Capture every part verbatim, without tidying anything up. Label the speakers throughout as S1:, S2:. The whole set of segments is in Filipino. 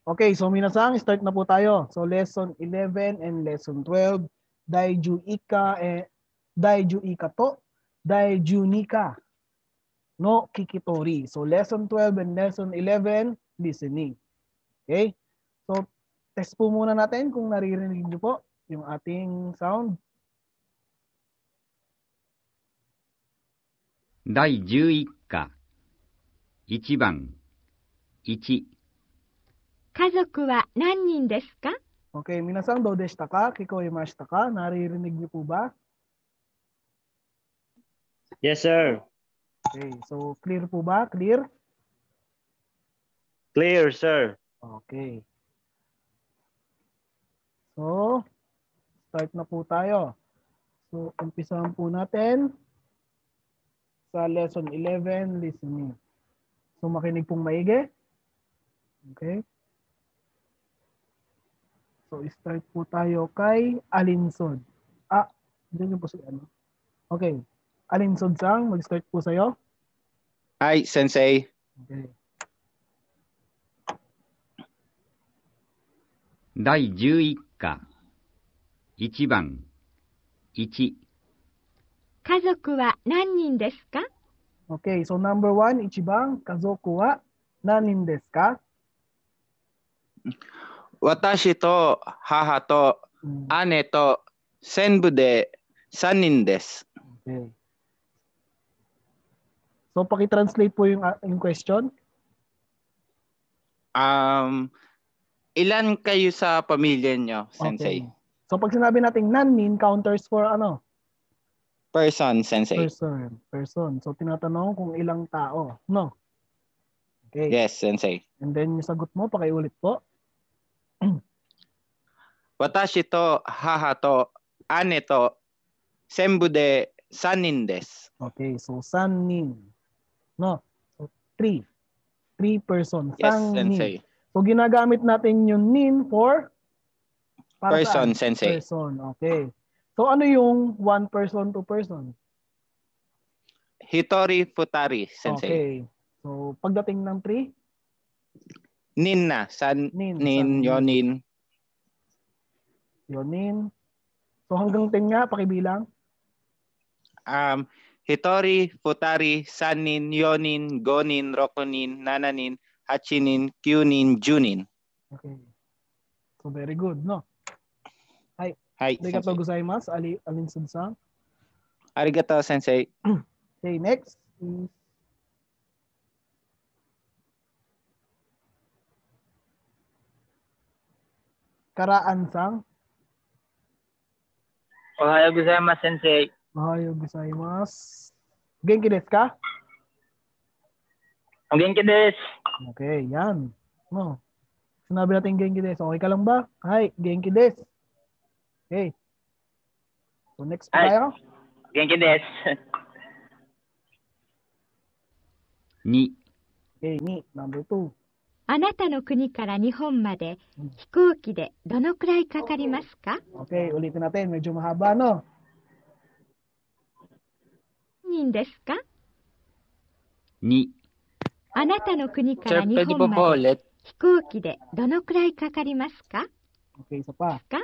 S1: Okay, so minasang, start na po tayo. So lesson eleven and lesson twelve. Daiju ika eh daiju ika to daiju nika no kikitori. So lesson twelve and lesson eleven, listening. Okay? So test po muna natin kung naririnig niyo po yung ating sound.
S2: 第じゅういっ課いちばんいち
S3: 家族は何人ですか？
S1: Okay, minasang do deshita ka? Kikoimashita ka? Naririnig niyo po ba?
S4: Yes, sir.
S1: Okay, so clear po ba? Clear?
S4: Clear, sir.
S1: Okay. So, start na po tayo. So, umpisahan po natin sa lesson eleven, listening. So, makinig pong maigi. Okay. So, start po tayo kay Alinsod. Ah, dyan yung po si ano. Okay. Alinsod sang, mag-start po sa'yo.
S5: Hi, Sensei.
S1: Okay.
S2: 第じゅういっ課いちばんいち
S3: 家族は何人ですか？
S1: Okay, so number one, ichibang kazoku wa nanin desu ka?
S5: Watashi to haha to
S1: Hmm,
S5: ane to senbu de san nin desu.
S1: Okay. So, paki-translate po yung, ah, yung question.
S5: Um, ilan kayo sa pamilya nyo, Sensei?
S1: Okay. So, pag sinabi natin nanin, counters for ano?
S5: Person, Sensei.
S1: Person. Person. So, tinatanong kung ilang tao. No? Okay.
S5: Yes, Sensei.
S1: And then, yung sagot mo, pakiulit po.
S5: Watashi to haha to ane to senbu de san nin desu.
S1: Okay. So, sanin. No? So, three. Three person.
S5: Yes,
S1: Sang
S5: Sensei.
S1: nin. So, ginagamit natin yung nin for? Para
S5: Person,
S1: saan?
S5: Sensei.
S1: Person. Okay. So, ano yung one person to person?
S5: Hitori futari, Sensei.
S1: Okay. So, pagdating ng three?
S5: Nin na. San
S1: Nin.
S5: nin,
S1: San
S5: yonin.
S1: Yonin. So, hanggang ten nga, pakibilang?
S5: Um, Hitori, Futari, Sanin, Yonin, Gonin, Rokonin, Nananin, Hachinin, Kyunin, Junin.
S1: Okay. So, very good, no?
S5: Hi,
S1: Arigatou
S5: Sensei.
S1: gozaimasu, Ali, Alinsud-san.
S5: Arigato, Sensei.
S1: Okay, next is Karaan-san.
S4: Ohayo gozaimasu, Sensei.
S1: Ohayo gozaimasu. Genki desu ka?
S4: O genki desu.
S1: Okay, yan. No. Sinabi natin genki desu. Okay ka lang ba? Hi, genki desu. Okay. So, next pa
S4: Hi.
S1: tayo.
S4: Genki desu.
S2: に
S1: Okay, ni, number two.
S3: あなたの国から日本まで飛行機でどのくらいかかりますか？
S1: Okay, ulitin natin. Medyo mahaba, no?
S3: 何人ですか？
S2: に
S3: あなたの国か
S4: Sir,
S3: ら日
S4: pwede po
S3: 本
S4: po
S3: まで
S4: ulit?
S3: 飛行機でどのくらいかかりますか？
S1: Okay, isa pa.
S3: か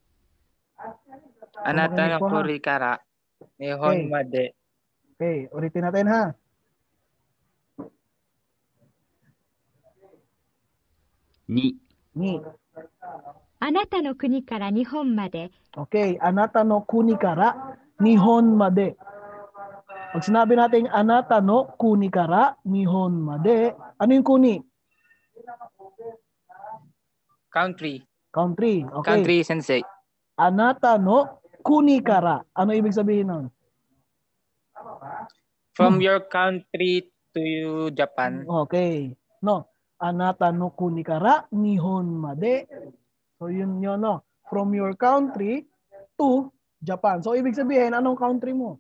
S4: Anata no
S1: Makinig po, ha?
S4: kuri kara. Nihon
S1: Okay.
S4: made.
S1: Okay, ulitin natin, ha?
S2: に
S1: Ni.
S3: あなたの国から日本まで
S1: Okay, anata no kuni kara nihon made. Pag sinabi natin anata no kuni kara nihon made, ano yung kuni?
S4: Country.
S1: Country. Okay.
S4: Country, Sensei.
S1: Anata no kuni kara. Ano ibig sabihin nun?
S4: From your country to Japan.
S1: Okay. No. Anata no kuni kara nihon made. So yun yun, no. From your country to Japan. So ibig sabihin, anong country mo?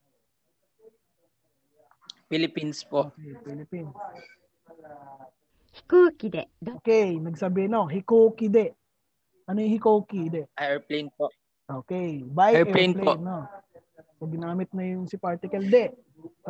S4: Philippines po.
S1: Okay, Philippines.
S3: 飛行機でど
S1: Okay, nagsabi no, hikoki de. Ano yung hikoki de?
S4: Airplane po.
S1: Okay, by
S4: Airplane
S1: airplane,
S4: po.
S1: no. So ginamit na yung si particle de.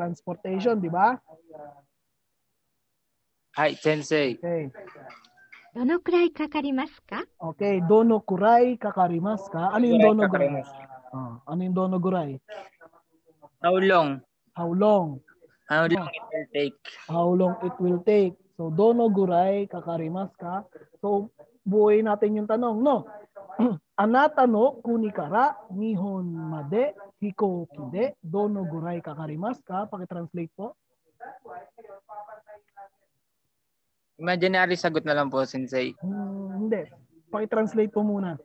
S1: Transportation, di ba?
S4: Hi, Sensei.
S1: Okay.
S3: どのくらいかかりますか
S1: Okay, dono kurai kakarimasu ka? Ano yung
S4: Kurai
S1: dono gurai?
S4: kakarimasu.
S1: Ah, ano yung dono gurai?
S4: How long?
S1: How long?
S4: How
S1: No.
S4: long it will take?
S1: How long it will take? So, dono gurai kakarimasu ka? So, buuin natin yung tanong, no? Anata no kunikara nihon made hikouki de dono gurai kakarimasu ka? Paki-translate po.
S4: Imaginary sagot na lang po, Sensei.
S1: Hmm, hindi. Paki-translate po muna.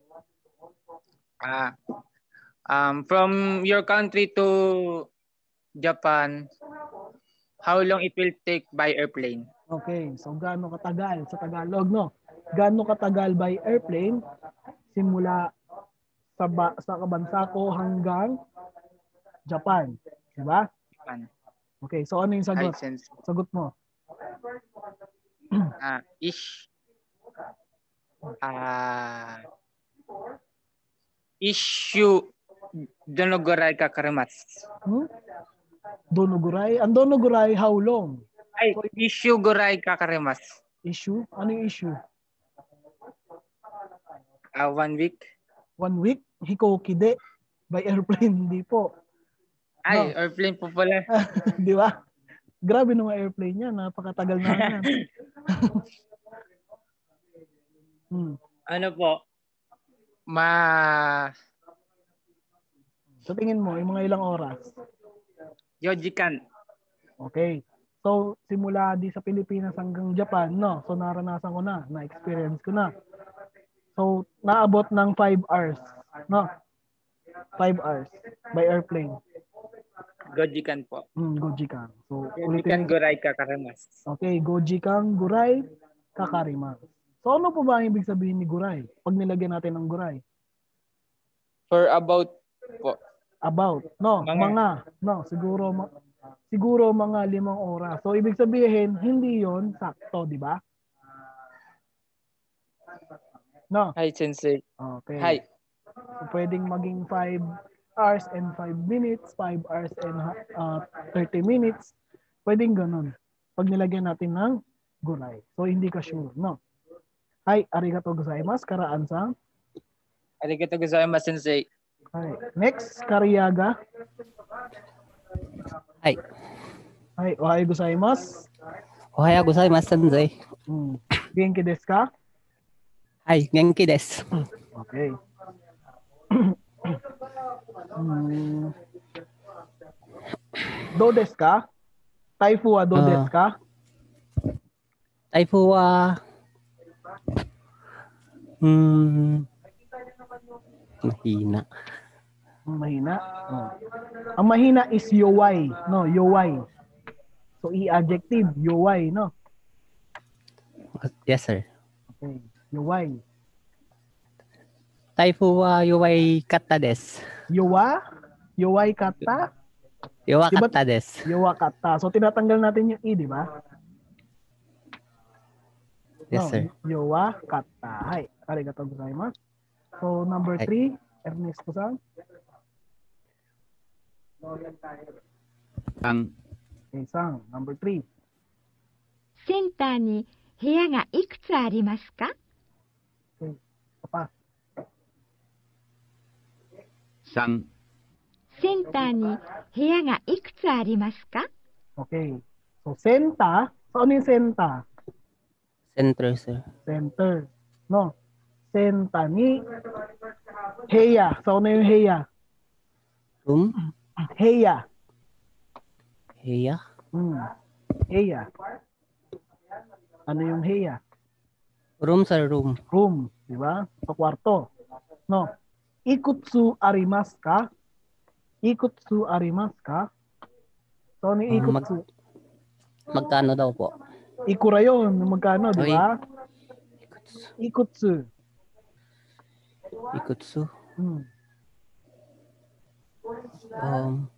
S4: Ah, um, from your country to Japan, how long it will take by airplane?
S1: Okay, so gaano katagal sa Tagalog, no? Gaano katagal by airplane simula sa ba, sa kabansa ko hanggang Japan, di ba?
S4: Japan.
S1: Okay, so ano yung
S4: Hi,
S1: sagot?
S4: Sensei.
S1: Sagot mo.
S4: Ah, ish. Ah, issue donogurai kakarimasu.
S1: Hmm? Donogurai. Ang donogurai, how long?
S4: Ay, issue gurai kakarimasu.
S1: Issue? Ano yung issue?
S4: Ah, one week.
S1: One week? Hikoki de. By airplane, hindi po.
S4: Ay,
S1: No.
S4: airplane po pala.
S1: Di ba? Grabe naman airplane niya. Napakatagal na yan. hmm.
S4: Ano po? Ma...
S1: So tingin mo, yung mga ilang oras?
S4: Yojikan.
S1: Okay. So, simula di sa Pilipinas hanggang Japan, no? So, naranasan ko na, na-experience ko na. So, naabot ng five hours, no? five hours by airplane.
S4: Gojikan po.
S1: Hmm, Gojikan. So,
S4: Gojikan
S1: ulitin.
S4: gurai kakarimasu.
S1: Okay, Gojikan, Guray, Kakarimasu. So, ano po ba ang ibig sabihin ni Guray? Pag nilagyan natin ng Guray?
S4: For about po.
S1: About, no?
S4: Mga.
S1: Mga, no? Siguro, ma- siguro mga limang oras. So, ibig sabihin, hindi yon sakto, di ba? No?
S4: Hi, Sensei.
S1: Okay.
S4: Hi.
S1: So, pwedeng maging five hours and five minutes, five hours and uh, thirty minutes. Pwedeng ganun. Pag nilagyan natin ng guray. So, hindi ka sure, no? Hi, arigato gozaimasu, karaan-san.
S4: Arigato gozaimasu, Sensei.
S1: Hi. Next, Kariyaga.
S6: Hi.
S1: Hi, ohayo gozaimasu.
S6: Ohayou gozaimasu, sensei.
S1: Hmm. Genki desu ka?
S6: Hai, genki desu.
S1: Okay. hmm. Do desu ka? Taifu wa do desu ka?
S6: Taifu wa... Hmm... Mahina.
S1: Mahina. Oh. Ang mahina is yowai, no? Yowai. So i-adjective, yowai, no?
S6: Yes, sir.
S1: Okay. Yowai.
S6: Taifu wa yowai katta desu.
S1: Yowa? Yowai kata?
S6: Yowa
S1: Diba-
S6: katta desu.
S1: Yowa kata. So tinatanggal natin yung i, di ba?
S6: Yes,
S1: No,
S6: sir.
S1: Yowa kata. Hai. Arigatou gozaimasu. So number
S6: Hai.
S1: three, Ernesto-san.
S2: Sang,
S1: Okay, sang. Number three.
S3: センターに部屋がいくつありますか
S1: Okay. Papa.
S2: sang,
S3: センターに部屋がいくつありますか
S1: Okay. So senta. So ano yung senta?
S6: Center, sir.
S1: Center. No. Senta ni heya. So ano yung heya?
S6: Room.
S1: Heya.
S6: Heya.
S1: Hmm. Heya. Ano yung heya?
S6: Room, sir. Room.
S1: Room. Di ba? Sa kwarto. No. Ikutsu arimasu ka? Ikutsu arimasu ka? So ano yung
S6: Ah, mag-
S1: ikutsu?
S6: Magkano daw po?
S1: Ikura yun. Magkano, di
S6: Oy.
S1: ba? Ikutsu.
S6: Ikutsu.
S1: Hmm.
S6: Um...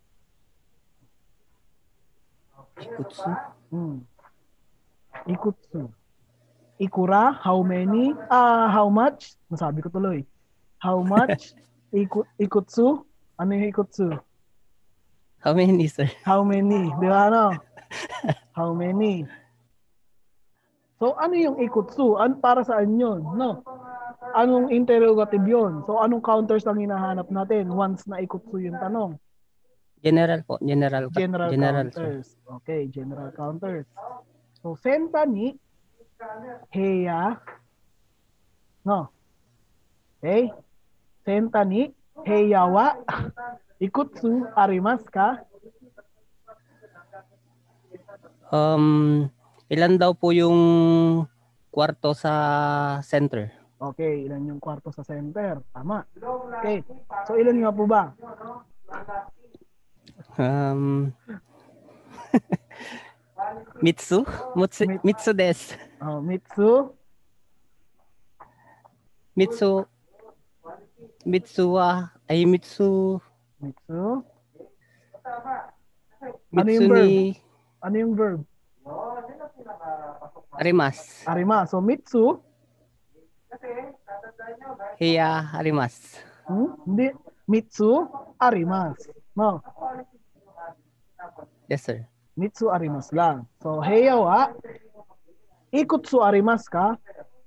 S6: Ikutsu.
S1: Hmm. Ikutsu. Ikura, how many? Ah, how much? Nasabi ko tuloy. How much? Iku, ikutsu? Ano yung ikutsu?
S6: How many, sir?
S1: How many? Di ba ano? How many? So, ano yung ikutsu? An para saan yun? No? Anong interrogative yun? So, anong counters ang hinahanap natin once na ikutsu yung tanong?
S6: General po. General. ka-
S1: General,
S6: General, sir.
S1: counters. Okay, general counters. So, senta ni heya. No? Okay? Senta ni heya wa ikutsu arimasu ka?
S6: Um, ilan daw po yung kwarto sa center?
S1: Okay, ilan yung kwarto sa center? Tama. Okay. So, ilan nga po ba?
S6: Um, Mitsu? Mutsu,
S1: Mit-
S6: Mitsu des.
S1: Oh, Mitsu.
S6: Mitsu. Mitsu wa. Ay, Mitsu.
S1: Mitsu. Ano
S6: Mitsu
S1: yung verb?
S6: ni
S1: Ano yung verb?
S6: Arimas.
S1: Arima. So, Mitsu.
S6: Heya arimas.
S1: Hmm? Hindi. Mitsu arimasu. No.
S6: Yes, sir.
S1: Mitsu arimasu lang. So, heya wa ikutsu arimasu ka?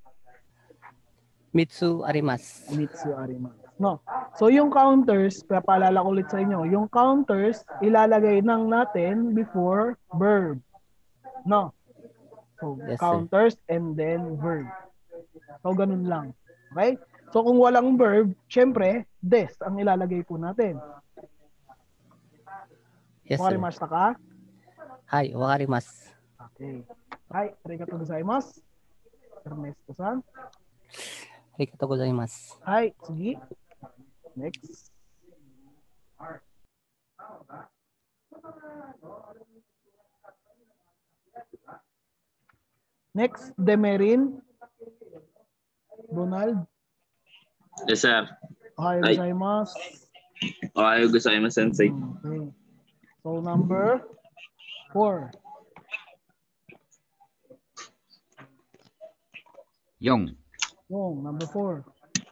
S6: Mitsu arimas.
S1: Mitsu arimasu. No. So, yung counters, papaalala ko ulit sa inyo, yung counters, ilalagay nang natin before verb. No. So,
S6: Yes, sir.
S1: counters and then verb. So, ganun lang. Okay? So, kung walang verb, syempre, des ang ilalagay po natin.
S6: Yes, sir.
S1: Warimashita ka?
S6: Hai, wakarimasu.
S1: Okay.はい、arigatou gozaimasu. Ernesto-san.
S6: Arigatou gozaimasu.
S1: はい、次。Next. Next, Demerin. Donald.
S7: Yes, sir.
S1: Ohayo
S7: Hi.
S1: gozaimasu.
S7: Ohayo gozaimasu, sensei.
S1: Okay. So, number four.
S2: よん、
S1: Oh, number four.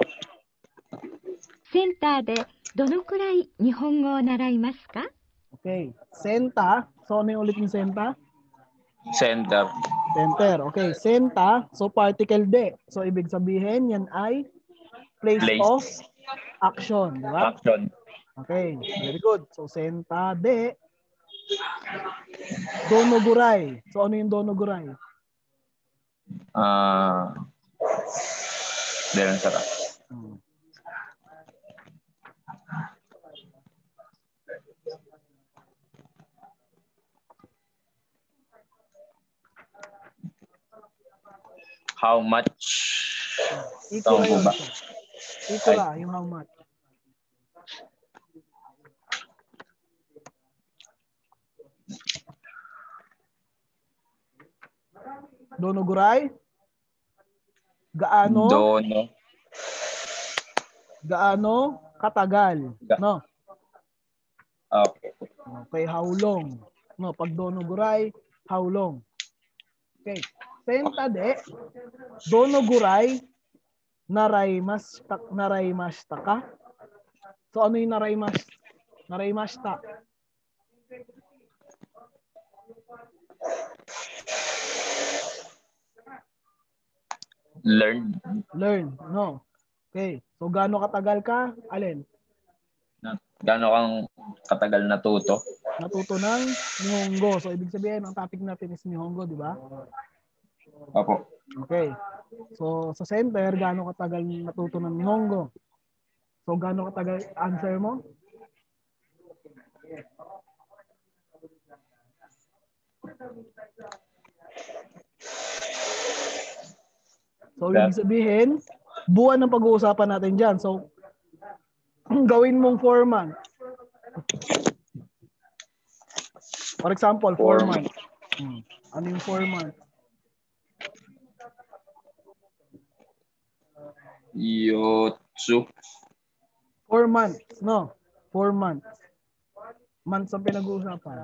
S3: センターでどのくらい日本語を習いますか？
S1: Okay. Senta. So, ano yung ulit yung senta?
S5: Center.
S1: Center. Okay. Senta. So, particle de. So, ibig sabihin, yan ay place,
S5: Place.
S1: of action. Di ba?
S5: Action.
S1: Okay. Very good. So, senta de donogurai. So, ano yung donogurai?
S5: Ah. Then, sir.
S1: Hmm.
S5: How much?
S1: Ikura
S5: Tama po
S1: yun.
S5: ba?
S1: Ikura, yung how much. Donogurai? Gaano?
S5: Dono.
S1: Gaano katagal?
S5: Ga-
S1: No.
S5: Okay.
S1: Okay, how long? No, pag donogurai, how long? Okay. Senta de donogurai naraimashita naraimashita ka? So ano yung naraimas naraimashita?
S5: Learn.
S1: Learn, no. Okay. So gaano katagal ka? Alin?
S5: Gano'n kang katagal natuto?
S1: Natuto ng Nihongo. So ibig sabihin, ang topic natin is Nihongo, di ba?
S5: Opo.
S1: Okay. So sa center, gaano katagal natuto ng Nihongo? So gaano katagal answer mo? So ibig sabihin, buwan ng pag-uusapan natin dyan. So gawin mong four months. For example, four
S5: Four
S1: months. Hmm. Ano yung four months?
S5: Yotsu.
S1: Four months, no? Four months. Months ang pinag-uusapan.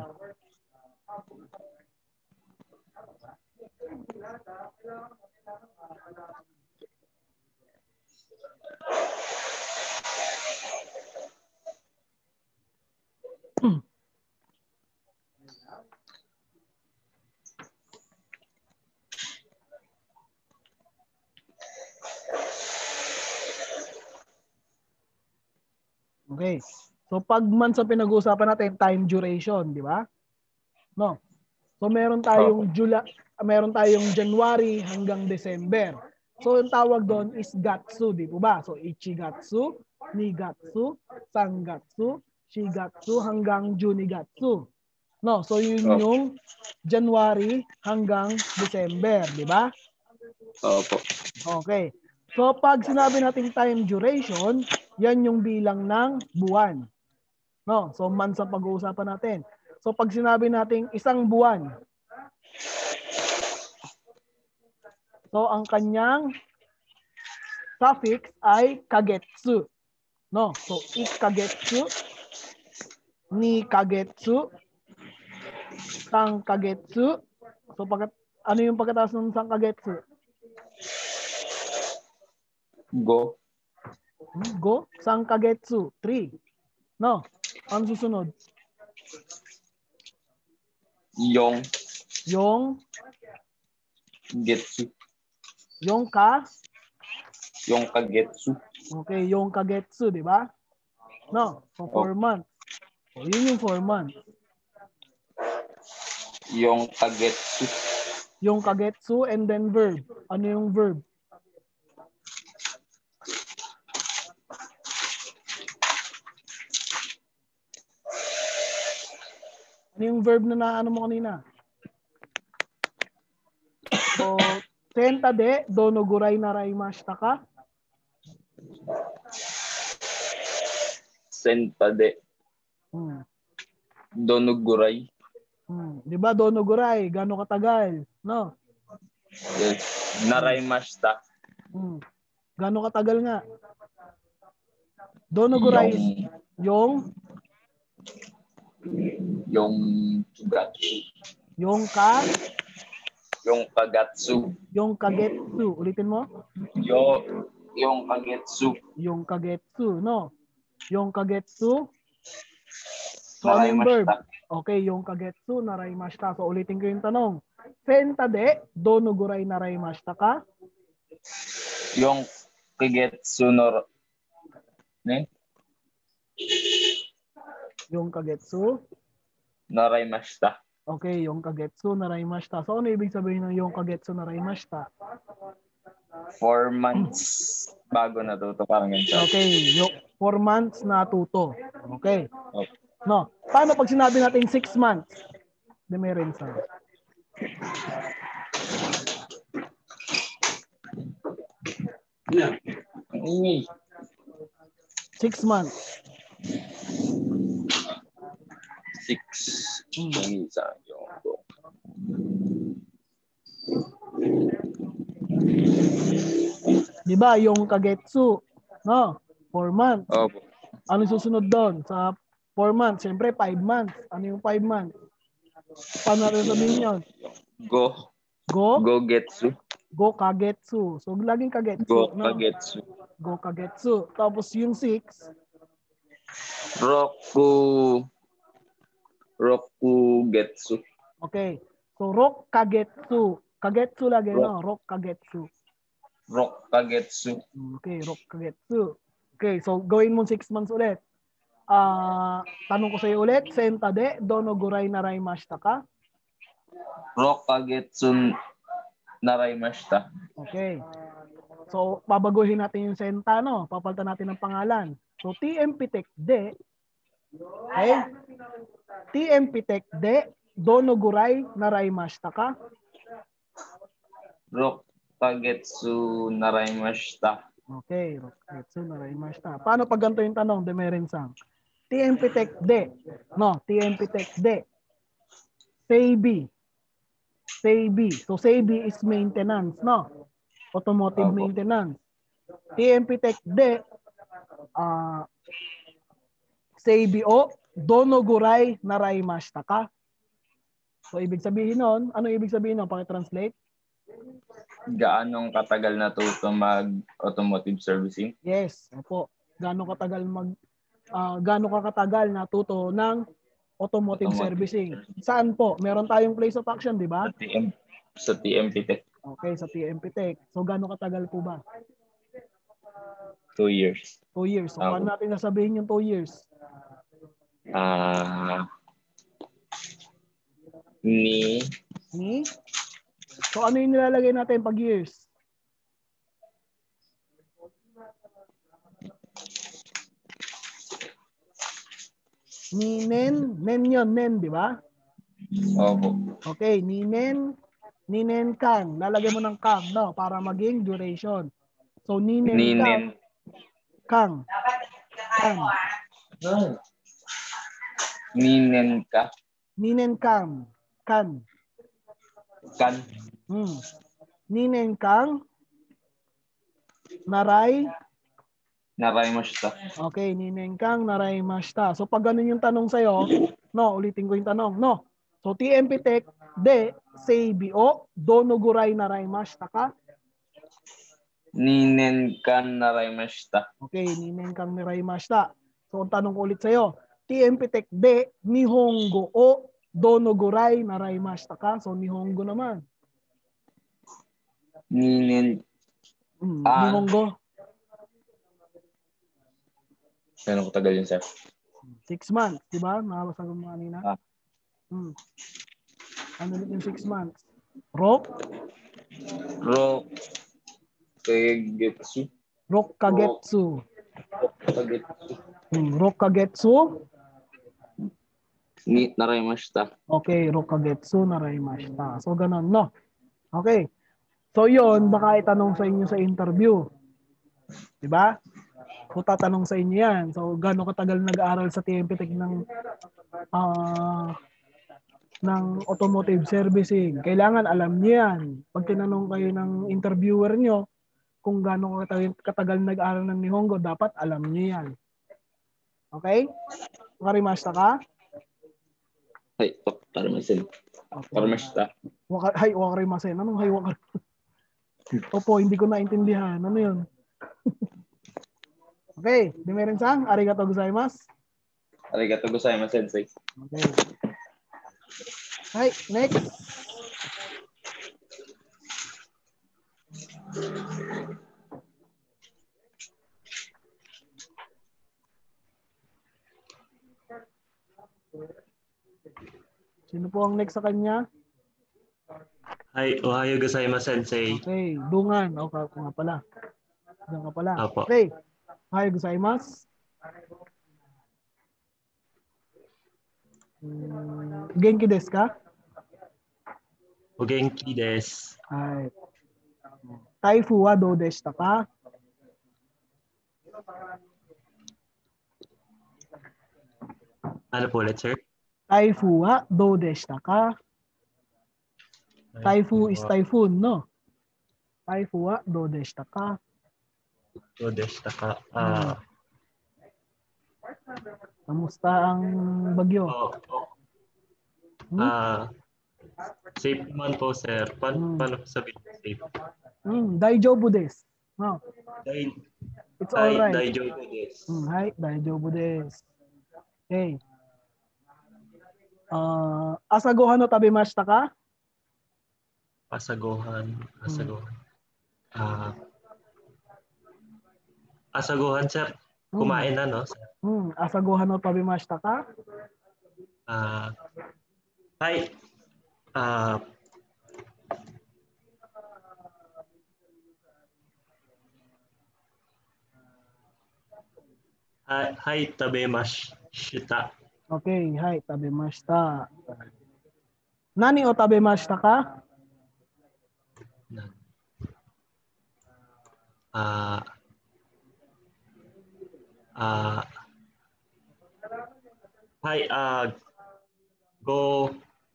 S1: Okay. So pag months ang pinag-uusapan natin, time duration, di ba? No. So meron tayong July, meron tayong January hanggang December. So yung tawag doon is gatsu, di po ba? So ichigatsu, nigatsu, sangatsu, shigatsu hanggang junigatsu. No, so yun
S7: Oh.
S1: yung January hanggang December, di ba?
S7: Opo.
S1: Okay. So pag sinabi nating time duration, yan yung bilang ng buwan. No, so months ang pag-uusapan natin. So pag sinabi nating isang buwan, so ang kanyang suffix ay kagetsu. No, so ikagetsu, ni kagetsu, sang kagetsu. So pag ano yung pagkatapos ng sang kagetsu?
S7: Go.
S1: Go, sang kagetsu, three. No, ano susunod?
S7: Yung
S1: Yung
S7: getsu.
S1: yung ka,
S7: Yung kagetsu.
S1: okay, yung kagetsu, di ba? No, so four months. So yun yung four months.
S7: Yung kagetsu.
S1: Yung kagetsu and then verb. Ano yung verb? Ano yung verb na naano mo kanina? So, senta de donogurai naraimashita ka?
S7: Sentade.
S1: Hmm.
S7: Donogurai.
S1: Hmm. Di ba donogurai? Gano'ng katagal? No?
S7: Yes. Naraimashita.
S1: Hmm. Gano'ng katagal nga? Donogurai is yung
S7: Yung chugatsu.
S1: yung ka,
S7: Yung kagatsu.
S1: yung kagetsu. Ulitin mo?
S7: Yo, yung kagetsu.
S1: Yung kagetsu, no? Yung kagetsu. So, ano yung verb?
S7: Naraimashita.
S1: Okay, yung kagetsu, naraimashita. So, ulitin ko yung tanong. Senta de, donogurai naraimashita ka?
S7: Yung kagetsu no ne?
S1: Yung kagetsu.
S7: Naraimashita.
S1: Okay, yung kagetsu, naraimashita. So, ano ibig sabihin ng yung kagetsu, naraimashita?
S7: Four months bago natuto. Parang ganyan.
S1: Okay, yung four months natuto. Okay.
S7: Okay.
S1: No. Paano pag sinabi natin six months? De meron sa.
S7: Ingay.
S1: Six months.
S7: Six. Ingay sa yung go.
S1: Di ba yung kagetsu, no? Four months.
S7: Opo.
S1: Ano susunod doon? Sa four months, siyempre five months. Ano yung five months? Paano natin sabihin yun?
S7: Go.
S1: Go?
S7: Go getsu.
S1: Go kagetsu. So, laging kagetsu.
S7: Go
S1: no?
S7: kagetsu.
S1: Go kagetsu. Tapos yung six,
S7: Roku. Roku getsu.
S1: okay. So, rok kagetsu. Kagetsu lagi, no? Rok kagetsu.
S7: Rok kagetsu.
S1: Okay, rok kagetsu. Okay, so gawin mo six months ulit. Ah, tanong ko sa iyo ulit, senta de donogurai naraimashita ka?
S7: Rok kagetsu naraimashita.
S1: Okay. So, babaguhin natin yung senta, no? Papalitan natin ng pangalan. So, T M P Tech de, okay? T M P Tech de, donogurai naraimashita ka?
S7: Rok kagetsu naraimashita.
S1: Okay, Roketsu naraimashita. Paano pag ganito yung tanong, Demeren-san? T M P Tech de, no? T M P Tech de, Seibi. Seibi. So, Seibi is maintenance, no? Automotive
S7: Opo.
S1: maintenance. T M P Tech de, ah, Seibi o donogurai naraimashita ka? So, ibig sabihin nun, ano ibig sabihin nun? Pakitranslate?
S7: Gaanong katagal natuto mag-automotive servicing?
S1: Yes, opo. Gaano katagal mag ah, gaano ka katagal natuto ng automotive,
S7: Automotive
S1: servicing? Saan po? Meron tayong place of action, di ba?
S7: Sa T M sa T M P Tech.
S1: Okay, sa T M P Tech. So gaano katagal po ba?
S7: Two years.
S1: Two years. So,
S7: Tama.
S1: paano natin nasabihin yung two years?
S7: Ah, ni
S1: Ni? So, ano yung nilalagay natin pag years? Ni nen, nen yun, nen, di ba?
S7: Opo.
S1: Okay, ni nen, ni nen kang. Lalagay mo ng kang, no? Para maging duration. So, ni nen kang,
S7: Ninen.
S1: kang. Kang.
S7: Ninen ka.
S1: Ni nen kang, kan.
S7: Kan.
S1: Hmm. Ni nen kang, naray.
S7: Naraimashita.
S1: Okay, ni nen kang, naray mashita. So, pag ganun yung tanong sa'yo, no, ulitin ko yung tanong, no? So, T M P Tech, de, seibio, donoguray naray mashita ka.
S7: Ninen kan naraimashita.
S1: Okay, ninen kang naray mashita. So, ang tanong ko ulit sa'yo, T M P Tech, de, nihongo o, donoguray naray mashita ka. So, nihongo naman.
S7: Ninen.
S1: Hmm,
S7: Ah.
S1: nihongo.
S7: Ano ko tagal yun, sir?
S1: Six months, di ba? Nakabasa ko mo kanina.
S7: Ah.
S1: Hmm. Ano ulit yung six months? Rok?
S7: Ro. Kagetsu.
S1: Rokkagetsu.
S7: Kagetsu.
S1: Hmm. Rokkagetsu.
S7: Ni naraimashita.
S1: Okay, Rokkagetsu naraimashita. So, ganun, no? Okay. So, yon baka itanong sa inyo sa interview. Di ba? Kung tatanong sa inyo yan. So, gano'ng katagal nag-aaral sa T M P Tech ng ah ng automotive servicing? Kailangan alam niyo yan. Pag tinanong kayo ng interviewer nyo kung gano'ng katagal, katagal nag-aaral ng Nihongo, dapat alam niyo yan. Okay? Wakarimashita ka?
S7: Hay, wakarimasen. Wakarimashita.
S1: Waka, hay, wakarimasen. Anong hay, wakarimasen? Opo, hindi ko naintindihan. Ano yun? Okay, Demiren-san, arigatou gozaimasu.
S7: Arigatou gozaimasu, sensei.
S1: Okay. Hi, next. Sino po ang next sa kanya?
S8: Hi, ohayo gozaimasu, sensei.
S1: Okay, Dungan. O, ka nga pala. Diyan ka pala.
S8: Apo.
S1: Okay. Ohayo gozaimasu. Hmm, genki desu ka?
S8: O genki desu.
S1: Hai. Taifu wa dou deshita ka?
S8: Ano po ulit, sir?
S1: Taifu wa dou deshita ka? Taifu is typhoon, no? Taifu wa dou deshita ka?
S8: O deshita ka. Ah,
S1: Kamusta ang bagyo?
S8: oh, oh.
S1: Hmm?
S8: Ah, safe naman po, sir. Pa
S1: Hmm.
S8: Paano ko sabihin safe?
S1: Hmm, daijoubu desu. No.
S8: Dai,
S1: It's
S8: dai,
S1: alright.
S8: daijoubu desu.
S1: Hmm, hai, daijoubu desu. Okay. Uh, asagohan no tabemashita ka?
S8: Asagohan, asagohan. Ah, asagohan, sir. Kumain na, no? Sir?
S1: Hmm, asagohan no tabemashita ka?
S8: Ah, hi. Ah, hi, hi, tabemashita.
S1: Okay, hai, tabemashita. Nani o tabemashita ka?
S8: Ah, ah, hi, ah, go.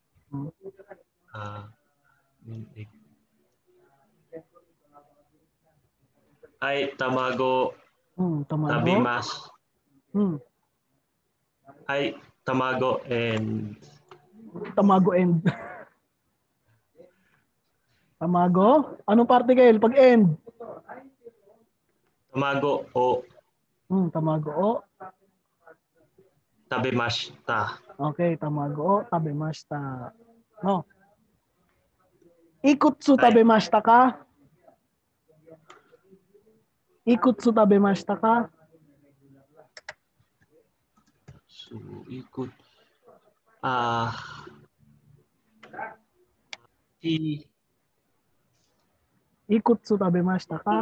S8: Ah, hi, tamago.
S1: Hmm, tamago.
S8: Tabimasu.
S1: Hmm,
S8: Hi, tamago and
S1: tamago end. Tamago? Anong particle pag end?
S8: tamago o
S1: Hmm, tamago o.
S8: tabemashita.
S1: Okay, tamago o tabemashita. No. Ikutsu
S8: Hai.
S1: tabemashita ka? Ikutsu tabemashita ka?
S8: So, ikut. Ah, i,
S1: Ikutsu tabemashita ka?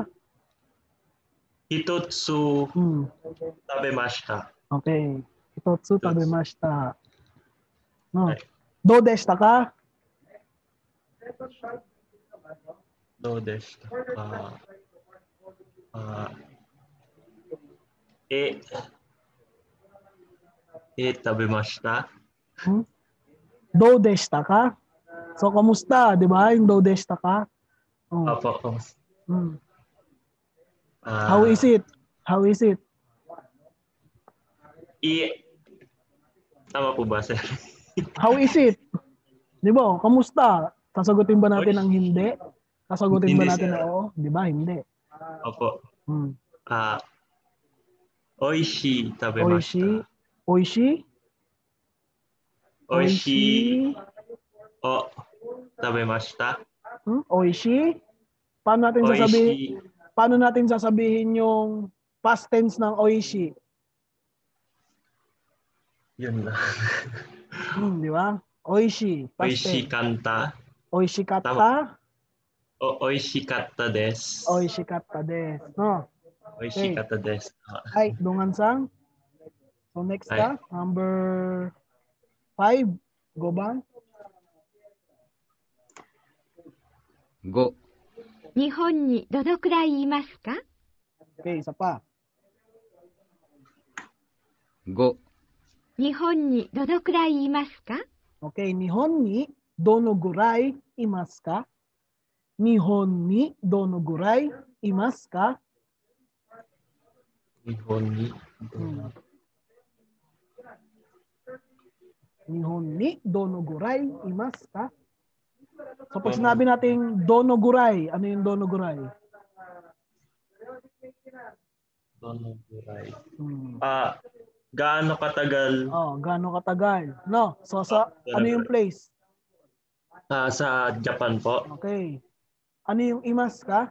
S8: hitotsu
S1: Hmm.
S8: tabemashita.
S1: Okay. Hitotsu
S8: Hitotsu.
S1: tabemashita. No.
S8: Right.
S1: Do deshita ka?
S8: Do deshita ka? Ah, e, e tabemashita.
S1: Hmm? Do deshita ka? So, kamusta? Di ba? Yung do deshita ka? Oh.
S8: Apo.
S1: Hmm.
S8: Ah,
S1: How is it? How is it?
S8: I, tama po ba, sir?
S1: How is it? Di ba? Kamusta? Sasagutin ba natin
S8: Oy.
S1: ng hindi? Sasagutin ba
S8: Hindi,
S1: natin
S8: sir.
S1: na oo? Di ba? Hindi.
S8: Opo.
S1: Hmm.
S8: Ah, oishi
S1: Oishi.
S8: tabemashita.
S1: Oishi?
S8: Oishi o tabemashita.
S1: Hmm? Oishi? Paano natin sasabihin?
S8: Oishi.
S1: Paano natin sasabihin yung past tense ng oishi?
S8: Yun lang.
S1: Hmm, di ba? Oishi, past
S8: Oishi
S1: tense.
S8: kanta.
S1: Oishi katta?
S8: Tama. O, oishi katta desu.
S1: Oishi katta desu. No?
S8: Oishi
S1: Okay.
S8: katta desu. Ah,
S1: Ay, Dungan-san. So next
S8: Ay.
S1: ka, number five. Go bang?
S2: ご、
S3: 日本にどのくらいいますか？
S1: Okay, isa pa.
S2: ご、
S3: 日本にどのくらいいますか？
S1: Okay, Nihon ni donogurai imasu ka? Nihon ni donogurai imasu ka?
S8: Nihon ni.
S1: Hmm. Nihon ni donogurai imasu ka? So pag sinabi nating donogurai, ano yung donogurai?
S8: Donogurai.
S1: Hmm.
S8: Ah, gaano katagal
S1: Oh, gaano katagal? No. So sa
S8: Ah,
S1: ano yung place?
S8: ah, sa Japan po?
S1: Okay. Ano yung imas ka?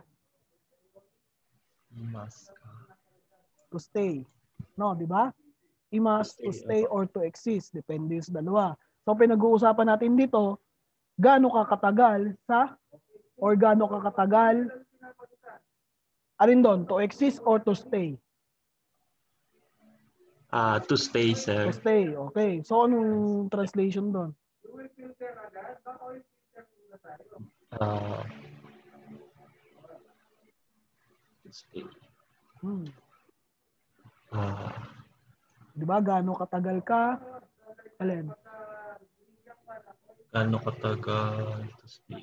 S8: Imas ka.
S1: To stay. No, di ba? Imas to
S8: To
S1: stay
S8: stay,
S1: or to exist. Depende sa dalawa. So pinag-uusapan natin dito, gaano ka katagal sa or gaano ka katagal alin doon? To exist or to stay?
S8: Ah, to stay,
S1: To
S8: sir.
S1: stay. Okay. So anong translation doon?
S8: Ah, to stay.
S1: Hmm.
S8: Ah,
S1: Di ba? Gaano katagal ka? Alin?
S8: gaano katagal to stay?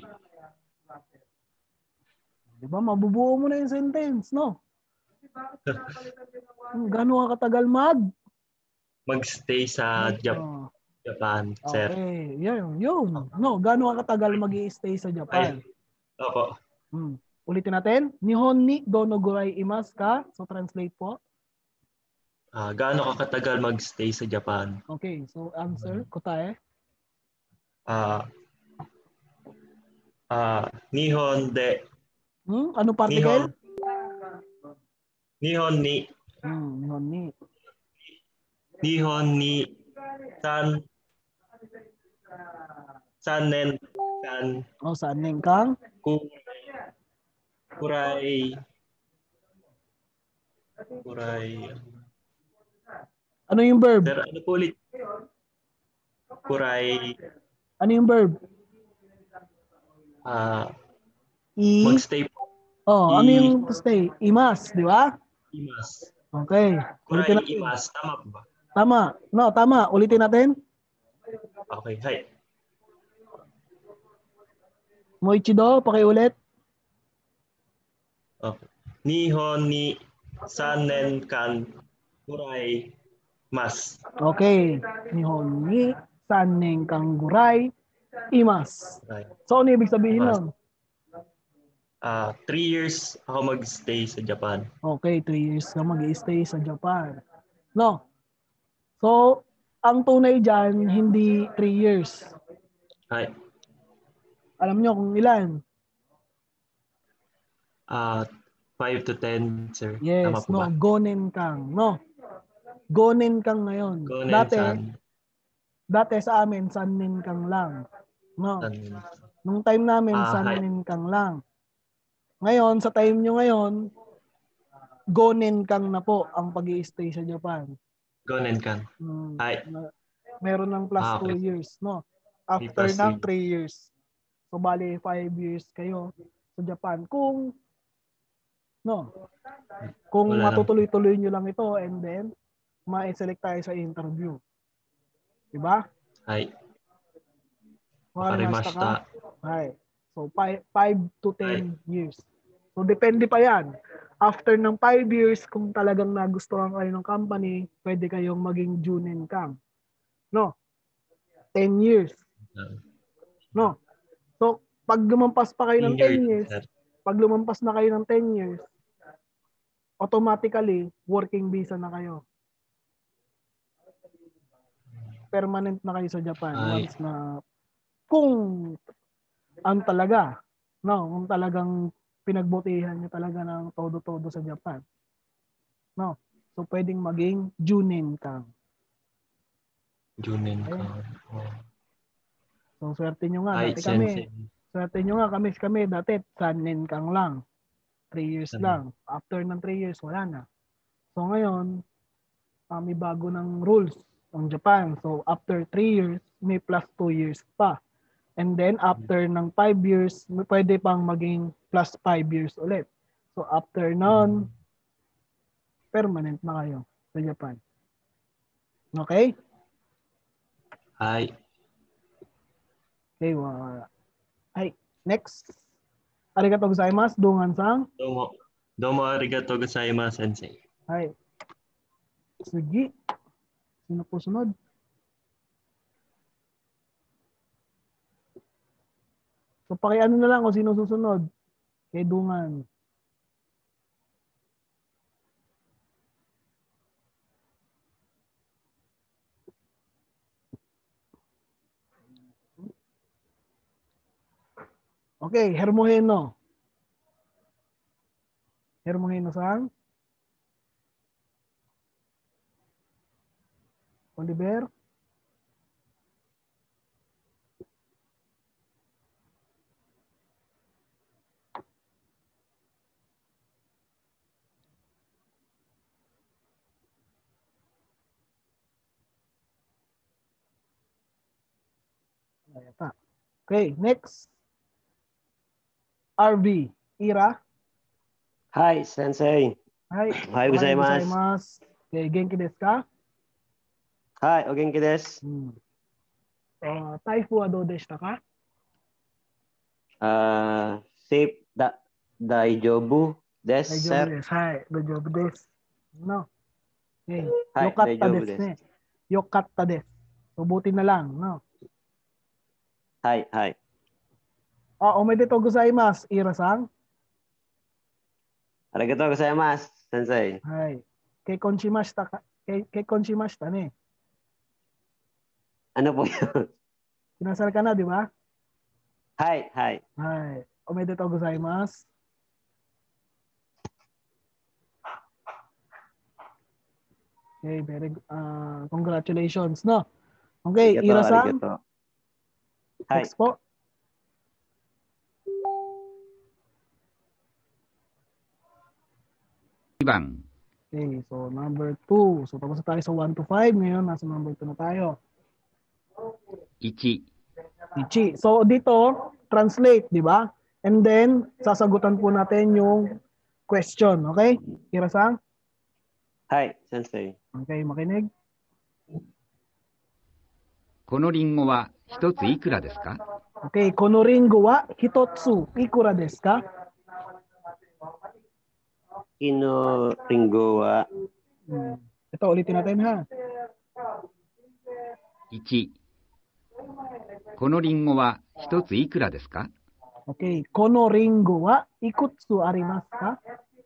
S1: Di ba? Mabubuo mo na yung sentence, no? Hmm, gaano ka katagal mag?
S8: Magstay sa Jap-
S1: Oh,
S8: Japan, sir.
S1: okay. Yun, yun. No, gaano ka katagal mag-i-stay sa Japan?
S8: Ay, opo.
S1: Hmm. Ulitin natin. Nihon ni donogurai imasu ka? So translate po.
S8: Ah, gaano ka katagal magstay sa Japan?
S1: Okay, so answer, kotae.
S8: Ah, ah, Nihon de
S1: Hmm? Ano particle?
S8: Nihon Nihon ni
S1: Hmm, nihon ni.
S8: Nihon ni san sanen kan
S1: O, saan neng kang?
S8: ku kurai kurai
S1: Ano yung verb?
S8: sir, ano po ulit? Kurai
S1: Ano yung verb?
S8: ah
S1: I?
S8: magstay po.
S1: Oh, ano
S8: I-
S1: yung to stay? Imas, di ba?
S8: Imas.
S1: Okay. Ulitin
S8: Kurai
S1: natin.
S8: imas. Tama po ba?
S1: Tama. No, tama. Ulitin natin.
S8: Okay, hi.
S1: Moichido, pakiulit.
S8: Okay. Nihon ni sanen kan kurai mas.
S1: Okay. Nihon ni sanen kang gurai imas.
S8: Right.
S1: So, ano ibig sabihin
S8: Imas.
S1: nun?
S8: Ah, three years ako magstay sa Japan.
S1: Okay, three years ka mag-i-stay sa Japan. No. So, ang tunay dyan, hindi three years.
S8: Hi.
S1: Alam nyo kung ilan?
S8: Ah, five to ten, sir.
S1: Yes,
S8: Tama po
S1: no,
S8: ba?
S1: gonen kang, no. Gonen kang ngayon.
S8: Gonen
S1: Dati,
S8: san.
S1: dati sa amin, sanin kang lang. No.
S8: San.
S1: Nung time namin,
S8: Ah, hi.
S1: sanin kang lang. Ngayon, sa time nyo ngayon, gonen kang na po ang pag-i-stay sa Japan.
S8: Gonen kan.
S1: Hmm,
S8: Hi.
S1: na- meron ng plus
S8: Ah,
S1: two
S8: okay.
S1: years, no?
S8: May
S1: After
S8: plus
S1: ng
S8: two.
S1: three years. So, bali, five years kayo sa Japan. Kung, no, kung
S8: Wala lang.
S1: matutuloy-tuloy nyo lang ito and then, ma-select tayo sa interview. Diba?
S8: Hi.
S1: Wakarimashita ka?
S8: Wakarimashita.
S1: Right. So, five to ten years. So, depende pa yan. After ng five years, kung talagang nagustuhan kayo ng company, pwede kayong maging Junin Kang. No? ten years. No? So, pag lumampas pa kayo ng ten years,
S8: Senior, sir.
S1: pag lumampas na kayo ng ten years, automatically, working visa na kayo. Permanent na kayo sa Japan
S8: Ay.
S1: once na kung ang talaga, no, kung talagang pinagbutihan niyo talaga ng todo-todo sa Japan. No. So pwedeng maging Junin Kang.
S8: Junin
S1: Okay.
S8: ka. Oh.
S1: So swerte nyo nga
S8: Ay,
S1: dati kami.
S8: sensei.
S1: Swerte nyo nga kami kami dati Sanin Kang lang. three years
S8: Sanin.
S1: lang. After ng three years wala na. So ngayon, uh, may bago ng rules ang Japan. So after three years, may plus two years pa. And then after ng five years, may pwede pang maging plus five years ulit. So after nun, permanent na kayo sa Japan. Okay?
S8: Hi.
S1: Okay, wa. Ay, next. Arigatou gozaimasu, Dungan-san.
S8: Domo. Domo arigatou gozaimasu, sensei.
S1: Ay. Sige. Sino po sunod? So, pakiano na lang kung sino susunod. Kay Dungan. Okay, Hermoheno. Hermoheno-san. Oliver. Okay, next. R B. Ira.
S9: Hi, sensei.
S1: Hi.
S9: Ohayou gozaimasu.
S1: gozaimasu. Okay, genki desu ka?
S9: Hi, o genki desu.
S1: Hmm. Uh, Taifu wa dou deshita ka?
S9: Uh, safe da daijoubu desu, sir.
S1: 大丈夫です。はい。大丈夫です。No. Okay.
S9: はい、
S1: よかった
S9: 大丈夫です。
S1: ですね。よかったです。So, buti na lang. No?
S9: はい、はい。
S1: Ah, omedetou gozaimasu, Ira-san.
S9: Arigatou gozaimasu, sensei.
S1: はい。結婚しましたか? け結婚しましたね。
S9: Ano po yun?
S1: Kinasal ka na, di ba?
S9: Hi, hi.
S1: はい。omedetou gozaimasu. Okay, very uh, congratulations, no? Okay,
S9: Arigatou,
S1: Ira-san.
S9: arigatou. Hi.
S1: Next po.
S2: Iban.
S1: Okay, so number two. So tapos na tayo sa one to five. Ngayon, nasa number two na tayo.
S2: Ichi.
S1: Ichi. So dito, translate, di ba? And then, sasagutan po natin yung question. Okay? Ira-san?
S9: Hi, sensei.
S1: Okay, makinig.
S2: このリンゴは一ついくらですか?
S1: Okay, このリンゴは一ついくらですか?
S9: Kino ringo wa
S1: Hmm. Ito, ulitin natin ha.
S2: いち. このリンゴは一ついくらですか?
S1: Okay, このリンゴはいくつありますか?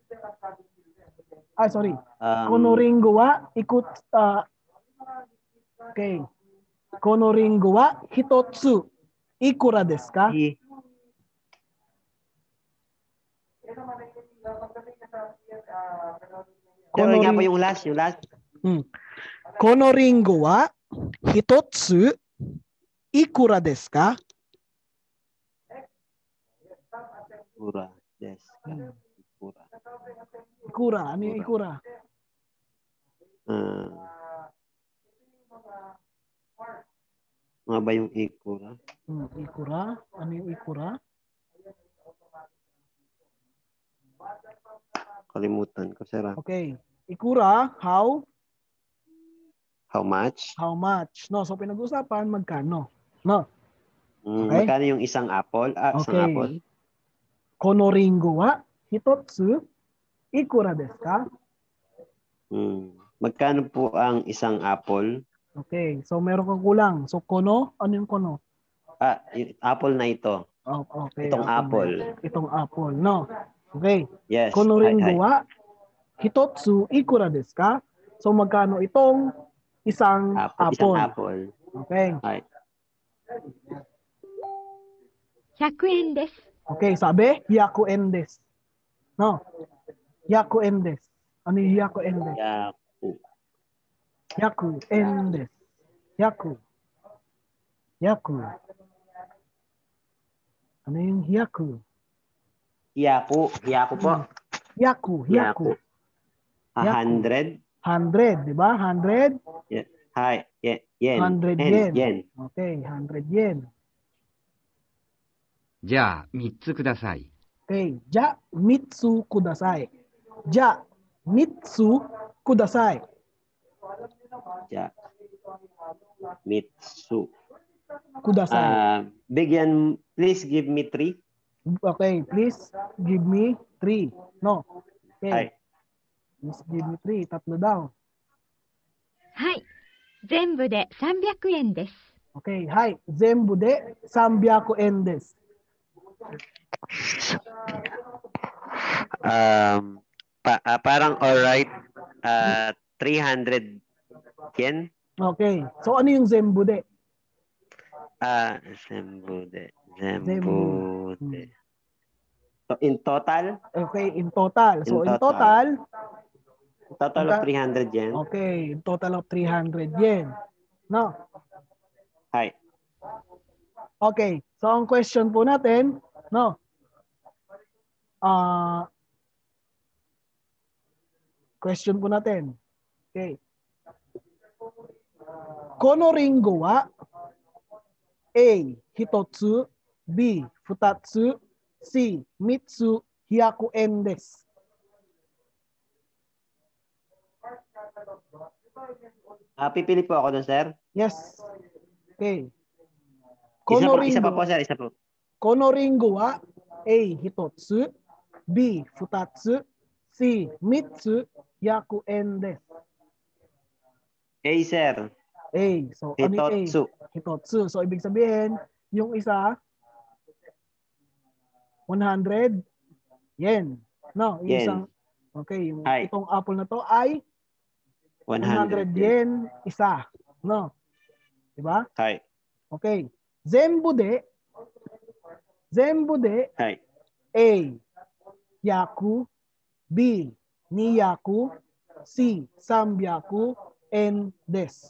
S1: Ah, sorry.
S9: um,
S1: このリンゴはいくつ、あ、okay. このリンゴは一ついくらですか?
S9: i Pero nga po
S1: Konori,
S9: yung last, yung last.
S1: hmm. Konoringo wa hitotsu ikura desu ka?
S9: Ikura desu ka.
S1: Hmm.
S9: Ikura.
S1: Ikura, ano yung ikura?
S9: Ah. Mga ba yung ikura?
S1: Hmm, ikura, ano yung ikura?
S9: Kalimutan ko, sir. ah.
S1: Okay. Ikura, how?
S9: How much?
S1: How much? No, so pinag-usapan magkano? No.
S9: Mm,
S1: Okay.
S9: Magkano yung isang apple? Ah, isang
S1: Okay.
S9: apple?
S1: Konoringo wa hitotsu ikura desu ka?
S9: Mm. Magkano po ang isang apple?
S1: Okay. So meron kang kulang. So kono, ano yung kono?
S9: Ah, yung apple na ito.
S1: Oh, okay.
S9: Itong apple.
S1: na yun. Itong apple, no. Okay.
S9: Yes.
S1: Konoringo
S9: Hi, hi.
S1: wa hitotsu ikura desu ka? So magkano itong isang
S9: Apple.
S1: apple?
S9: Isang apple.
S1: Okay.
S9: Hi.
S3: ひゃくえんです。
S1: Okay, sabi, hyaku en desu. No. Hyaku en desu. Ano yung hyaku en desu?
S9: Yaku.
S1: Hyaku en desu. Hyaku. Hyaku. Ano yung hyaku?
S9: Yaku. Yaku po.
S1: Hyaku. Hyaku.
S9: A
S1: Yaku.
S9: hundred.
S1: Hundred, di ba? Hundred?
S9: Yeah. Hi. Yeah. Yen.
S1: Hundred
S9: Yen.
S1: yen.
S9: Yen.
S1: Okay, hundred yen.
S2: じゃあ、みっつください。
S1: Okay, ja mitsu kudasai. Ja mitsu kudasai.
S9: Ja. Mitsu.
S1: Kudasai.
S9: Ah, bigyan, please give me three.
S1: Okay, please give me three. No. Okay.
S9: Hi.
S1: Please give me three. Tatlo daw.
S3: はい。全部でさんびゃくえんです。
S1: Okay, hi. Zenbu de sambiaku en desu.
S9: Um, pa, ah, parang alright. Uh, three hundred yen.
S1: Okay. So ano yung zenbu de?
S9: Ah, Zembude.
S1: Zenbu.
S9: Zembude. So, in total,
S1: Okay, in total. So
S9: In
S1: in total,
S9: total of
S1: Magka-
S9: three hundred yen.
S1: okay, in total of three hundred yen. No.
S9: Hi.
S1: Okay. So ang question po natin, no. Ah question po natin. Okay. Konoringo wa A. Hitotsu B. Futatsu C. Mitsu hyaku en desu.
S9: Ah, pipili po ako dun, sir.
S1: Yes. Okay.
S9: Isa pa, isa pa
S1: Konoringo,
S9: po, sir. Isa po.
S1: Konoringo wa A. Hitotsu B. Futatsu C. Mitsu hyaku en desu.
S9: A, sir.
S1: A. So ano yung A?
S9: Hitotsu.
S1: Hitotsu. So ibig sabihin, yung isa one hundred yen. No, yung
S9: Yen.
S1: isang okay, yung
S9: Hi.
S1: itong apple na to ay
S9: one
S1: one hundred
S9: hundred yen.
S1: yen isa. No. 'Di ba?
S9: Hi.
S1: Okay. Zenbu de Zenbu de
S9: Hi.
S1: A. Yaku B. Niyaku C. Sambyaku and des.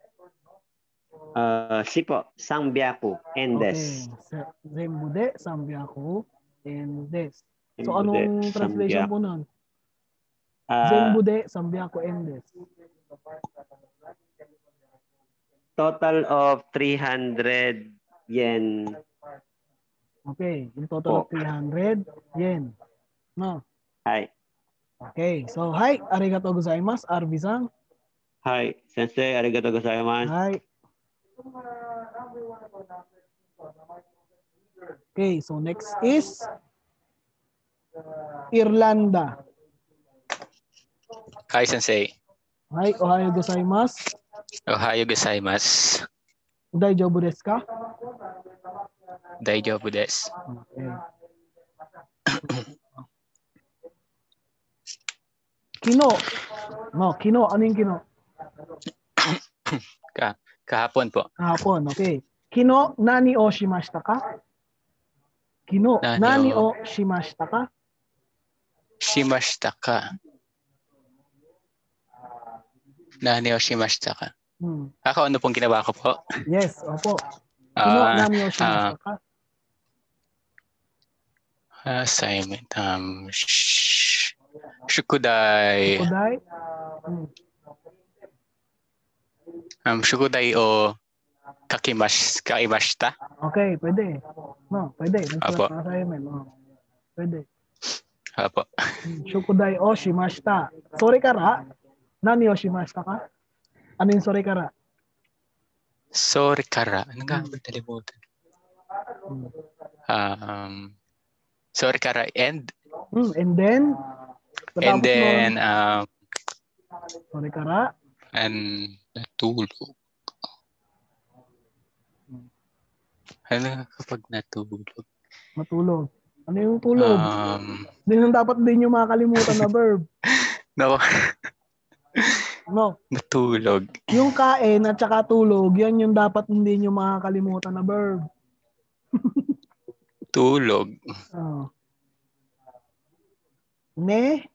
S9: Uh, si po, Sangbyaku. Endes.
S1: Okay. Zenbu de Sambyaku and des. So
S9: Zenbu de
S1: anong translation
S9: Sambyaku.
S1: po nun?
S9: Ah,
S1: Zenbu de Sambyaku and des.
S9: total of three hundred yen.
S1: Okay, in total of
S9: Po.
S1: three hundred yen. No.
S9: Hi.
S1: Okay, so hi, arigatou gozaimasu, Arbi-san.
S9: Hi. Sensei, arigato gozaimasu.
S1: Hi. Okay, so next is Irlanda.
S10: Hi, Sensei.
S1: Hi, ohayo gozaimasu.
S10: Ohayo gozaimasu.
S1: Daijoubu desu ka?
S10: Daijoubu desu.
S1: Okay. Kino. No, kino. Ano yung kino?
S10: Ka kahapon po.
S1: Kahapon, okay. Kino, nani o shimashita ka? Kino,
S10: Nani
S1: nani
S10: o-
S1: o shimashita ka?
S10: shimashita ka. Nani o shimashita ka.
S1: Hmm.
S10: Ako, ano pong ginawa ko po?
S1: Yes, opo. Sino
S10: Ah,
S1: nani o shimashita ka?
S10: ah, assignment. Um, sh- shukudai.
S1: Shukudai? Hmm.
S10: Um, shukudai o kakimash, kaimashita.
S1: Okay, pwede. No, pwede.
S10: Apo.
S1: Nagsulat ng assignment. No. Pwede.
S10: Apo.
S1: Hmm. Shukudai o shimashita. Sorry kara? Nani o shimashita ka? Ano yung sorry kara?
S10: Sorry kara. Ano nga ba nalimutan?
S1: Hmm.
S10: Um, sorry kara and
S1: Hmm. And then?
S10: and
S1: Patapos
S10: then
S1: nun,
S10: um
S1: sorry kara?
S10: and natulog. Ano kapag natulog?
S1: Matulog. Ano yung tulog?
S10: Um,
S1: Hindi nang dapat din yung makakalimutan na verb.
S10: no,
S1: No.
S10: natulog.
S1: Yung kain at saka tulog, yan yung dapat hindi nyo makakalimutan na verb.
S10: Tulog.
S1: Oh. Ne?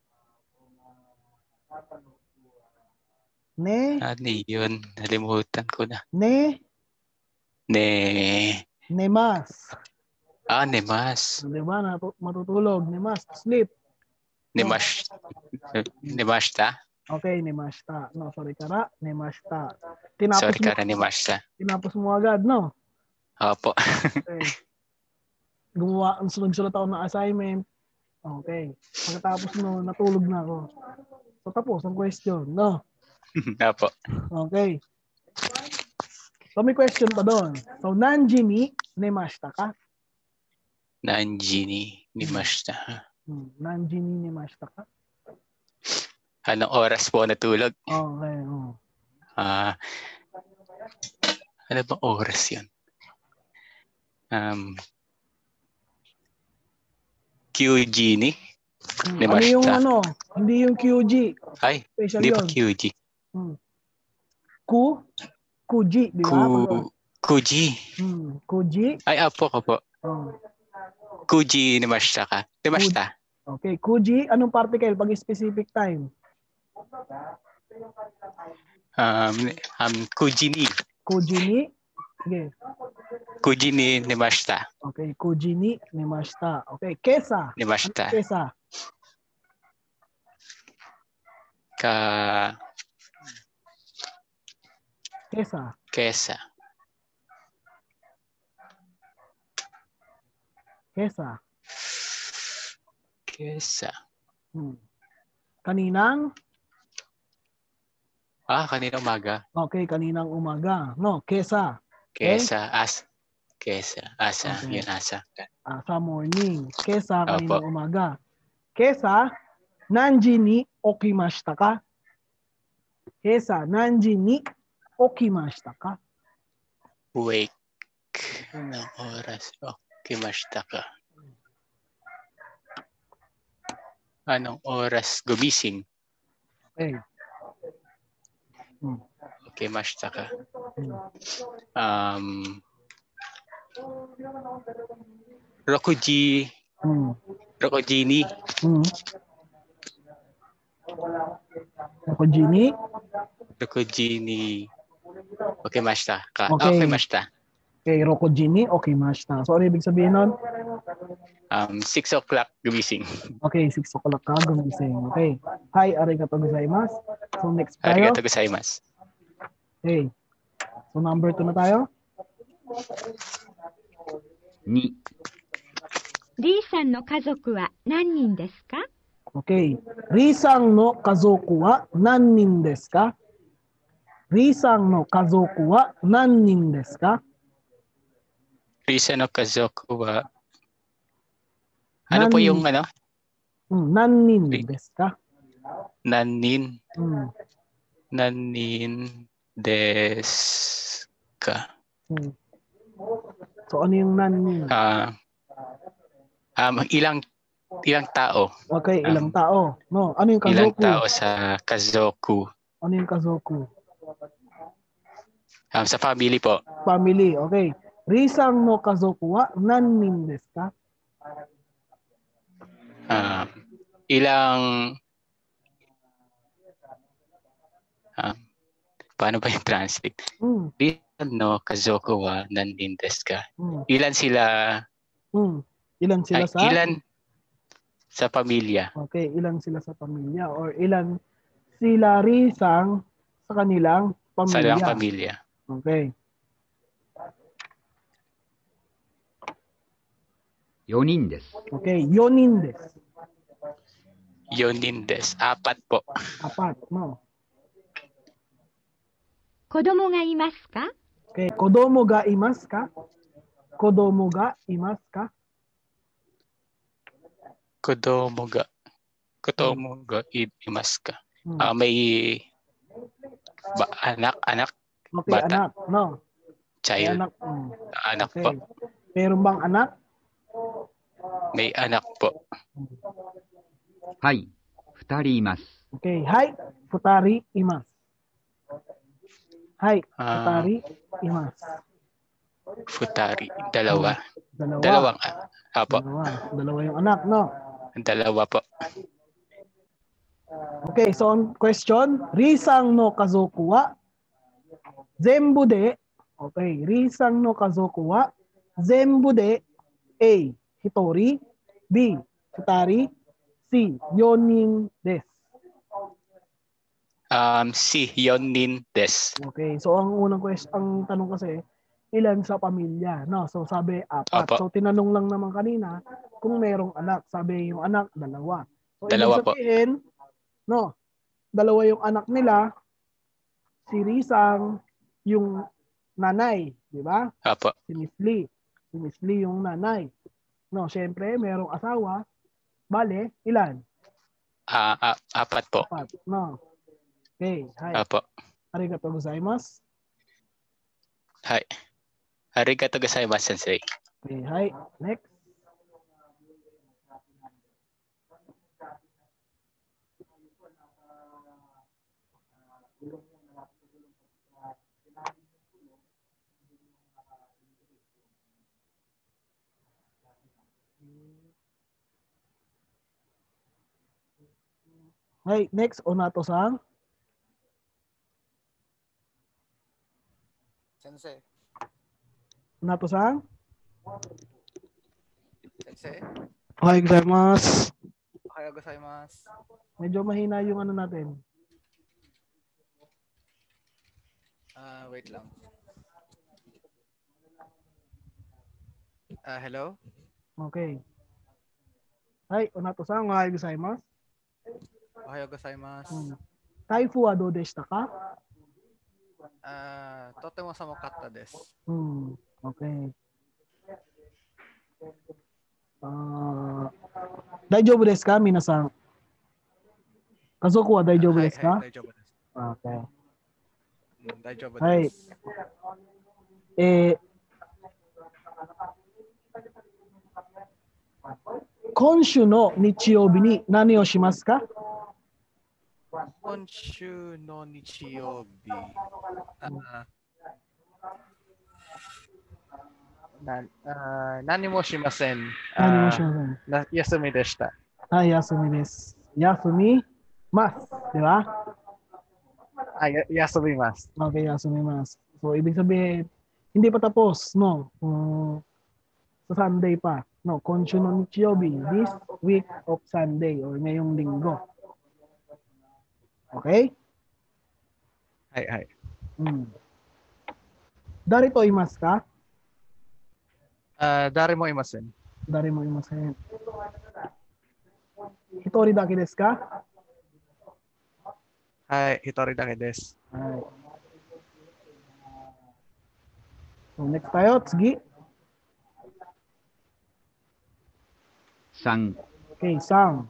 S1: Ne?
S10: Ano yun? Nalimutan ko na.
S1: Ne?
S10: Ne.
S1: Nemas.
S10: Ah, nemas.
S1: Di ba? Natu- matutulog. Nemas. Sleep.
S10: Nemash. Nemashita?
S1: Okay, nemashita. No, sorry kara. Nemashita. Tinapos
S10: Sorry
S1: mo,
S10: kara, nemashita.
S1: tinapos mo agad, no?
S10: Opo.
S1: Okay. Gumawa, nagsulat ako ng assignment. Okay. Pagkatapos no, natulog na ako. So, tapos ang question, no?
S10: Opo.
S1: Okay. So, may question pa doon. So, nanji ni nemashita ka?
S10: Nanji ni nemashita.
S1: Hmm. Nanji ni nemashita ka?
S10: Anong oras po natulog?
S1: Okay. Oh.
S10: Ah, ano bang oras yun? Um, Q G ni?
S1: Hmm. Ano
S10: Nemashita.
S1: yung ano? Hindi yung Q G.
S10: Ay,
S1: Special
S10: hindi pa
S1: yun.
S10: Q G.
S1: Hmm. Ku? Kuji, di ba?
S10: Ku, Kuji.
S1: Hmm. Kuji.
S10: Ay, apo ko po.
S1: Oh.
S10: Kuji nemashita ka. Nemashita.
S1: Okay. Kuji, anong particle pag specific time?
S10: Um, um, Kuji ni.
S1: Kuji ni? Okay.
S10: Kuji ni nemashita.
S1: Okay. Kuji ni nemashita. Okay. Kesa.
S10: Nemashita.
S1: Ano kesa?
S10: Ka,
S1: Kesa.
S10: kesa.
S1: Kesa.
S10: Kesa.
S1: Hmm. Kaninang?
S10: Ah, kanina umaga.
S1: Okay, kaninang umaga. No, kesa.
S10: Kesa, as. Kesa, asa.
S1: Okay.
S10: Yun, asa.
S1: Asa morning. Kesa,
S10: Opo.
S1: kaninang umaga. Kesa, nanji ni okimashita ka? Kesa, nanji ni okimashita ka?
S10: Wake. Anong oras? Okimashita ka. Anong oras gumising?
S1: Okay. Hmm.
S10: Okimashita ka.
S1: Hmm.
S10: Um, Rokuji.
S1: Hmm.
S10: Rokuji ni.
S1: Hmm. Rokuji ni?
S10: Rokuji ni. Okimashita ka.
S1: Okay.
S10: Okimashita.
S1: Okay, rokuji ni okimashita. So, ano ibig sabihin nun?
S10: Um, six o'clock gumising.
S1: Okay, six o'clock ka gumising. Okay. Hi, arigatou gozaimasu. So, next tayo.
S10: Arigatou gozaimasu.
S1: Okay. So, number two na tayo.
S2: ni、
S3: リーさんの家族は何人ですか？
S1: Okay. Risang no kazoku wa nannin desu ka? Risang no kazoku wa nannin desu ka?
S10: Risa no kazoku wa. Ano po
S1: Nannin.
S10: yung ano?
S1: Hmm, nannin desu ka?
S10: Nanin.
S1: Hmm.
S10: Nanin desu ka.
S1: Hmm. So, ano yung nannin?
S10: Ah, um, ilang ilang tao?
S1: Okay, ilang
S10: Um,
S1: tao. No, ano yung
S10: Ilang
S1: kazoku?
S10: tao sa kazoku?
S1: Ano yung kazoku?
S10: Um, sa family po.
S1: Family, okay. Risang no kazoku wa nannin desu ka?
S10: Um, ilang ah, paano ba yung translate?
S1: Hmm.
S10: Risan no kazoku wa nandin desu ka?
S1: Hmm.
S10: Ilan sila
S1: Hmm. Ilan sila
S10: ay,
S1: sa?
S10: ilan sa pamilya?
S1: Okay, ilan sila sa pamilya or ilan sila risang sa kanilang
S10: Sa ilang
S1: pamilya.
S10: pamilya.
S1: Okay.
S2: Yonin desu.
S1: Okay, yonin desu.
S10: Yonin desu. Apat po.
S1: Apat, no?
S3: 子供がいますか？
S1: Okay, kodomo ga imasu ka? Kodomo ga imasu ka?
S10: Kodomo ga. Kodomo ga imasu ka?
S1: Hmm.
S10: Ah, may ba, anak, anak,
S1: Okay,
S10: bata,
S1: anak, no? May
S10: child,
S1: anak. Hmm.
S10: anak
S1: Okay.
S10: po.
S1: Meron bang anak?
S10: May anak po.
S2: はい、二人います。
S1: Okay, hai, futari imasu. Hai,
S10: Ah,
S1: futari imasu.
S10: futari, dalawa.
S1: Dalawa.
S10: Dalawang, ah, apo.
S1: Dalawa. Dalawa yung anak, no?
S10: Dalawa po.
S1: Okay, so on question, risang no kazoku wa zenbu de, okay, risang no kazoku wa zenbu de A, hitori, B, futari, C, yonin desu.
S10: Um, si Yonin desu.
S1: Okay, so ang unang question, ang tanong kasi, ilan sa pamilya, no? So sabi apat.
S10: Opo.
S1: So tinanong lang naman kanina kung merong anak. Sabi yung anak, dalawa. So
S10: Dalawa
S1: ibig sabihin, no, dalawa yung anak nila, si Risang, yung nanay, di ba?
S10: Apo.
S1: Si Miss Lee. Si Miss Lee yung nanay. No, syempre, merong asawa. Bale, ilan?
S10: Ah, ah, apat po.
S1: Apat. No. Okay, hi.
S10: Apo.
S1: Arigatou gozaimasu.
S10: Hi. Arigatou gozaimasu, sensei.
S1: Okay, hi. Next. Hey, next, Onato-san.
S11: Sensei.
S1: Onato-san.
S11: Sensei.
S1: Ohayou gozaimasu.
S11: Ohayou gozaimasu.
S1: Medyo mahina yung ano natin.
S11: Ah, uh, wait lang. Ah, uh, hello?
S1: Okay. Hi, Onato-san. Ohayou gozaimasu.
S11: Ohayou gozaimasu.
S1: Hmm. Taifu wa dou deshita ka?
S11: Ah, uh, totemo samokatta desu.
S1: Hmm, okay. Ah, daijoubu desu ka, minasan? Kazoku wa daijoubu desu ka?
S11: Hai, daijoubu desu.
S1: Okay.
S11: Hmm, daijoubu
S1: Hai.
S11: desu.
S1: Eh, 今週の日曜日に何をしますか？
S11: 今週の日曜日。あなあ何もしません。
S1: 何もしません。
S11: な休みでした。
S1: はい、休みです。休みます。Di ba?
S11: Ah, y-休みます。
S1: Okay,休みます. So, ibig sabihin, hindi pa tapos, no? Uh, sa Sunday pa. No, konsyu no Nichiyobi, this week of Sunday or ngayong linggo. Okay?
S11: はいはい。
S1: Hmm. Darito imasu ka?
S11: あ誰もいません。
S1: Dari mo imasen. Hitori dake desu ka?
S11: はい、一人だけです。
S1: Alright. So, next tayo, tsugi.
S2: さん、
S1: Okay, sang.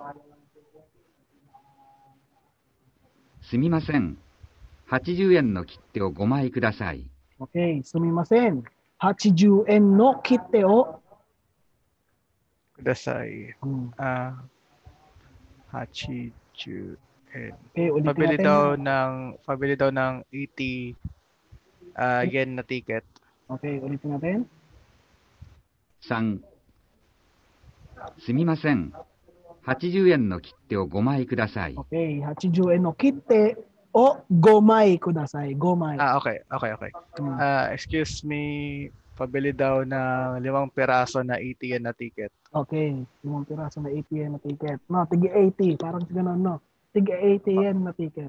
S2: すみません。はちじゅうえんの切手をごまいください。
S1: Okay, sumimasen.はちじゅうえんの切手を。
S11: ください。
S1: Hmm.
S11: Ah, eighty yen.
S1: Okay, ulitin
S11: Pabili
S1: natin.
S11: daw ng pabili daw ng eighty ah, yen na ticket.
S1: Okay, ulitin natin.
S2: さん、すみません。 はちじゅうえんの切手をごまいください。
S1: Okay,はちじゅうえんの切手o gomai kudasai. Gomai.
S11: Ah, okay, okay, okay.
S1: Hmm.
S11: Ah, excuse me, pabili daw ng limang piraso na eighty yen na ticket.
S1: Okay, limang piraso na eighty yen na ticket. No, tigi eighty, parang ganun, no. Tigi eighty yen na ticket.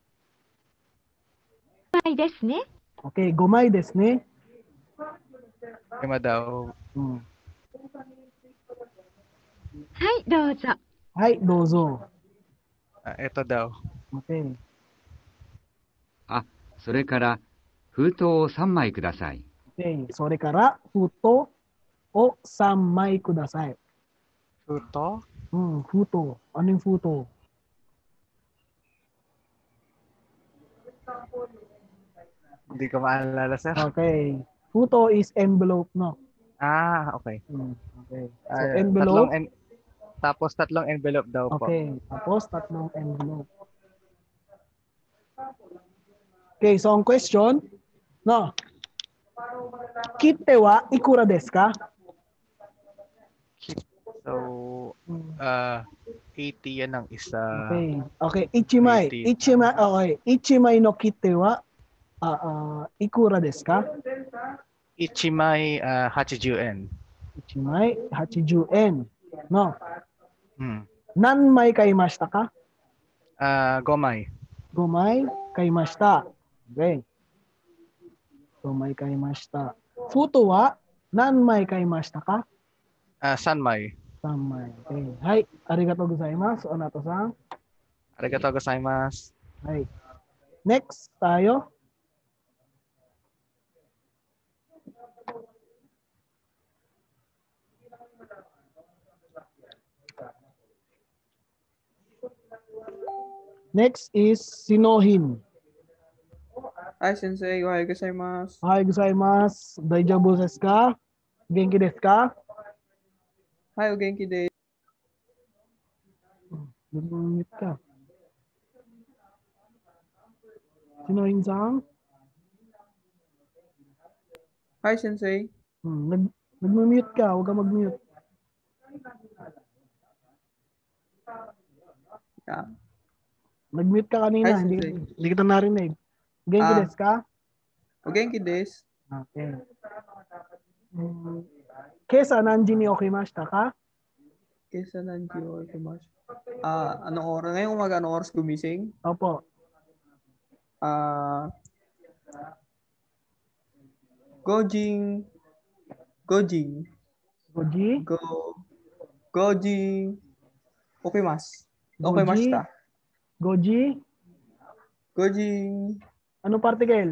S3: はいですね。
S1: Okay, gomai desu ne.
S11: Lima daw.
S1: Hmm.
S3: はい、どうぞ。
S1: Hai, dozo.
S11: Ah, ito daw.
S1: Okay.
S2: あ、それから封筒をさんまいください。
S1: Okay, それからfuto o samai kudasai.
S11: Tuto?
S1: Hmm, futo. Ano yung futo?
S11: Hindi ko maalala, sir.
S1: Okay. Futo is envelope, no?
S11: Ah, okay.
S1: Hmm, okay. So,
S11: Ah,
S1: envelope.
S11: Tatlong en- tapos tatlong envelope daw po.
S1: Okay. Tapos, tatlong envelope. Okay, so ang question, no? Kitte wa ikura desu ka?
S11: So, uh, eighty yan ang isa.
S1: Okay. Okay, ichimai.
S11: eighty.
S1: Ichimai, okay. Ichimai no kitte wa ah, ah, ikura desu ka?
S11: Ichimai uh,はちじゅうえん.
S1: Ichimai,はちじゅうえん. No?
S11: Hmm.
S1: Nanmai kaimashita ka?
S11: Ah, gomai.
S1: Gomai kaimashita. Okay. Gomai kaimashita. Futo wa nanmai kaimashita ka?
S11: Ah, sanmai.
S1: Sanmai. Okay. Hai, arigatou gozaimasu. Onato-san.
S11: Arigatou gozaimasu.
S1: Hai. Next tayo. Next is Sinohin.
S12: Hi, Sensei. Ohayou gozaimasu.
S1: Ohayou gozaimasu. Daijoubu desu ka? Genki desu ka?
S12: Hi, o genki desu.
S1: Nag-mute ka. Sinohin-san?
S12: Hi, Sensei.
S1: Hmm, nag nag-mute ka. Huwag ka mag-mute.
S12: Yeah.
S1: Nag-mute ka kanina.
S12: Hi,
S1: Hindi,
S12: Sensei.
S1: hindi kita narinig. Genki
S12: Ah.
S1: desu ka?
S12: O genki desu.
S1: Okay. Hmm. Kesa nanji ni okimashita ka?
S12: Kesa nanji o okimasu. Ah, anong oras? Ngayong umaga, anong oras gumising?
S1: Opo.
S12: Ah, Gojing. Gojing.
S1: Goji?
S12: Go. Gojing. Okimasu.
S1: Goji?
S12: Okimashita.
S1: Goji?
S12: Gojing.
S1: Anong particle?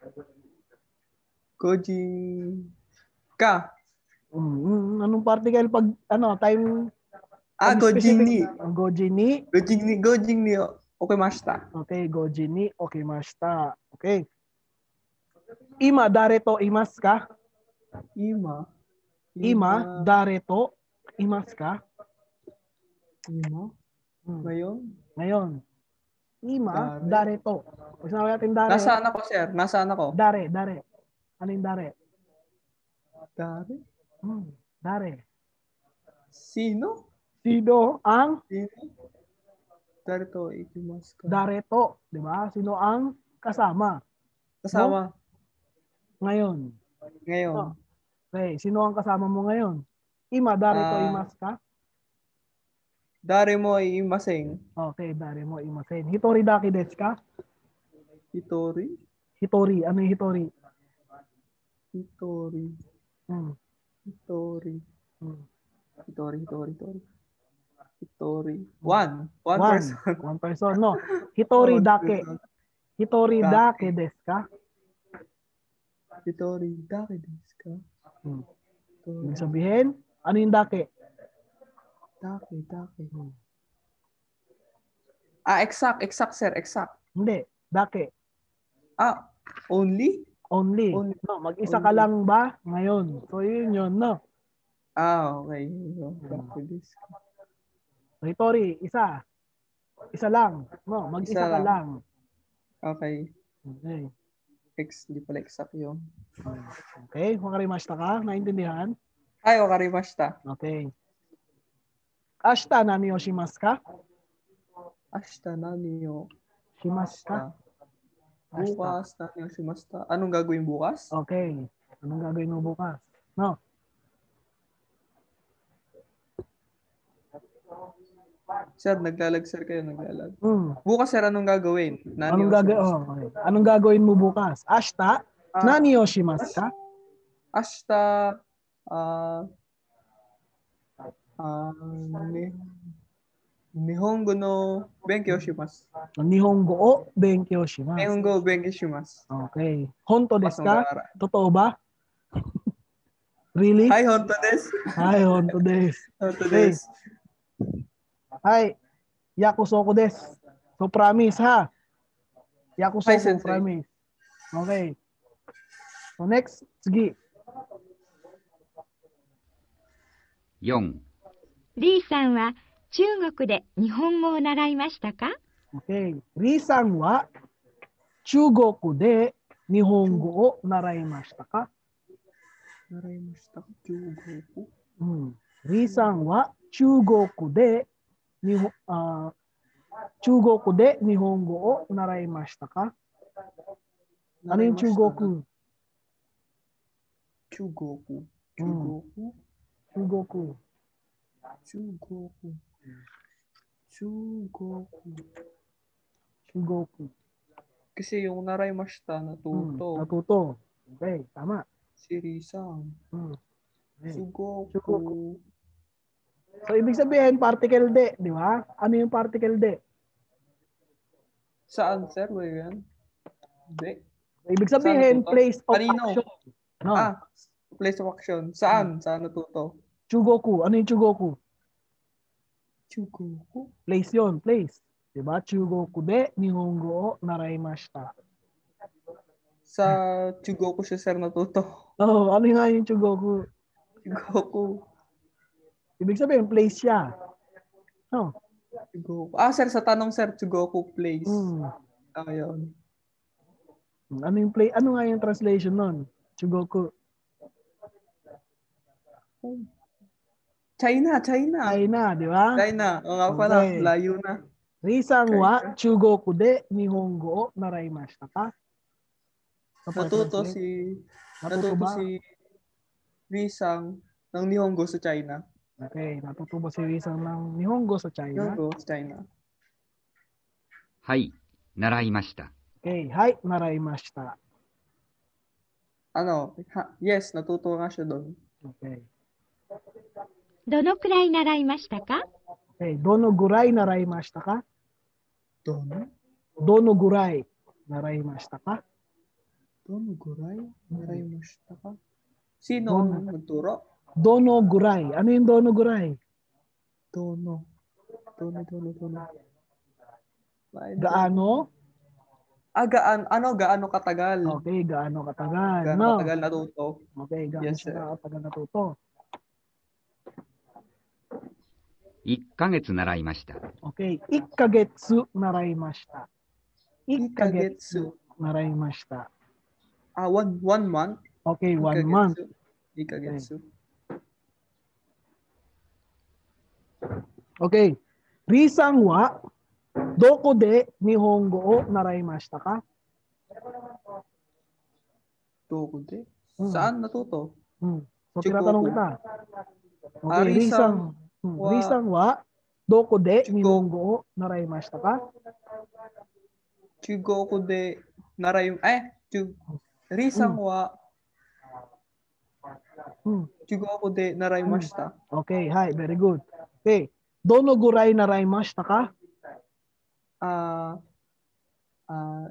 S12: Gojing. Ka.
S1: Mm, anong particle pag ano time
S12: Ah,
S1: pag
S12: gojing
S1: specific-
S12: ni.
S1: Ang goji ni.
S12: Gojing ni. Gojing ni. Okimashita.
S1: Okay, goji ni okimashita. Okay. Ima dare to imasu ka?
S12: Ima.
S1: Ima dare to imasu ka?
S12: Ima.
S1: Hmm.
S12: Ngayon?
S1: Ngayon. Ima
S12: Dare.
S1: dare to. Pag sinabi natin dare.
S12: Nasaan ako, sir? Nasaan ako?
S1: Dare, dare. Ano yung dare?
S12: Dare?
S1: Hmm, dare.
S12: Sino?
S1: Sino ang
S12: Sino? Dare to ikimasu ka.
S1: dare to, di ba? Sino ang kasama?
S12: Kasama.
S1: Ngayon.
S12: Ngayon.
S1: Oh. Okay, sino ang kasama mo ngayon? Ima dare to
S12: Ah.
S1: imasu ka?
S12: Dare mo imaseng.
S1: Okay, dare mo imasen. Hitori daki desu ka?
S12: Hitori?
S1: Hitori, ano yung hitori?
S12: Hitori.
S1: Hmm.
S12: Hitori.
S1: Hmm.
S12: Hitori, hitori, hitori. Hitori. One. One,
S1: One.
S12: person.
S1: One person, no. Hitori
S12: One
S1: dake.
S12: person.
S1: Hitori
S12: Dake.
S1: dake desu ka?
S12: Hitori. Dake desu ka?
S1: Hmm.
S12: Hitori.
S1: Ibig sabihin, ano yung dake?
S12: Dake, dake. Ah, exact. Exact, sir. Exact.
S1: Hindi, dake.
S12: Ah, only?
S1: Only.
S12: Only.
S1: No, mag-isa
S12: Only.
S1: ka lang ba ngayon? So yun yun, no.
S12: Ah, okay. Dake desu ka.
S1: So, hitori, isa. Isa lang. No, mag-isa
S12: Isa
S1: ka
S12: lang.
S1: lang.
S12: Okay.
S1: Okay.
S12: Ex, di pala exact yun.
S1: Okay, wakarimashita ka? Naintindihan?
S12: Ay, wakarimashita.
S1: Okay. Ashita nani o shimasu ka?
S12: Ashita nani o
S1: Shimasu ka?
S12: bukas nani o shimasu ka? Anong gagawin bukas?
S1: Okay. Anong gagawin mo bukas? No.
S12: Sir, naglalag sir kayo, naglalag.
S1: Hmm.
S12: Bukas sir, anong gagawin? Nani
S1: Anong
S12: o
S1: gagawin?
S12: shimasu?
S1: Oh, okay. Anong gagawin mo bukas? Ashita
S12: Ah,
S1: nani o shimasu ka?
S12: Ashita, ah, ah, ni, Nihongo no benkyou shimasu.
S1: Nihongo o benkyou shimasu.
S12: Nihongo o benkyou shimasu.
S1: Okay. Honto desu
S12: Mas
S1: ka?
S12: mag-aaral.
S1: Totoo ba? Really?
S12: Hi, honto desu.
S1: Hi, honto desu.
S12: Honto
S1: Okay.
S12: desu.
S1: Hi. Yakusoko desu. So promise ha.
S12: Hi,
S1: Yakusoko
S12: sensei.
S1: promise. Okay. So next, sige.
S2: よん、
S3: リーさんは中国で日本語を習いましたか？
S1: Okay. Ri-san wa Chugoku de Nihongo o naraimashita ka?
S12: Naraimashita ka? Chugoku?
S1: Hmm. Ri-san wa Chugoku de Niho ah Chugoku de Nihongo o naraimashita ka? Ano yung Chugoku?
S12: Chugoku.
S1: Hmm.
S12: Chugoku.
S1: Chugoku.
S12: Chugoku. Chugoku.
S1: Chugoku.
S12: Kasi yung naraimashita,
S1: Hmm.
S12: natuto.
S1: Natuto. Okay, tama.
S12: Si Ri-san.
S1: Hmm. Okay.
S12: Chugoku.
S1: Chugoku. So, ibig sabihin, particle de, di ba? Ano yung particle de?
S12: Saan, sir? Ba yan? Hindi.
S1: So, ibig sabihin,
S12: Saan natuto?
S1: place of
S12: Kanino?
S1: action. No.
S12: Ah, place of action. Saan? Saan natuto?
S1: Chugoku. Ano yung Chugoku?
S12: Chugoku?
S1: Place yun, place. Diba? Chugoku de Nihongo o naraimashita.
S12: Sa Chugoku siya, sir, natuto.
S1: Oh, ano nga yung Chugoku?
S12: Chugoku.
S1: Ibig sabihin, place siya. No.
S12: Chugoku. Ah, sir, sa tanong, sir, Chugoku place.
S1: Hmm.
S12: Ayun.
S1: Ano yung play? Ano nga yung translation nun? Chugoku.
S12: China, China.
S1: China, di ba?
S12: China. O nga pala,
S1: Okay.
S12: layo na.
S1: Ri-san wa Chugoku de Nihongo o naraimashita ka?
S12: Natuto si
S1: Natuto
S12: natuto
S1: ba?
S12: si Ri-san ng Nihongo sa China.
S1: Okay, natuto ba si Ri-san ng Nihongo sa China?
S12: Nihongo sa China.
S2: はい、習いました。
S1: Okay, hai, naraimashita.
S12: Ano? Ha, yes, natuto nga siya doon.
S1: Okay.
S3: どのくらい習いましたか？
S1: Okay, dono gurai naraimashita ka?
S12: Dono?
S1: Dono gurai naraimashita ka?
S12: Dono gurai? Naraimashita ka? Sino
S1: Dono.
S12: ang nagturo?
S1: Dono gurai. Ano yung dono gurai?
S12: Dono. Dono, dono, dono. Ay,
S1: Gaano?
S12: Ah, gaan, ano, gaano katagal?
S1: Okay, gaano katagal.
S12: Gaano
S1: No.
S12: katagal natuto?
S1: Okay, gaano
S12: Yes,
S1: siya
S12: sir.
S1: katagal natuto?
S2: いっかげつ習いました。
S1: Okay, ikkagetsu naraimashita.
S12: Ikkagetsu.
S1: Naraimashita.
S12: Ah, one, one month?
S1: Okay, one
S12: Ikkagetsu.
S1: month.
S12: Ikkagetsu.
S1: Okay. Ri-san wa doko de Nihongo o naraimashita ka?
S12: Doko de?
S1: Hmm.
S12: Saan natuto?
S1: Hmm. So,
S12: Chugoku.
S1: tinatanong kita. Okay,
S12: Ah,
S1: Ri-san
S12: Ri-san
S1: hmm,
S12: wa-
S1: Ri-san wa doko de
S12: Chugoku.
S1: Nihongo o naraimashita ka?
S12: Chugoku de naray eh chu Ri-san wa
S1: Hmm.
S12: Chugoku de naraimashita.
S1: Okay, hi, very good. Okay. Dono gurai naraimashita ka?
S12: Ah ah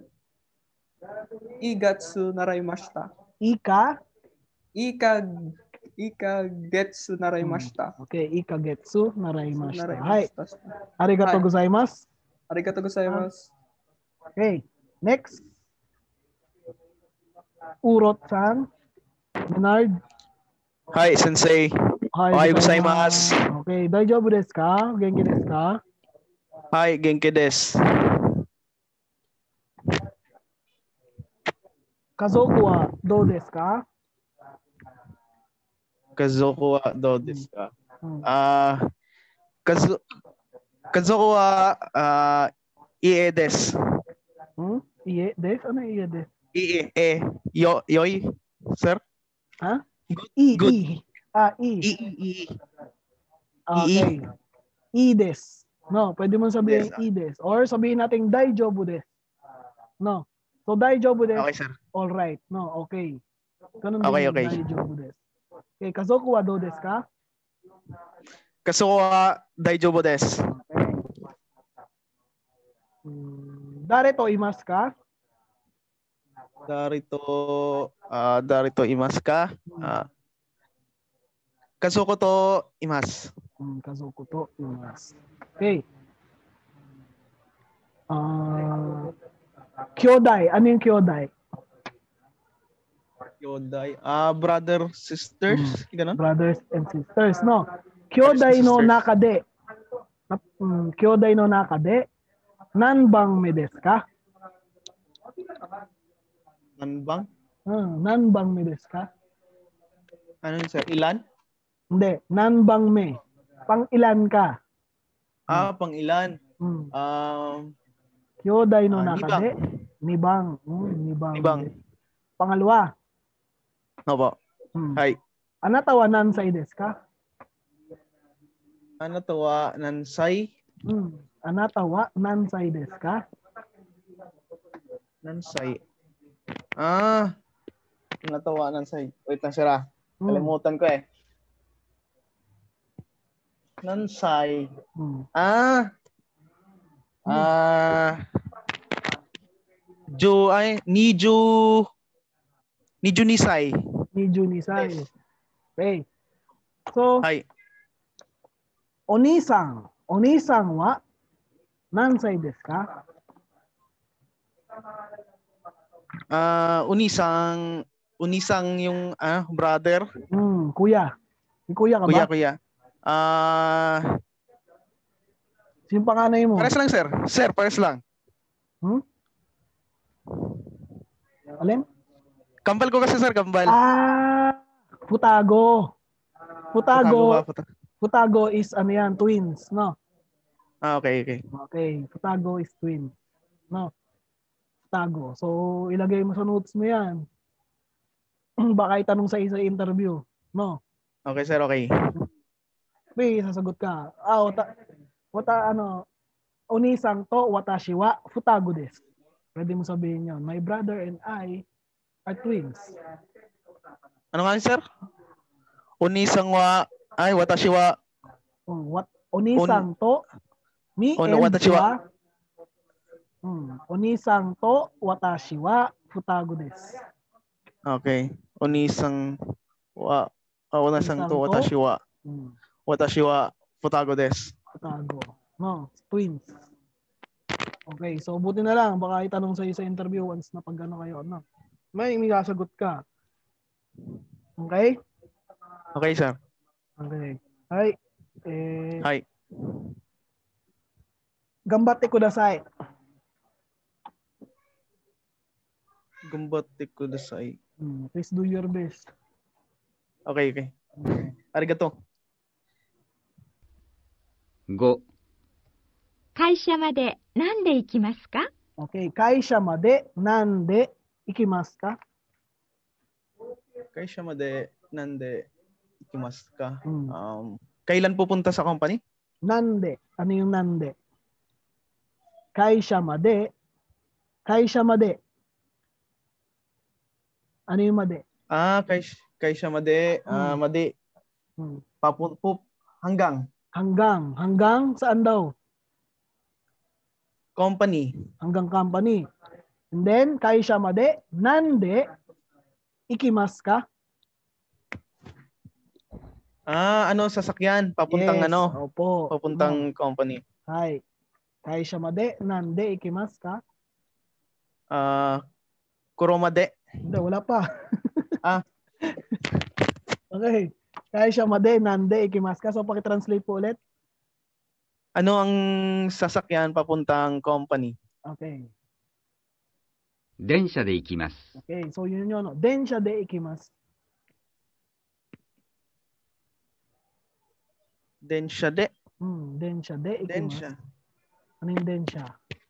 S12: Igatsu naraimashita.
S1: Ika?
S12: Ika Ika getsu naraimashita.
S1: Okay, ikagetsu naraimashita. Hi.
S12: Naraimashita.
S1: Arigato
S12: Hi.
S1: gozaimasu.
S12: Arigato gozaimasu.
S1: Okay, next. Urot-san. Bernard.
S13: Hi, Sensei.
S1: Hi,
S13: Ohayou
S1: gozaimasu.
S13: gozaimasu.
S1: Okay, daijoubu desu ka? Genki desu ka?
S13: Hi, genki desu.
S1: Kazoku wa dou desu ka?
S13: Kazoku wa dou desu ka?
S1: Hmm.
S13: Ah, Kazu Kazuko wa ah, ie des.
S1: Hmm? Iye, des? Ano iye, des?
S13: Ie, e. Yo, yoy, sir?
S1: Ha? I,
S13: Good.
S1: I. Ah, I.
S13: I, i, i.
S1: Okay. Ides. No, pwede mo sabihin
S13: Des, ah.
S1: ides. Or sabihin natin daijobu des. No. So daijobu des.
S13: Okay, sir.
S1: All right. No, okay. Ganun
S13: Okay,
S1: din
S13: okay.
S1: daijobu des. Okay, kazoku wa do desu ka?
S13: Kazuko wa daijobu des.
S1: Hmm, Dare to imasu ka?
S13: Darito, ah, darito imasu ka? Ah, Kazuko to imasu.
S1: Hmm, kazoku to imasu. Okay. Ah, kyodai. Ano yung kyodai?
S13: Yodai. Ah, brother, sisters? Ganun?
S1: Brothers and sisters, no? Kyodai no
S13: sisters.
S1: nakade. Hmm, kyodai no nakade. Nanbang me desu ka?
S13: Nanbang?
S1: Ah, nanbang me desu ka?
S13: Ano yun, sir? Ilan?
S1: Hindi, nanbang me. Pang ilan ka?
S13: Ah, pang ilan?
S1: Hmm.
S13: Um,
S1: Kyodai no
S13: Ah,
S1: nakade. Nibang. Hmm, nibang.
S13: Nibang.
S1: Pangalawa.
S13: Opo.
S1: Hmm.
S13: Hi.
S1: Anatawa nansai desu ka?
S13: Ano to wa nansay?
S1: Hmm. Anatawa nansai desu ka?
S13: Nansay. Ah. Ano to wa nansay? Wait lang, sir ah.
S1: Hmm.
S13: Kalimutan ko eh. Nansay.
S1: Hmm.
S13: Ah. Ah. Jo ay Niju Niju Nisay.
S1: Niju Nisay. Okay. So,
S13: Hi.
S1: Onisang. Onisang wa nansai desu ka?
S13: Ah, unisang unisang yung ah brother.
S1: Hmm, kuya. Si kuya ka
S13: Kuya,
S1: ba?
S13: kuya. Ah,
S1: Sino panganay mo?
S13: pares lang, sir. Sir, pares lang.
S1: Hmm? Alin?
S13: Kambal ko kasi, sir, kambal.
S1: Ah, Futago.
S13: Futago ba?
S1: Futago.
S13: Futa-
S1: Futago is ano yan, twins, no?
S13: Ah, okay, okay.
S1: Okay, Futago is twins. No? Futago. So, ilagay mo sa notes mo yan. Baka itanong sa isa interview. No?
S13: Okay, sir, okay.
S1: May sasagot ka. Ah, wata, wata ano, onisang to, watashi wa, Futago desu. Pwede mo sabihin yun. My brother and I are twins.
S13: Ano nga, sir? Unisang wa, ay, watashi wa,
S1: Oh, what, onisang to, me
S13: on-
S1: and
S13: watashi wa.
S1: wa, hmm, onisang to, watashi wa, Futago desu.
S13: Okay. Unisang wa, ah, unisang to,
S1: Unisang to.
S13: watashi wa,
S1: Hmm,
S13: watashi wa, futago desu.
S1: Futago. No, twins. Okay, so buti na lang. Baka itanong sa'yo sa interview once na pag ano kayo. No? May may sasagot ka. Okay?
S13: Okay, sir.
S1: Okay. Hi. Eh,
S13: Hi.
S1: Gambatte kudasai.
S13: Gambatte kudasai.
S1: Hmm, please do your best.
S13: Okay, okay. Arigato.
S2: ご、
S3: 会社まで何で行きますか？
S1: Okay, kaisha made nande ikimasu ka?
S13: Kaisha made nande ikimasu ka?
S1: Hmm.
S13: Um, kailan pupunta sa company?
S1: Nande. Ano yung nande? Kaisha made. Kaisha made. Ano yung made?
S13: Ah, kaisha, kaisha made, ah,
S1: Hmm.
S13: made.
S1: Hmm.
S13: Papun pup hanggang
S1: Hanggang. Hanggang saan daw?
S13: company.
S1: Hanggang company. And then, kaisha made, nande, ikimasu ka?
S13: Ah, ano sasakyan papuntang
S1: Yes,
S13: ano?
S1: Opo.
S13: Papuntang company.
S1: Hi. Kaisha made, nande, ikimasu ka?
S13: Ah, kuromade.
S1: Hindi, wala pa.
S13: Ah.
S1: Okay. Kaisha made, nande, ikimasu ka. So, pakitranslate po ulit.
S13: Ano ang sasakyan papuntang company?
S1: Okay.
S2: 電車で行きます。
S1: Okay. So, yun yun. No? Densha de ikimasu.
S13: Densha de.
S1: Hmm, densya de ikimasu.
S13: Densya.
S1: Ano yung densya?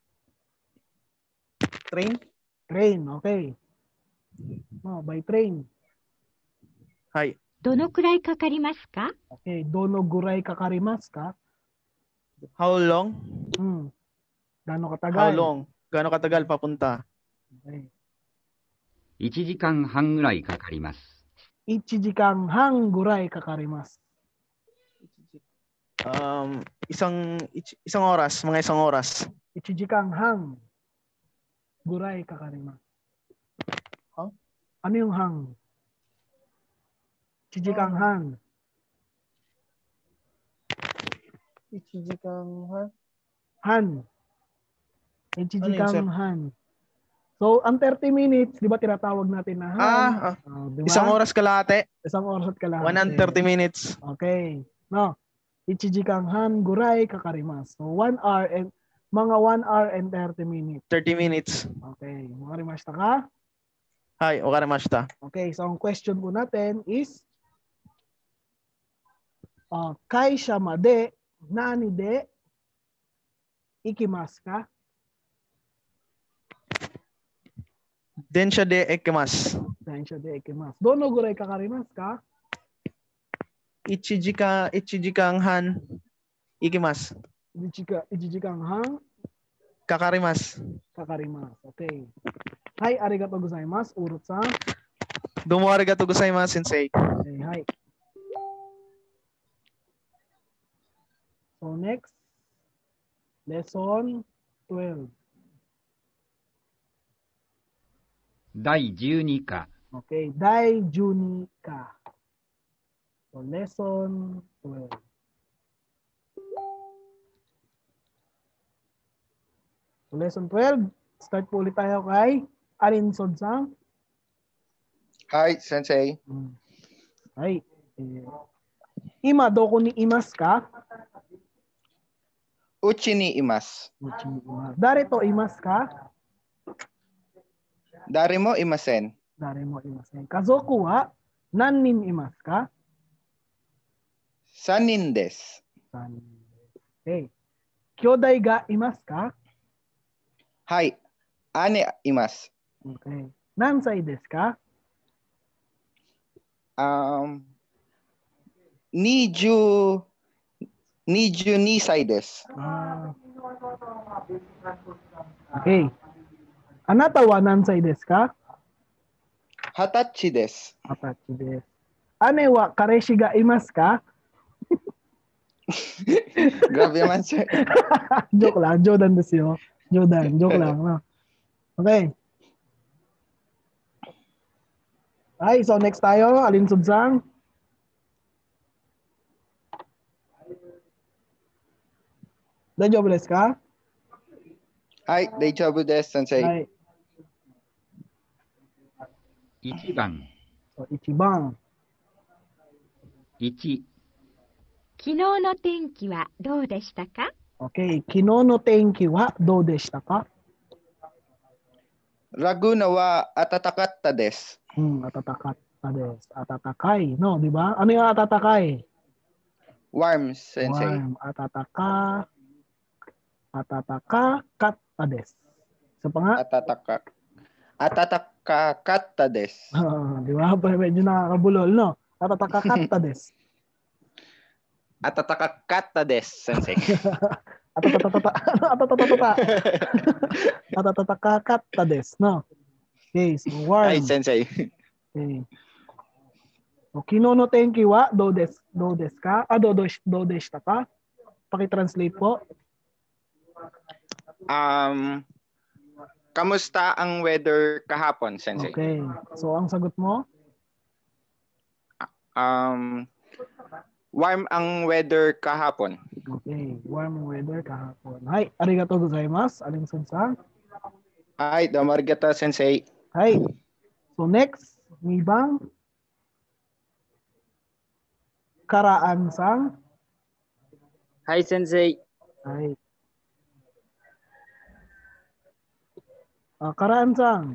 S13: Train.
S1: Train, okay. No, by train.
S13: はい。
S3: どのくらいかかりますか？
S1: Okay, dono guray kakarimasu ka?
S13: How long?
S1: Hmm. Gano'ng
S13: How
S1: katagal?
S13: long? Gaano katagal papunta?
S1: Okay.
S2: いちじかんはんぐらいかかります。
S1: Ichijikang hang guray kakarimasu.
S13: Um, isang ich- isang oras, mga isang oras.
S1: Ichijikang hang guray kakarimasu.
S13: Huh?
S1: Ano yung hang? Ichijikang hang.
S13: Ichijikang ha?
S1: Han. Ichijikang han. So, ang thirty minutes, di ba tinatawag natin na han?
S13: Ah, ah.
S1: Oh, di ba?
S13: Isang oras kalahati.
S1: Isang oras at kalahati.
S13: one hundred thirty minutes.
S1: Okay. No. Ichijikang han guray kakarimasu. So, one hour and mga one hour and thirty minutes.
S13: thirty minutes.
S1: Okay. Wakarimashita ka?
S13: Hai, wakarimashita.
S1: Okay. So, ang question po natin is uh, kaisha made nani de ikimasu ka?
S13: Densya de ikimasu.
S1: Densya de ikimasu. Dono guray kakarimasu ka?
S13: Ichijika, ichijikang han ikimasu.
S1: Ichijika, ichijikang hang
S13: Kakarimasu.
S1: kakarimasu. Okay. Hai, arigatou gozaimasu. Urut-san.
S13: Domo arigatou gozaimasu, sensei.
S1: Okay, hai. So next, lesson twelve.
S2: 第じゅうに課
S1: Okay, dai juni ka. So lesson twelve. So lesson twelve, start po ulit tayo kay Arin Sodsang.
S5: Hi, Sensei.
S1: Hai. Eh, Ima doko ni imas ka?
S5: Uchi ni imas.
S1: Uchi ni imas. Dari to imas ka?
S5: Dari mo imasen.
S1: Dari mo imasen. Kazoku wa nannin imas ka?
S5: Sanin desu.
S1: Sanin. Okay. Kyodai ga imasu ka?
S5: Hai. Ane imasu.
S1: Okay. Nansai desu ka?
S5: Um, niju, niju ni sai desu.
S1: Ah. Okay. Anata wa nansai desu ka?
S5: Hatachi desu.
S1: Hatachi desu. Ane wa kareshi ga imasu ka?
S5: Grabe naman, sir.
S1: Joke lang. Jodan desu yo. Jodan. Joke lang. No? Okay. Ay, so next tayo. Alin Sudsang? Daijoubu desu ka?
S5: Hai, daijoubu desu, sensei.
S1: Hai.
S2: いちばん
S1: So, ichiban.
S2: いち
S3: 昨日の天気はどうでしたか？
S1: Okay. Kino no tenki wa do deshita ka?
S5: Laguna wa atatakatta desu.
S1: Hmm, atatakat desu. Atatakai, no, di ba? Ano yung atatakai?
S5: Warm, sensei.
S1: Warm. Atataka. Atataka katta desu. Isa pa nga?
S5: Atataka. Atataka katta desu.
S1: Ah, di ba? Medyo nakakabulol, no? Atataka katta desu.
S5: Atataka katta desu, sensei.
S1: Atatatata. Atatatata. Atatataka katta desu, no? Okay, so warm.
S5: Hai, sensei.
S1: Okay. So, kino no tenki wa do desu, do desu ka? Ah, do, do, do deshita ka? Paki-translate po.
S5: Um, kamusta ang weather kahapon, sensei?
S1: Okay. So, ang sagot mo?
S5: Um, warm ang weather kahapon.
S1: Okay. Warm weather kahapon. Hai, arigatou gozaimasu. Aling Sudsang.
S5: Hai, domo arigatou, sensei.
S1: Hai. So, next, Nibang. Karaan-sang.
S14: Hi, Sensei.
S1: Hai. Ah, Karaan-sang.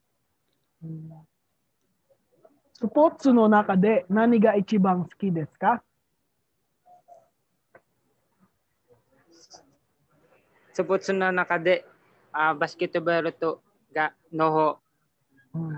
S1: Supotsu no naka de nani ga ichiban suki desu ka?
S14: supotsu no naka de uh, basketball to ga noho
S1: Hmm.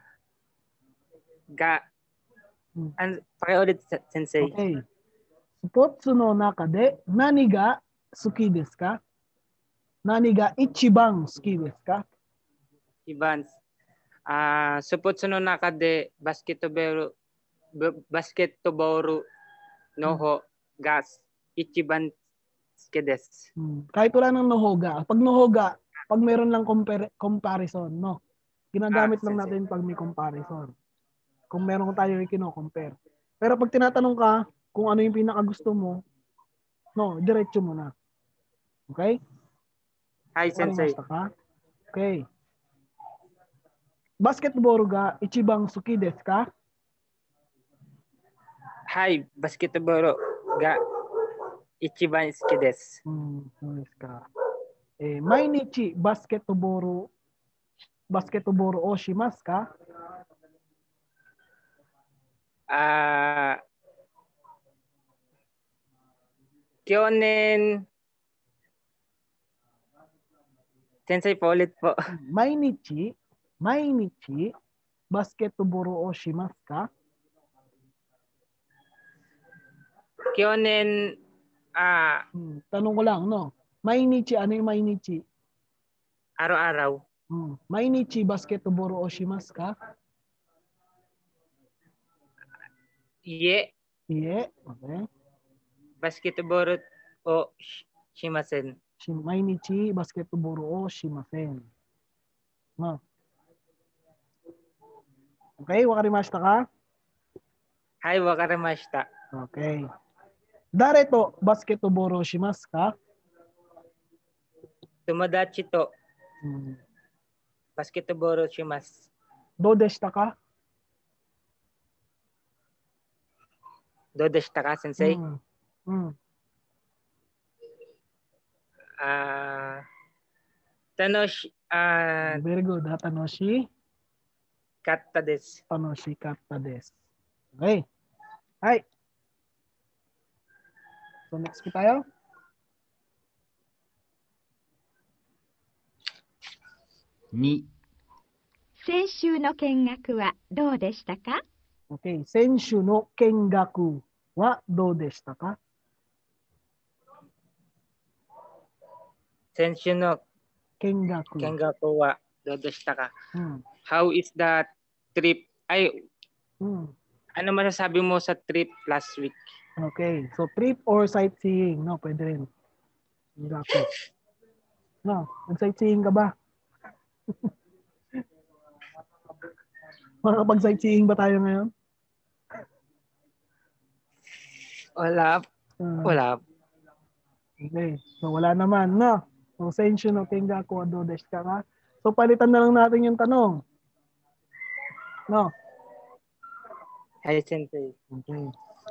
S14: ga an pakiulit sensei.
S1: Okay. Supotsu no naka de nani ga suki desu ka? Nani ga ichiban suki desu ka?
S14: Ibans. Ah, supotsu no naka de basketball basketball noho ga ichiban suki desu.
S1: Hmm. Kahit wala nang nohoga. Pag nohoga, pag meron lang compar- comparison, no? Ginagamit
S14: Ah,
S1: lang
S14: sensei.
S1: natin pag may comparison. Kung meron tayo yung kino-compare. Pero pag tinatanong ka kung ano yung pinakagusto mo, no, diretso mo na. Okay?
S14: Hi, sensei.
S1: Warimashita ka? Okay. Basketball ga ichiban suki desu ka?
S14: Hi, basketball ga ichiban suki desu.
S1: Hmm,そうですか。えー毎日バスケットボール、バスケットボールをしますか？
S14: Ah, Kyonen Sensei po ulit po.
S1: 毎日、毎日バスケットボールをしますか？
S14: Kyonen ah
S1: Hmm, tanong ko lang, no? Mainichi, ano yung mainichi?
S14: araw-araw.
S1: Hmm. Mainichi basketball o shimasu ka?
S14: Iye,
S1: Iye. Okay.
S14: basketball o sh- shimasen.
S1: Shi- Mainichi basketball o shimasen. No. Okay, wakarimashita ka?
S14: Hi, wakarimashita.
S1: Okay. Dare to basketball o shimasu ka?
S14: Tomodachi to
S1: Hmm.
S14: basketball o shimasu.
S1: Do deshita ka?
S14: Do deshita ka, sensei?
S1: Hmm. Hmm.
S14: Ah, tanoshi ah
S1: Very good. Ha, Tanoshi.
S14: katta desu.
S1: Tanoshi katta desu. Okay. Hi. So next po tayo.
S2: ni,
S3: 先週の見学はどうでしたか？
S1: Okay. Senshu no kengaku wa do deshita ka?
S14: Senshu no
S1: Kengaku.
S14: kengaku wa do deshita ka?
S1: Hmm.
S14: How is the trip? Ay,
S1: Hmm.
S14: ano masasabi mo sa trip last week?
S1: Okay. So trip or sightseeing? No, pwede rin. Kengaku. No, nag-sightseeing ka ba? Makakapag-sightseeing ba tayo ngayon?
S14: Wala.
S1: Uh,
S14: Wala.
S1: Okay. So wala naman, no? So senshu no kengaku wa do deshita ka? So palitan na lang natin yung tanong. No?
S14: Hi, sensei.
S1: Okay.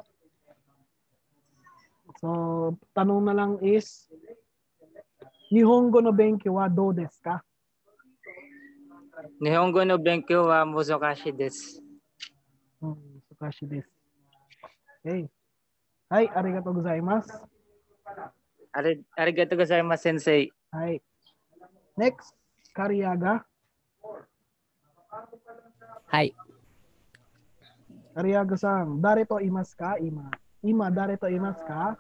S1: So, tanong na lang is, Nihongo no benkyo wa do desu ka?
S14: Nihongo no benkyo wa muzokashi desu.
S1: Hmm, sukashi desu. Okay. Hai, arigatou gozaimasu.
S14: Ari, arigatou gozaimasu, sensei.
S1: Hai. Next, Kariaga.
S6: はい。
S1: Kariaga-san, dare to imasu ka? Ima. Ima, dare to imasu ka?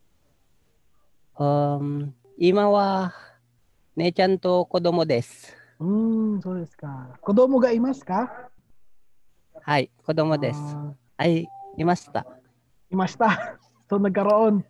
S6: Um, 今は姉ちゃんと子供です。
S1: Hmm, so desu ka. Kodomo ga imasu ka?
S6: はい、子供です。
S1: Ah,
S6: はい、いました。
S1: imashita. So, nagkaroon.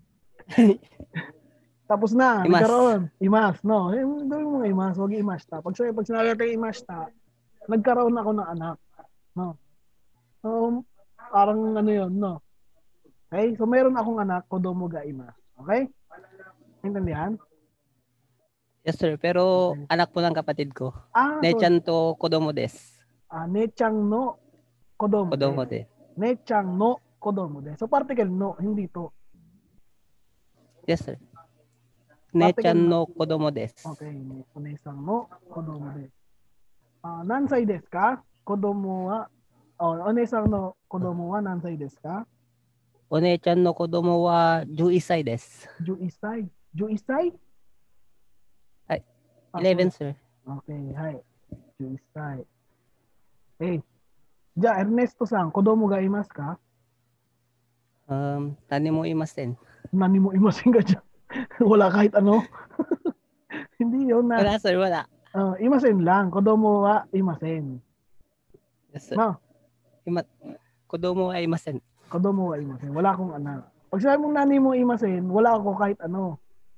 S1: Tapos na,
S6: Imas.
S1: nagkaroon. Imas, no? Eh, gawin mo nga imas, huwag imashita. Pag, pag sinabi natin imashita, nagkaroon ako ng anak. No? So, parang ano yun, no? Okay? So, meron akong anak, kodomo ga imas. Okay? Intindihan?
S6: Yes sir, pero anak po ng kapatid ko.
S1: Ah, so,
S6: 姉ちゃんと子供です。
S1: ah, nechang no kodomo.
S6: 子供で。
S1: Nechang no kodomo de. So, particle no, hindi to.
S6: Yes sir. 姉ちゃんの子供です。
S1: Okay. Onesang no kodomo de. Ah, nansai desu ka? Kodomo wa, oh, onesang no kodomo wa nansai desu ka?
S6: お姉ちゃんの子供はじゅういっさいです。
S1: Juisai. Juisai?
S6: eleven, sir.
S1: Okay, hai. Juisai. Eh, ja, Ernesto-san, kodomo ga imasu ka?
S6: Um, tani mo imasen.
S1: Nani mo imasen ka dyan? Wala kahit ano? Hindi yun na.
S6: Wala, sir, wala.
S1: Uh, imasen lang. Kodomo wa imasen.
S6: Yes, sir.
S1: No?
S6: Ima kodomo wa imasen.
S1: Kodomo wa imasen. Wala akong anak. Pag sabi mong nani mo imasen, wala ako kahit ano.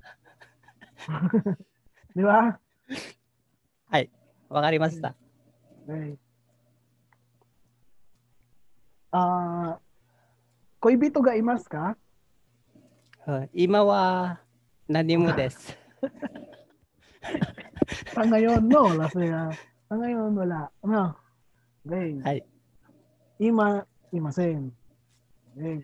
S1: Di ba?
S6: Ay, wakarimashita.
S1: Okay. Ah, uh, koibito ga imasu ka?
S6: Uh, ima wa nani mo desu.
S1: Sa ngayon, no. Lasaya. Sa ngayon, wala. No. Okay.
S6: Ay.
S1: Ima, imasen. Okay.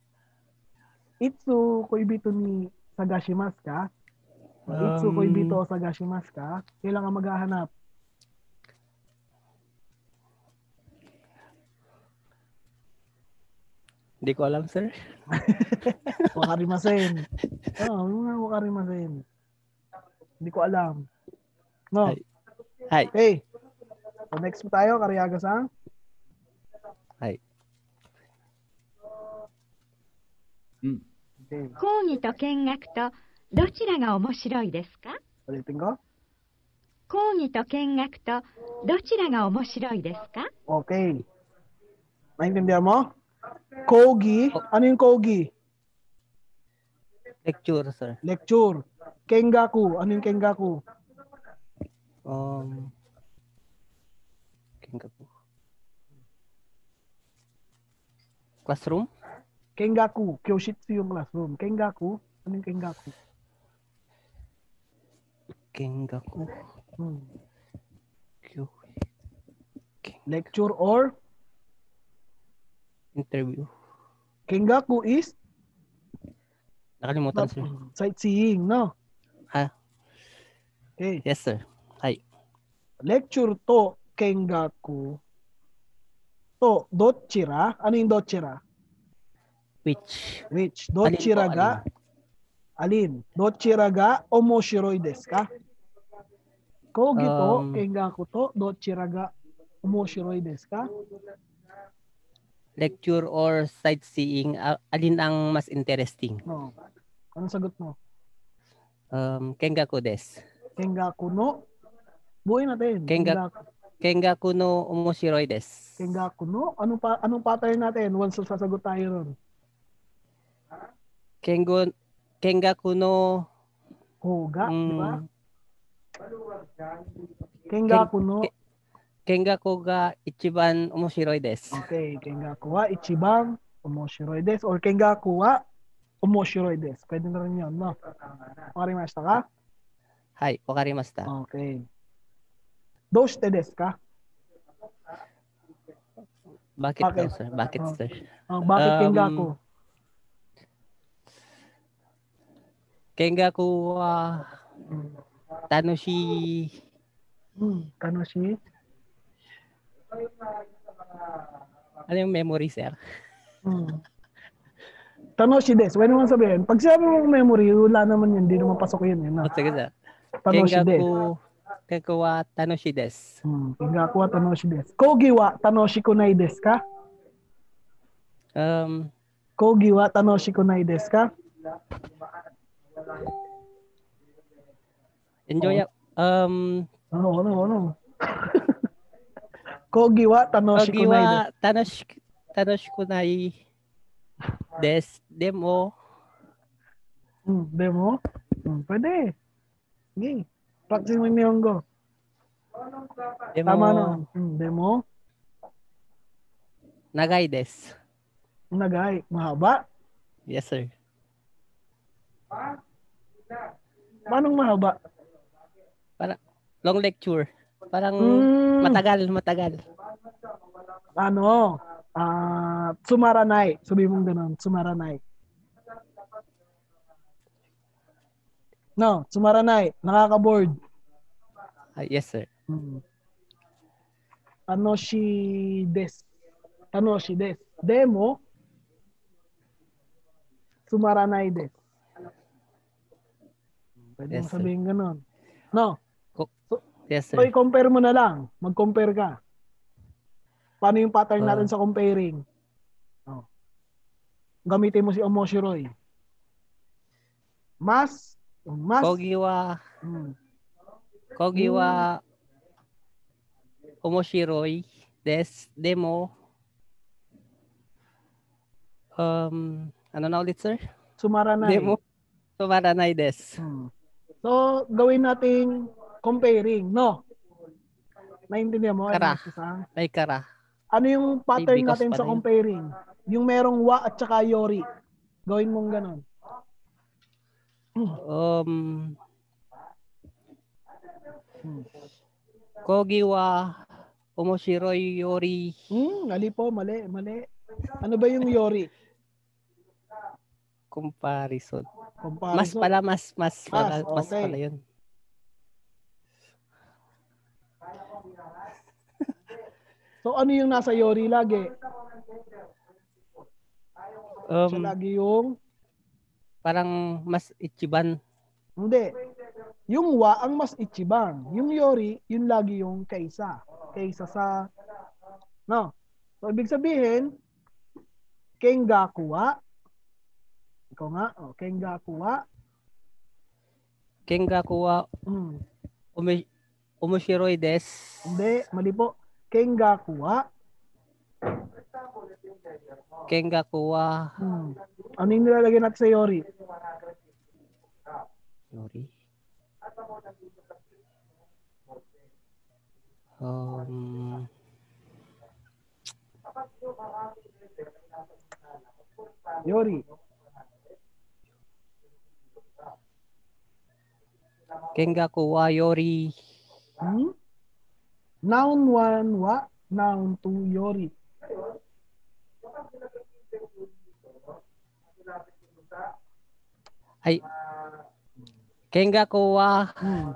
S1: Itsu koibito ni sagashimasu ka? Um, Itsu koibito sagashimasu ka? Kailan ka maghahanap?
S6: Hindi ko alam, sir.
S1: Wakarimasen. Oo, oh, wakarimasen. Hindi ko alam. No?
S6: Hi.
S1: Okay. So next mo tayo, Kariaga-san.
S6: Hi.
S2: Hmm.
S1: Okay.
S3: 講義と見学とどちらが面白いですか？
S1: Ulitin ko.
S3: 講義と見学とどちらが面白いですか？
S1: Okay. Naintindihan mo? Kogi. Ano yung kogi?
S6: Lecture, sir.
S1: Lecture. Kengaku. Ano yung kengaku?
S6: Um, kengaku. Classroom?
S1: Kengaku. Kyoshitsu yung classroom. Kengaku. Ano yung kengaku?
S6: Kengaku.
S1: Hmm.
S6: Kyo.
S1: Lecture or?
S6: Interview.
S1: Kengaku is?
S6: Nakalimutan, sir.
S1: Sightseeing, no?
S6: Ha?
S1: Okay.
S6: Yes, sir. Hi.
S1: Lecture to kengaku to dochira. Ano yung dochira?
S6: Which?
S1: Which? Dochira ga? Alin? Dochira ga omoshiroi desu ka? Kogi to
S6: Um,
S1: kengaku to dochira ga omoshiroi desu ka?
S6: Lecture or sightseeing, uh, alin ang mas interesting?
S1: No. Anong sagot mo?
S6: Um, kengaku desu.
S1: Kengaku no? Buuin natin.
S6: Kenga, kengaku no omoshiroi desu.
S1: Kengaku no? Anong, pa, anong pattern natin once sasagot tayo ron?
S6: Kengo, kengaku no...
S1: Koga,
S6: mm,
S1: di ba? Kengaku no...
S6: Ken, kengaku ga ichiban omoshiroi desu.
S1: Okay, kengaku wa ichiban omoshiroi desu or kengaku wa omoshiroi desu. Pwede na rin yun, no? Wakarimashita ka?
S6: Hai, wakarimashita.
S1: Okay. Doshite desu ka?
S6: Bakit,
S1: Bakit?
S6: daw, sir? Bakit,
S1: Oh.
S6: sir?
S1: Oh, bakit
S6: Um,
S1: kengaku?
S6: Kengaku wa tanoshi...
S1: Hmm, kanoshi?
S6: Ano yung memory, sir?
S1: Hmm. Tanoshi desu. Pwede naman sabihin. Pag sabi mo memory, wala naman yun. Hindi naman pasok yun. yun no?
S6: Oh, sige, sir.
S1: Tanoshi desu.
S6: Kengaku, kengaku wa tanoshi desu.
S1: Hmm. Kengaku wa tanoshi desu. Kogi wa tanoshi kunai desu ka?
S6: Um,
S1: Kogi wa tanoshi kunai desu ka?
S6: enjoy, um,
S1: Ano, ano, ano? Kogi wa tanoshi
S6: Kogi
S1: kunai
S6: wa
S1: desu.
S6: tanoshi, tanoshi kunai desu. Demo,
S1: Hmm, demo? Hmm, pwede. Sige. Practice mo yung Nihongo.
S6: demo,
S1: Tama na. Hmm, demo.
S6: nagai desu.
S1: Nagay. Mahaba.
S6: Yes, sir.
S1: Paano mahaba?
S6: Para, long lecture. Parang
S1: Hmm.
S6: matagal, matagal.
S1: Ano? Ah, sumaranay. Sabi mong ganun. Sumaranay. No, sumaranay. Nakaka-board.
S6: Ah, yes, sir.
S1: Hmm. Tanoshi desu. Tanoshi desu. Demo. Sumaranay desu. Pwede
S6: Yes,
S1: mo
S6: sir.
S1: sabihin ganun. No. So,
S6: Yes,
S1: so
S6: sir.
S1: i-compare mo na lang. Mag-compare ka. Paano yung pattern natin
S6: Uh,
S1: sa comparing? Oh. Gamitin mo si Omoshiroy. Mas, mas,
S6: Kogi wa,
S1: hmm.
S6: Kogi
S1: Hmm.
S6: wa omoshiroi des demo. Um, ano na ulit, sir?
S1: Sumaranay.
S6: Demo. Sumaranay des.
S1: Hmm. So, gawin nating comparing, no? Naintindihan mo?
S6: Kara.
S1: Ernest, sa?
S6: May kara.
S1: Ano yung pattern
S6: because
S1: natin
S6: pa
S1: sa
S6: rin.
S1: comparing? Yung merong wa at saka yori. Gawin mong ganon.
S6: Um,
S1: Hmm.
S6: Kogi wa omoshiroi yori.
S1: Hmm, mali po, mali, mali. Ano ba yung yori?
S6: Comparison.
S1: Comparison.
S6: Mas pala, mas, mas, pala,
S1: Mas,
S6: mas
S1: okay.
S6: pala yun.
S1: So, ano yung nasa yori lagi? Siya
S6: Um,
S1: lagi yung,
S6: parang mas ichiban.
S1: hindi. Yung wa ang mas ichibang. Yung yori, yun lagi yung kaysa. Kaysa sa, no? So, ibig sabihin, kengaku wa. Ikaw nga, oh, kengaku wa.
S6: Kengaku wa
S1: Hmm.
S6: omi- omoshiroi des.
S1: Hindi, mali po. Kengaku wa.
S6: Kengaku wa
S1: Hmm. Ano yung nilalagay natin sa yori?
S6: yori. Um,
S1: Yori.
S6: Kengaku wa yori.
S1: Hmm? Noun one wa, noun two yori.
S6: Ay. Kengaku wa
S1: Hmm.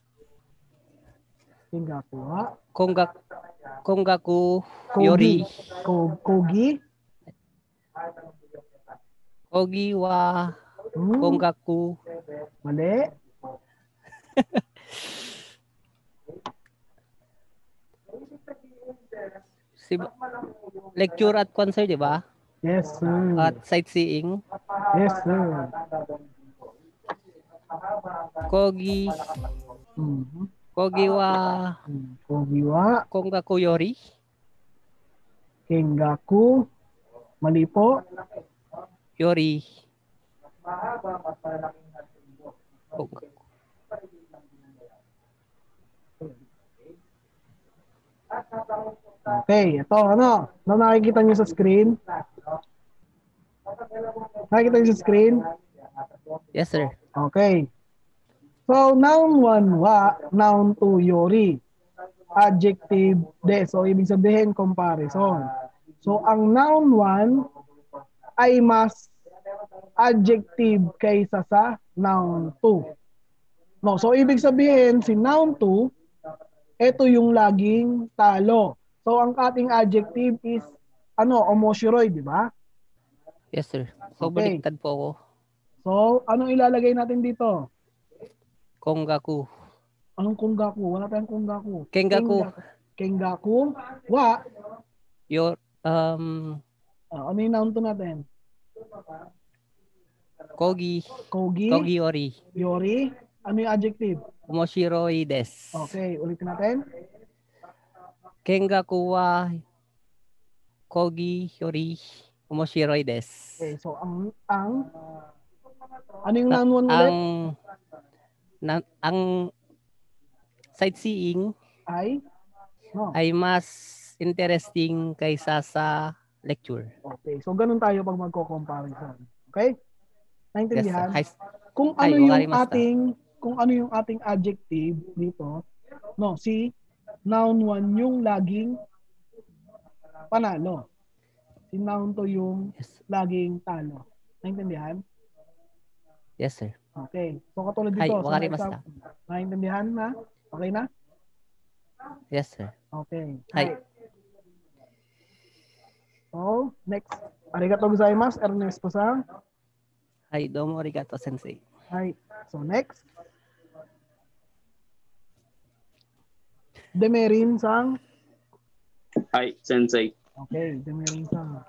S1: Kengaku wa.
S6: Kongak Kongaku
S1: Kogi.
S6: yori.
S1: Ko, kogi.
S6: Kogi wa
S1: Hmm.
S6: Kongaku.
S1: Mali.
S6: Si lecture at concert, di ba?
S1: Yes, sir.
S6: At sightseeing.
S1: Yes, sir.
S6: Kogi
S1: Mhm.
S6: Kogi wa
S1: Kogi wa.
S6: Kongaku yori.
S1: Kengaku. Mali po.
S6: Yori. Kongaku.
S1: Okay, ito ano? Ano nakikita niyo sa screen? Nakikita niyo sa screen?
S6: Yes, sir.
S1: Okay. So, noun one wa, noun two yori. Adjective de. So, ibig sabihin comparison. So, ang noun one ay mas adjective kaysa sa noun two. No, so ibig sabihin si noun two, ito yung laging talo. So, ang ating adjective is ano, omoshiroi, di ba?
S6: Yes, sir. So,
S1: Okay.
S6: baliktad po ako.
S1: So, anong ilalagay natin dito?
S6: Kongaku.
S1: Anong kunggaku? Wala tayong kunggaku.
S6: Kengaku.
S1: Kengaku. Wa.
S6: Your, um,
S1: Ah, ano yung noun to natin?
S6: Kogi.
S1: Kogi.
S6: Kogi yori.
S1: Yori. Ano yung adjective?
S6: Omoshiroi des.
S1: Okay, ulitin natin.
S6: Kengaku wa Kogi yori omoshiroi des.
S1: Okay, so ang ang ano yung
S6: Na-
S1: noun one ulit?
S6: ang na, ang sightseeing
S1: Ay no.
S6: ay mas interesting kaysa sa lecture.
S1: Okay, so ganun tayo pag magko-comparison. Okay? Naintindihan?
S6: Yes, sir.
S1: Kung
S6: Ay,
S1: ano yung
S6: wakarimashita.
S1: ating kung ano yung ating adjective dito, no, si noun one yung laging panalo. Si noun two yung
S6: Yes.
S1: laging talo. Naintindihan?
S6: Yes, sir.
S1: Okay. So katulad
S6: Ay,
S1: dito, sa
S6: wakarimashita.
S1: example, naintindihan na? Okay na?
S6: Yes, sir.
S1: Okay.
S6: Hi.
S1: So, next. Arigatou gozaimasu, Ernest po sa.
S6: Hi, domo arigato, sensei.
S1: Hi. So, next. Demerin sang?
S7: Hi, Sensei.
S1: Okay, Demerin sang.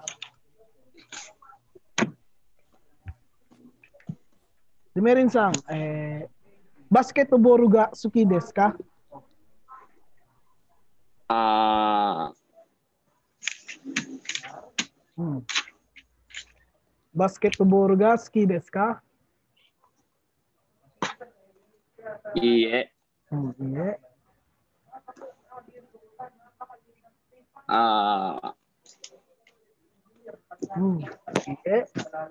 S1: Demerin sang, eh, basket o boru ga suki desu ka?
S7: Ah,
S1: Hmm. Basket o boru ga suki desu ka?
S7: iye.
S1: Hmm, iye.
S7: Ah,
S1: Hmm. Iye.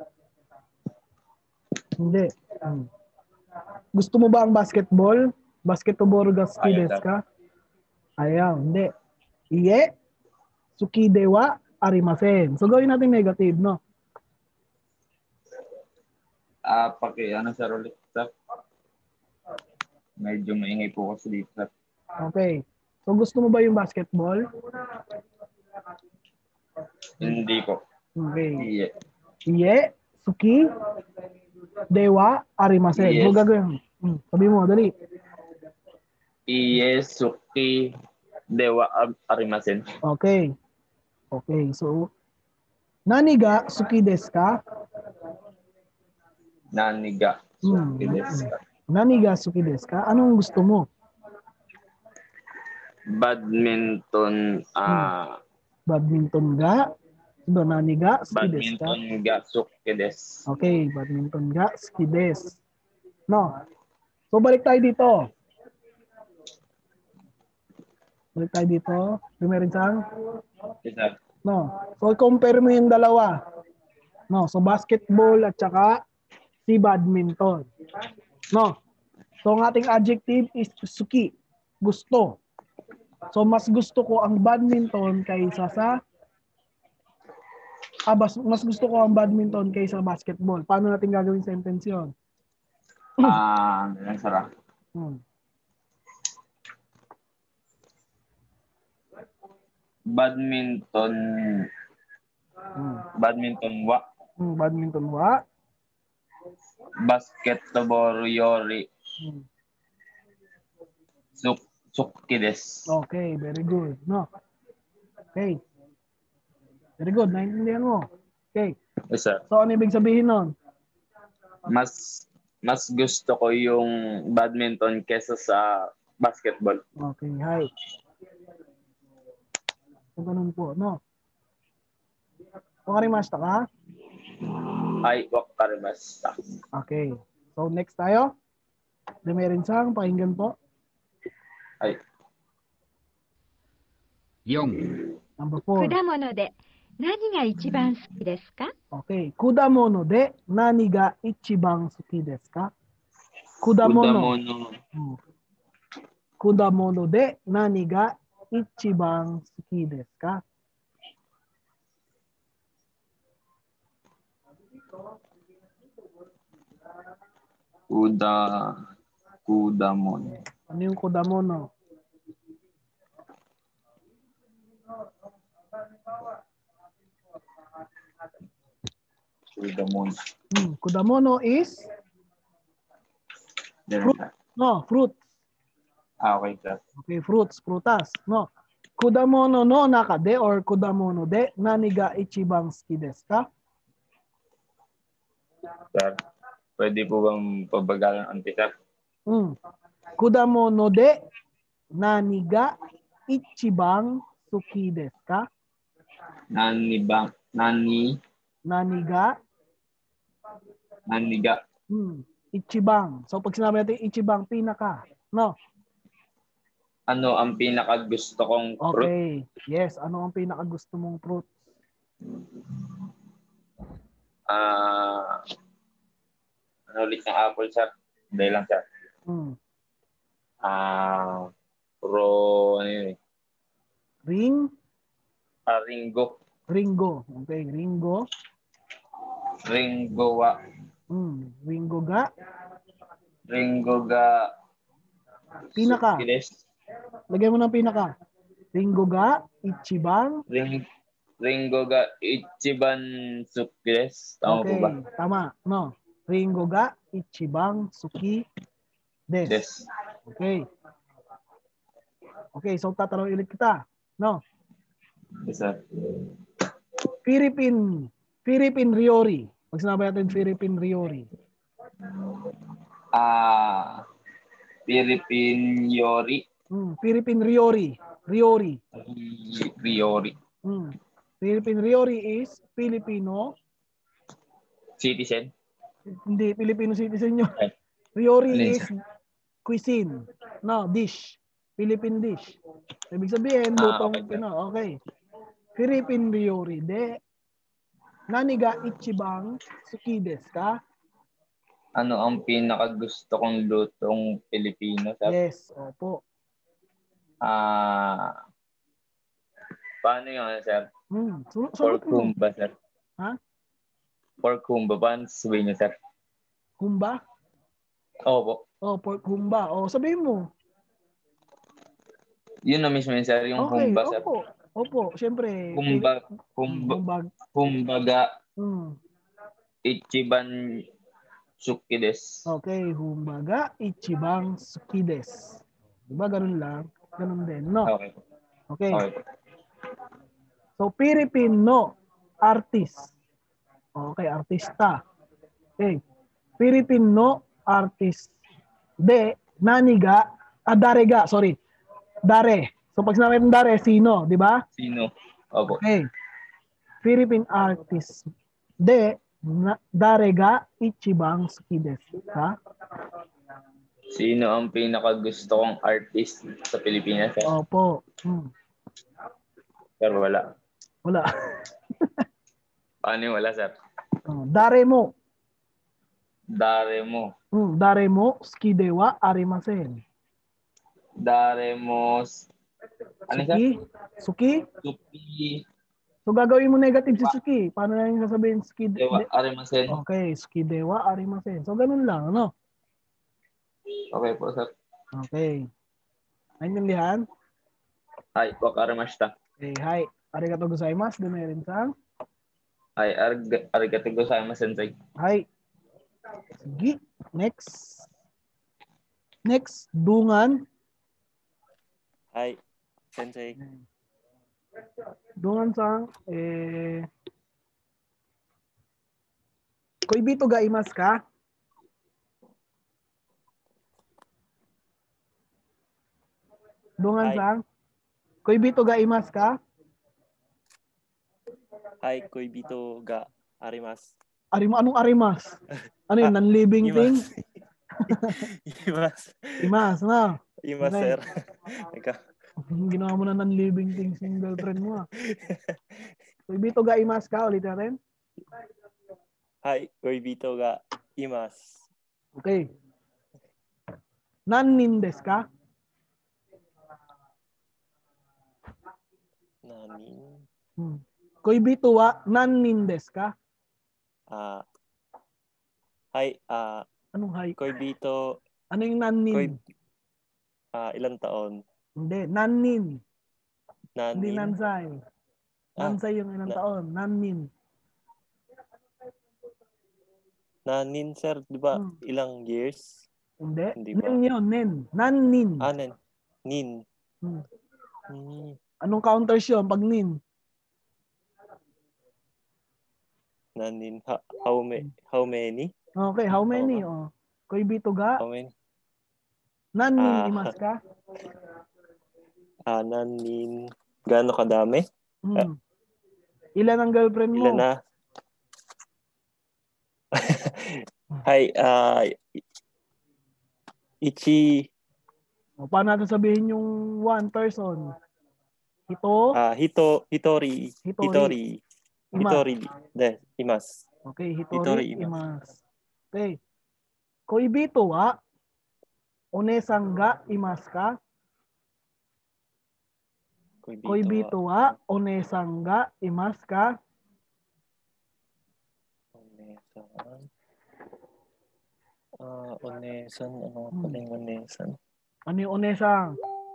S1: Hindi. Hmm. Gusto mo ba ang basketball? Basket o boru ga suki
S7: Ayaw
S1: desu
S7: daw.
S1: ka? Ayaw, hindi. Iye. Suki de wa arimasen. So gawin natin negative, no?
S7: ah, paki, ano sir ulit, sir? Medyo maingay po kasi dito, sir.
S1: Okay. So gusto mo ba yung basketball?
S7: Hindi po.
S1: Okay.
S7: Iye.
S1: Iye, suki, dewa, arimasen. So
S7: Yes.
S1: gagawin. Hmm. Sabi mo, dali.
S7: Iye, suki, dewa, ar- arimasen.
S1: Okay. Okay. So, nani ga suki desu ka?
S7: Naniga,
S1: Hmm.
S7: suki desu ka.
S1: Nani ga suki desu ka? Anong gusto mo?
S7: Badminton, ah,
S1: Badminton ga? So, nani ga suki desu ka?
S7: badminton ga suki desu.
S1: Okay, badminton ga suki desu. No. So, balik tayo dito. Balik tayo dito. Dumerin sang?
S7: Okay, sir.
S1: No. So, compare mo yung dalawa. No. So, basketball at saka si badminton. No. So, ang ating adjective is suki. Gusto. So, mas gusto ko ang badminton kaysa sa ah, bas, mas gusto ko ang badminton kaysa basketball. Paano natin gagawin sentence yun?
S7: Ah, ganun, sir. ah.
S1: Hmm.
S7: Badminton,
S1: Hmm.
S7: badminton wa,
S1: Hmm. Badminton wa?
S7: basketball yori,
S1: Hmm.
S7: suk, suki desu.
S1: Okay, very good. No. Okay. Very good. Naintindihan mo. Okay.
S7: Yes, sir.
S1: So, ano ibig sabihin nun?
S7: Mas, mas gusto ko yung badminton kesa sa basketball.
S1: Okay, hi. So, ganun po, no? Wakarimashita ka?
S7: Ay, wakarimashita.
S1: Okay. So, next tayo. Demerin sang, pakinggan po.
S7: Ay.
S2: よん、
S1: Number four.
S3: 果物で何が一番好きですか？
S1: Okay. Kudamono de nani ga ichiban suki desu ka? Kudamono.
S7: Kudamono.
S1: Hmm. Kudamono de nani ga ichiban suki desu ka?
S7: Kuda, kudamono.
S1: Ano yung kudamono?
S7: Kudamono.
S1: Hmm. Kudamono is fruit. No, fruit.
S7: Ah, okay, sir.
S1: Okay, fruits, prutas. No. Kudamono no naka de or kudamono de nani ga ichiban suki desu ka?
S7: Sir, pwede po bang pabagalan ang sir?
S1: Hmm. Kudamono de nani ga ichiban suki desu ka?
S7: Nani bang, nani,
S1: Nani ga
S7: nani ga.
S1: hmm, ichiban. So pag sinabi natin ichiban, pinaka. No.
S7: Ano ang pinaka gusto kong fruit?
S1: Okay. Yes, ano ang pinaka gusto mong fruit?
S7: Ah, ano ulit ng apple, sir? Hindi lang, sir.
S1: Hmm.
S7: Ah, pro, ano yun eh?
S1: Ring?
S7: Ah, ringo.
S1: Ringo. Okay, ringo.
S7: Ringo wa.
S1: Hmm. Ringo ga.
S7: Ringo ga.
S1: Pinaka.
S7: Sukides.
S1: Lagyan mo ng pinaka. Ringo ga ichiban.
S7: Ring, Ringo ga ichiban sukides. Tama
S1: Okay,
S7: po ba?
S1: tama. No. Ringo ga ichiban suki des.
S7: Des.
S1: Okay. Okay, so tatanong ulit kita. No?
S7: Yes, sir.
S1: Philippine, Philippine Riori. Pag sinabi natin Philippine Riori.
S7: Ah, Philippine Yori.
S1: Hmm, Philippine Riori. Riori.
S7: Riori.
S1: Hmm. Philippine Riori is Filipino.
S7: Citizen.
S1: Hindi, Filipino citizen yun.
S7: Ay.
S1: Riori
S7: Alin,
S1: is
S7: sir?
S1: cuisine. No, dish. Philippine dish. Ibig sabihin,
S7: Ah,
S1: lutong
S7: okay, sir.
S1: Pino. Okay. Philippine Riori. De, naniga ichibang suki desu ka?
S7: Ano ang pinakagusto kong lutong Pilipino, sir?
S1: Yes, opo.
S7: Ah, paano yun, sir?
S1: Hmm. Su-
S7: Pork
S1: sagot mo.
S7: humba, sir.
S1: Ha?
S7: Pork humba. Paano sabihin niyo, sir?
S1: Humba?
S7: Opo.
S1: Oh, pork humba. Oh, sabihin mo.
S7: Yun na mismo yun, sir. Yung
S1: Okay,
S7: humba, sir.
S1: opo. Opo, syempre.
S7: Humba,
S1: Pili-
S7: humba,
S1: Humbag.
S7: humbaga,
S1: Hmm.
S7: ichiban suki desu.
S1: Okay, humbaga ichibang suki desu. Diba ganun lang? Ganun din, no?
S7: Okay.
S1: Okay.
S7: Okay.
S1: So, Filipino artist. Okay, artista. Okay. Filipino artist. De, naniga, ah, darega, sorry. Dare. So, pag sinabi ng dare, sino? Di ba?
S7: Sino? Opo.
S1: Okay. Philippine artist. De, na, darega ichibang suki desu ka?
S7: Sino ang pinakagusto kong artist sa Pilipinas, sir?
S1: Opo. Hmm.
S7: Pero wala.
S1: Wala.
S7: Paano yung wala, sir?
S1: Oh, dare mo.
S7: Dare mo.
S1: Hmm, dare mo, suki dewa arimasen.
S7: Dare mo. Ano, sir?
S1: Suki? Suki?
S7: Suki.
S1: So gagawin mo negative si Suki. Paano na yung sasabihin Suki?
S7: Dewa
S1: de-
S7: arimasen.
S1: Okay, Suki dewa arimasen. So ganun lang, ano?
S7: Okay po, sir.
S1: Okay. Naintindihan?
S7: Hi, wakarimashita.
S1: Okay, hi. Arigato gozaimasu. Dumerin-san.
S7: Hi, arig- arigato gozaimasu, sensei.
S1: Hi. Sige. Next. Next, Dungan.
S15: Hi, Sensei.
S1: Dungan-san, eh... Koibito ga imasu ka? Dungan-san, koibito ga imasu ka?
S15: Hi, koibito ga arimasu.
S1: Arima, anong arimas? Ano yun, non-living thing?
S15: Imas.
S1: Imas, na.
S15: Imas,
S1: Okay.
S15: sir. Ikaw.
S1: Ginawa mo na non-living things yung girlfriend mo. ah. Koibito ga imas ka? Ulit natin.
S15: Hi, koibito ga imasu.
S1: Okay. Nannin desu ka?
S15: Nani?
S1: Hmm. Koibito wa nannin desu ka?
S15: Ah. Hi, ah.
S1: Anong hi?
S15: Koibito.
S1: Ano yung nannin?
S15: Koib, ah, ilang taon?
S1: Hindi, nannin. Hindi
S15: Nanin?
S1: nansay.
S15: Ah,
S1: Nansay yung ilang
S15: na-
S1: taon. Nannin.
S15: Nanin, sir, di ba?
S1: Hmm.
S15: Ilang years?
S1: Hindi.
S15: Hindi ba?
S1: Nin yun, nin. Nannin.
S15: Ah, nin. Nin.
S1: Hmm.
S15: Hmm.
S1: Anong counters yun pag nin?
S15: Nanin. Ha, how, ma- how many?
S1: Okay, how many? Oh. Koibito ga?
S15: How many?
S1: Nannin
S15: Ah.
S1: imas ka?
S15: Ah, nanin. Gaano kadami?
S1: Hmm. Ilan ang girlfriend mo?
S15: Ilan na? Hi, ah, Ichi.
S1: O, paano natin sabihin yung one person? Hito?
S15: Ah, Hito, Hitori.
S1: Hitori.
S15: Hitori.
S1: Imas.
S15: Hitori. De, imas.
S1: Okay, Hitori,
S15: Hitori
S1: imas.
S15: imas.
S1: Okay. Koibito wa onesang ga imasu ka?
S15: Koibito.
S1: Koibito wa onesang ga imasu ka?
S15: Onesan. Ah, onesan. Ano
S1: Hmm.
S15: pala yung onesan?
S1: Ano yung onesang?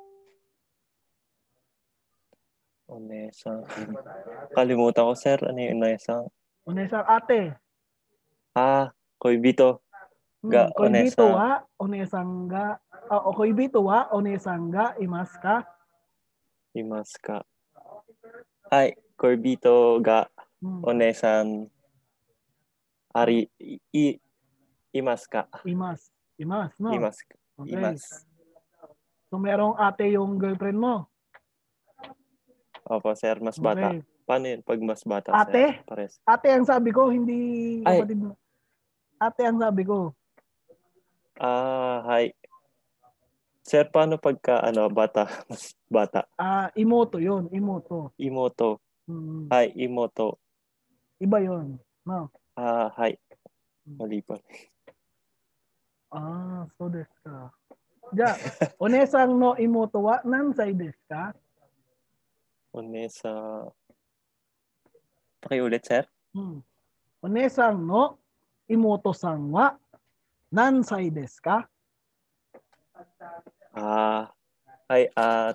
S15: Onesan. Kalimutan ko, sir. Ano yung onesan?
S1: Onesang ate.
S15: Ah, koibito. Ga,
S1: Hmm. Koibito
S15: onesan.
S1: wa onesang ga ah, o koibito wa onesang ga imasu ka?
S15: imasu ka? Hai, koibito ga
S1: Hmm.
S15: onesan ari i imasu ka?
S1: Imas. Imas, no?
S15: Imasu.
S1: Okay.
S15: Imasu.
S1: So, merong ate yung girlfriend mo.
S15: Opo, sir. Mas bata.
S1: Okay.
S15: Paano yun pag mas bata,
S1: Ate?
S15: sir? Pares.
S1: Ate ang sabi ko, hindi
S15: Ay.
S1: kapatid mo. Ate ang sabi ko.
S15: Ah, hi. Sir, paano pagka ano, bata? Mas bata.
S1: Ah, imoto yun. Imoto.
S15: Imoto.
S1: Hmm.
S15: Hi, imoto.
S1: Iba yun. No?
S15: Ah, hi. Mali pa.
S1: Ah, so desu ka. Ja, onesang no imoto wa nansai desu ka?
S15: Onesa. Pakiulit, sir.
S1: Hmm. Onesang no imoto-san wa nansai desu ka?
S15: Ah, hi, at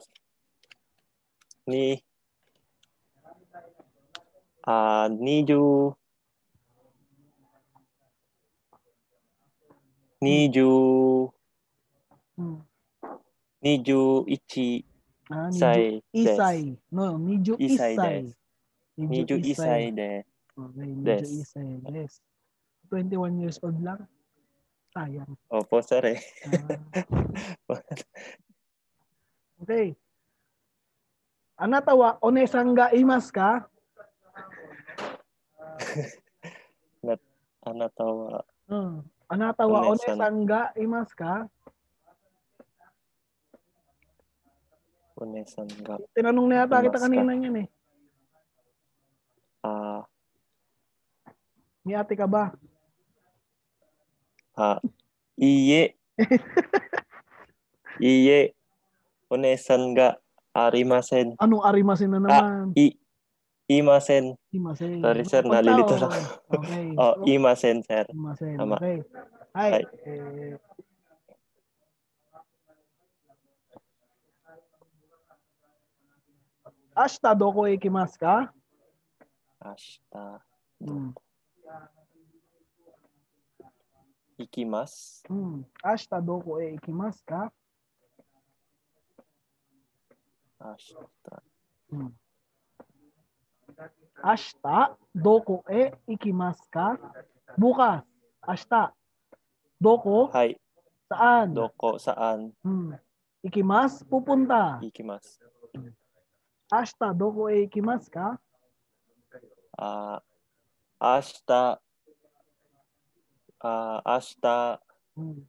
S15: ni ah, niju niju
S1: Hmm.
S15: niju ichi
S1: Ah,
S15: sai
S1: niju
S15: desu.
S1: isai. No, niju
S15: Isai
S1: isai.
S15: desu. Niju isai de
S1: Okay, niju
S15: desu.
S1: isai desu. twenty-one years old lang. Sayang.
S15: Opo, sir eh.
S1: Ah. Okay. Anata wa onesang ga imasu ka?
S15: Nat, anata wa
S1: Hmm. Anata wa
S15: Onesan.
S1: onesang ga imasu ka?
S15: onesan ga
S1: Tinanong na yata kita
S15: imasu ka?
S1: kanina yan eh.
S15: Ah,
S1: May ate ka ba?
S15: ah, iye. Iye. Onesan ga arimasen.
S1: Anong arimasen na
S15: Ah,
S1: naman?
S15: i imasen.
S1: Imasen.
S15: Sorry, sir.
S1: Pagtaon.
S15: Nalilito lang.
S1: Okay.
S15: Oh, imasen, sir.
S1: Imasen.
S15: Tama.
S1: Okay. Hai.
S15: Hi.
S1: Eh, Ashita doko e ikimasu ka?
S15: Ashita
S1: Hmm.
S15: ikimasu.
S1: Hmm. Ashita doko e ikimasu ka?
S15: Ashita.
S1: Hmm. Ashita doko e ikimasu ka? Bukas. Ashita. Doko?
S15: Hi.
S1: Saan?
S15: Doko saan?
S1: Hmm. Ikimasu pupunta.
S15: Ikimasu.
S1: Ashita doko e ikimasu ka?
S15: Ah, ashita. Ah, ashita.
S1: Hmm.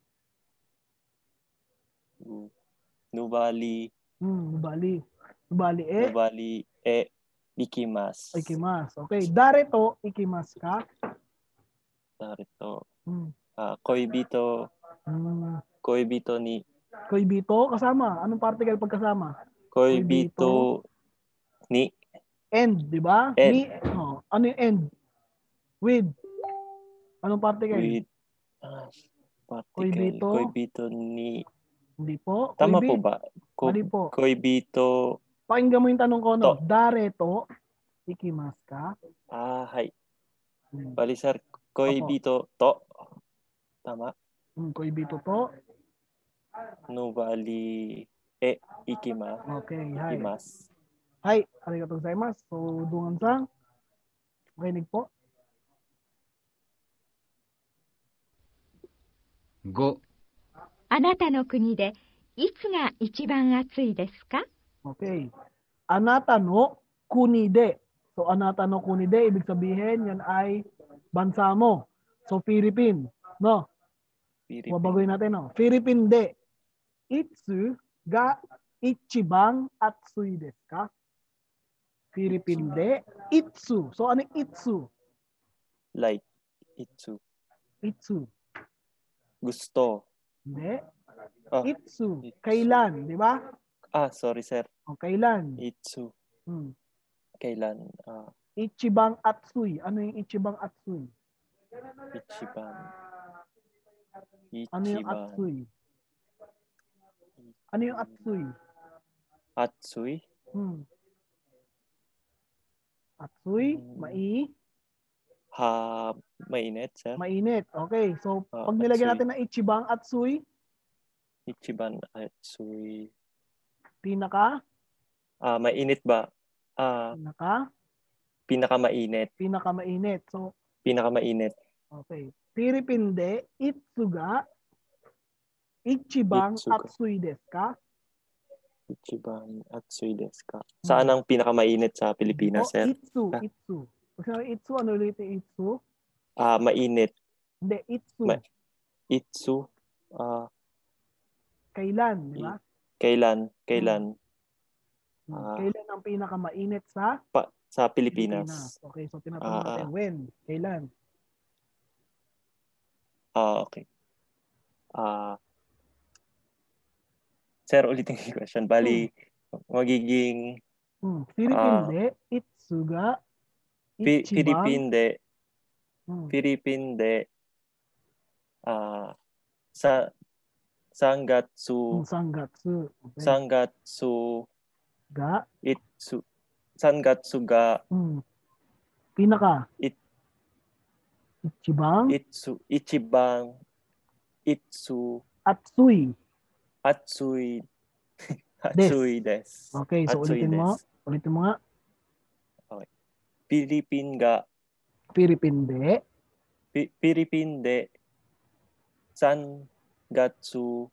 S15: Nubali.
S1: Hmm, Nubali. Nubali e?
S15: Nubali e ikimasu.
S1: Ikimasu. Okay. Dare to ikimasu ka?
S15: Narito.
S1: Hmm.
S15: Ah, koibito.
S1: Hmm.
S15: Koibito ni.
S1: Koibito kasama. Anong particle pagkasama?
S15: Koibito ni.
S1: End, di ba?
S15: End.
S1: Ni, oh, ano yung end? With. Anong particle?
S15: With. Ah, particle.
S1: Koibito.
S15: Koibito ni.
S1: Hindi po.
S15: Tama
S1: Koibi-
S15: po ba? Ko,
S1: Mali po.
S15: Koibito.
S1: Pakinggan mo yung tanong ko, no?
S15: To.
S1: Dare to ikimasu ka?
S15: Ah, hi.
S1: Hmm.
S15: Bali, sir. Koibito to. Tama.
S1: Hmm, koibito to.
S15: Nubali e ikima.
S1: Okay, hi.
S15: Ikimasu.
S1: Hi, arigatou gozaimasu. So, Dungan-san, makinig po.
S2: ご、
S3: あなたの国でいつが一番暑いですか？
S1: Okay. Anata no kunide. So, anata no kunide, ibig sabihin, yan ay bansa mo. So, Philippine. No?
S15: Philippine.
S1: Mabagoy natin, no? Philippine de. Itsu ga ichibang atsui desu ka? Philippine de. Itsu. So, ano yung itsu?
S15: Like. Itsu.
S1: Itsu.
S15: Gusto.
S1: Hindi.
S15: Ah,
S1: Itsu.
S15: itsu.
S1: Kailan, di ba?
S15: Ah, sorry, sir.
S1: O, kailan?
S15: Itsu.
S1: Hmm.
S15: Kailan? Ah,
S1: Ichibang atsui. Ano yung ichibang atsui?
S15: Ichiban.
S1: Ano yung
S15: Ichiban.
S1: atsui? Ano yung atsui?
S15: Atsui?
S1: Hmm. Atsui,
S15: Hmm.
S1: mai,
S15: Ha, mainit, sir.
S1: mainit. Okay, so
S15: Ah,
S1: pag nilagyan
S15: atsui.
S1: natin ng ichibang atsui,
S15: Ichiban atsui.
S1: pinaka
S15: Ah, mainit ba? Ah,
S1: Pinaka?
S15: pinakamainit.
S1: Pinakamainit. So,
S15: Pinakamainit.
S1: okay. Piripinde, itsuga, ichibang
S15: Itsuga.
S1: atsui desu ka?
S15: Ichiban atsui desu ka? Saan ang pinakamainit sa Pilipinas,
S1: O,
S15: sir?
S1: itsu,
S15: Ah,
S1: itsu. Pag sinabi itsu, ano ulit yung itsu?
S15: ah, mainit.
S1: Hindi, itsu.
S15: Ma- itsu. Ah,
S1: Kailan, di ba?
S15: kailan? Kailan? Ah,
S1: Kailan ang pinakamainit sa
S15: pa, sa
S1: Pilipinas?
S15: Pilipinas.
S1: Okay, so tinatanong
S15: Ah,
S1: natin,
S15: ah.
S1: when? Kailan?
S15: Ah, okay. Ah, sir, ulitin yung question. Bali, magiging
S1: Hmm.
S15: ah,
S1: Piripinde, itsuga,
S15: Pi-
S1: ichibang,
S15: Piripinde,
S1: Hmm.
S15: Piripinde, ah, sa Sangatsu,
S1: Sangatsu. Okay.
S15: Sangatsu,
S1: Ga,
S15: Itsu, Sangatsu ga,
S1: hmm. Pinaka,
S15: it,
S1: ichibang,
S15: Itsu, Ichibang, Itsu,
S1: atsui.
S15: Atsui,
S1: Des.
S15: Atsui desu.
S1: Okay, so
S15: Atsui
S1: ulitin mo.
S15: desu.
S1: Ulitin mo nga.
S15: Okay. Philippine ga,
S1: Piripinde,
S15: Pi- Piripinde, Sangatsu,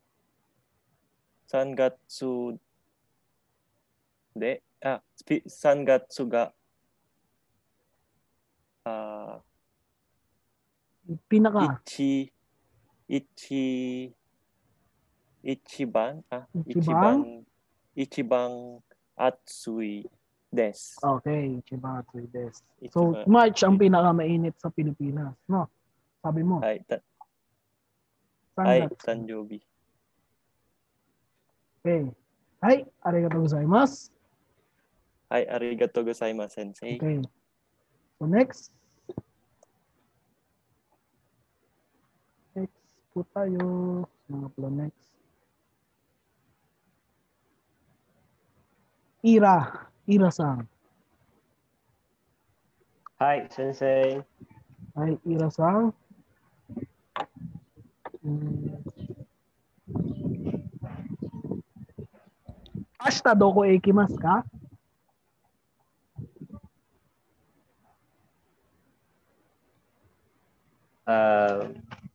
S15: Sangatsu, de, ah, Pi- Sangatsu ga, ah,
S1: pinaka,
S15: Ichi, Ichi, Ichiban, ah,
S1: Ichibang?
S15: Ichiban, Ichiban Atsui desu.
S1: Okay, ichibang atsui desu. So,
S15: Ichiban.
S1: March ang pinakamainit sa Pilipinas, no? Sabi mo.
S15: Ay, ta- ay,
S1: Sangatsu.
S15: Sanjobi.
S1: Okay. Ay, arigatou gozaimasu.
S15: Ay, arigato gozaimasu, sensei.
S1: Okay. So, next. Next po tayo. Mga pala next. Ira. Ira-san.
S9: Hi, Sensei.
S1: Ay, Ira-san. Hmm. Ashita doko e ikimasu ka?
S9: Uh,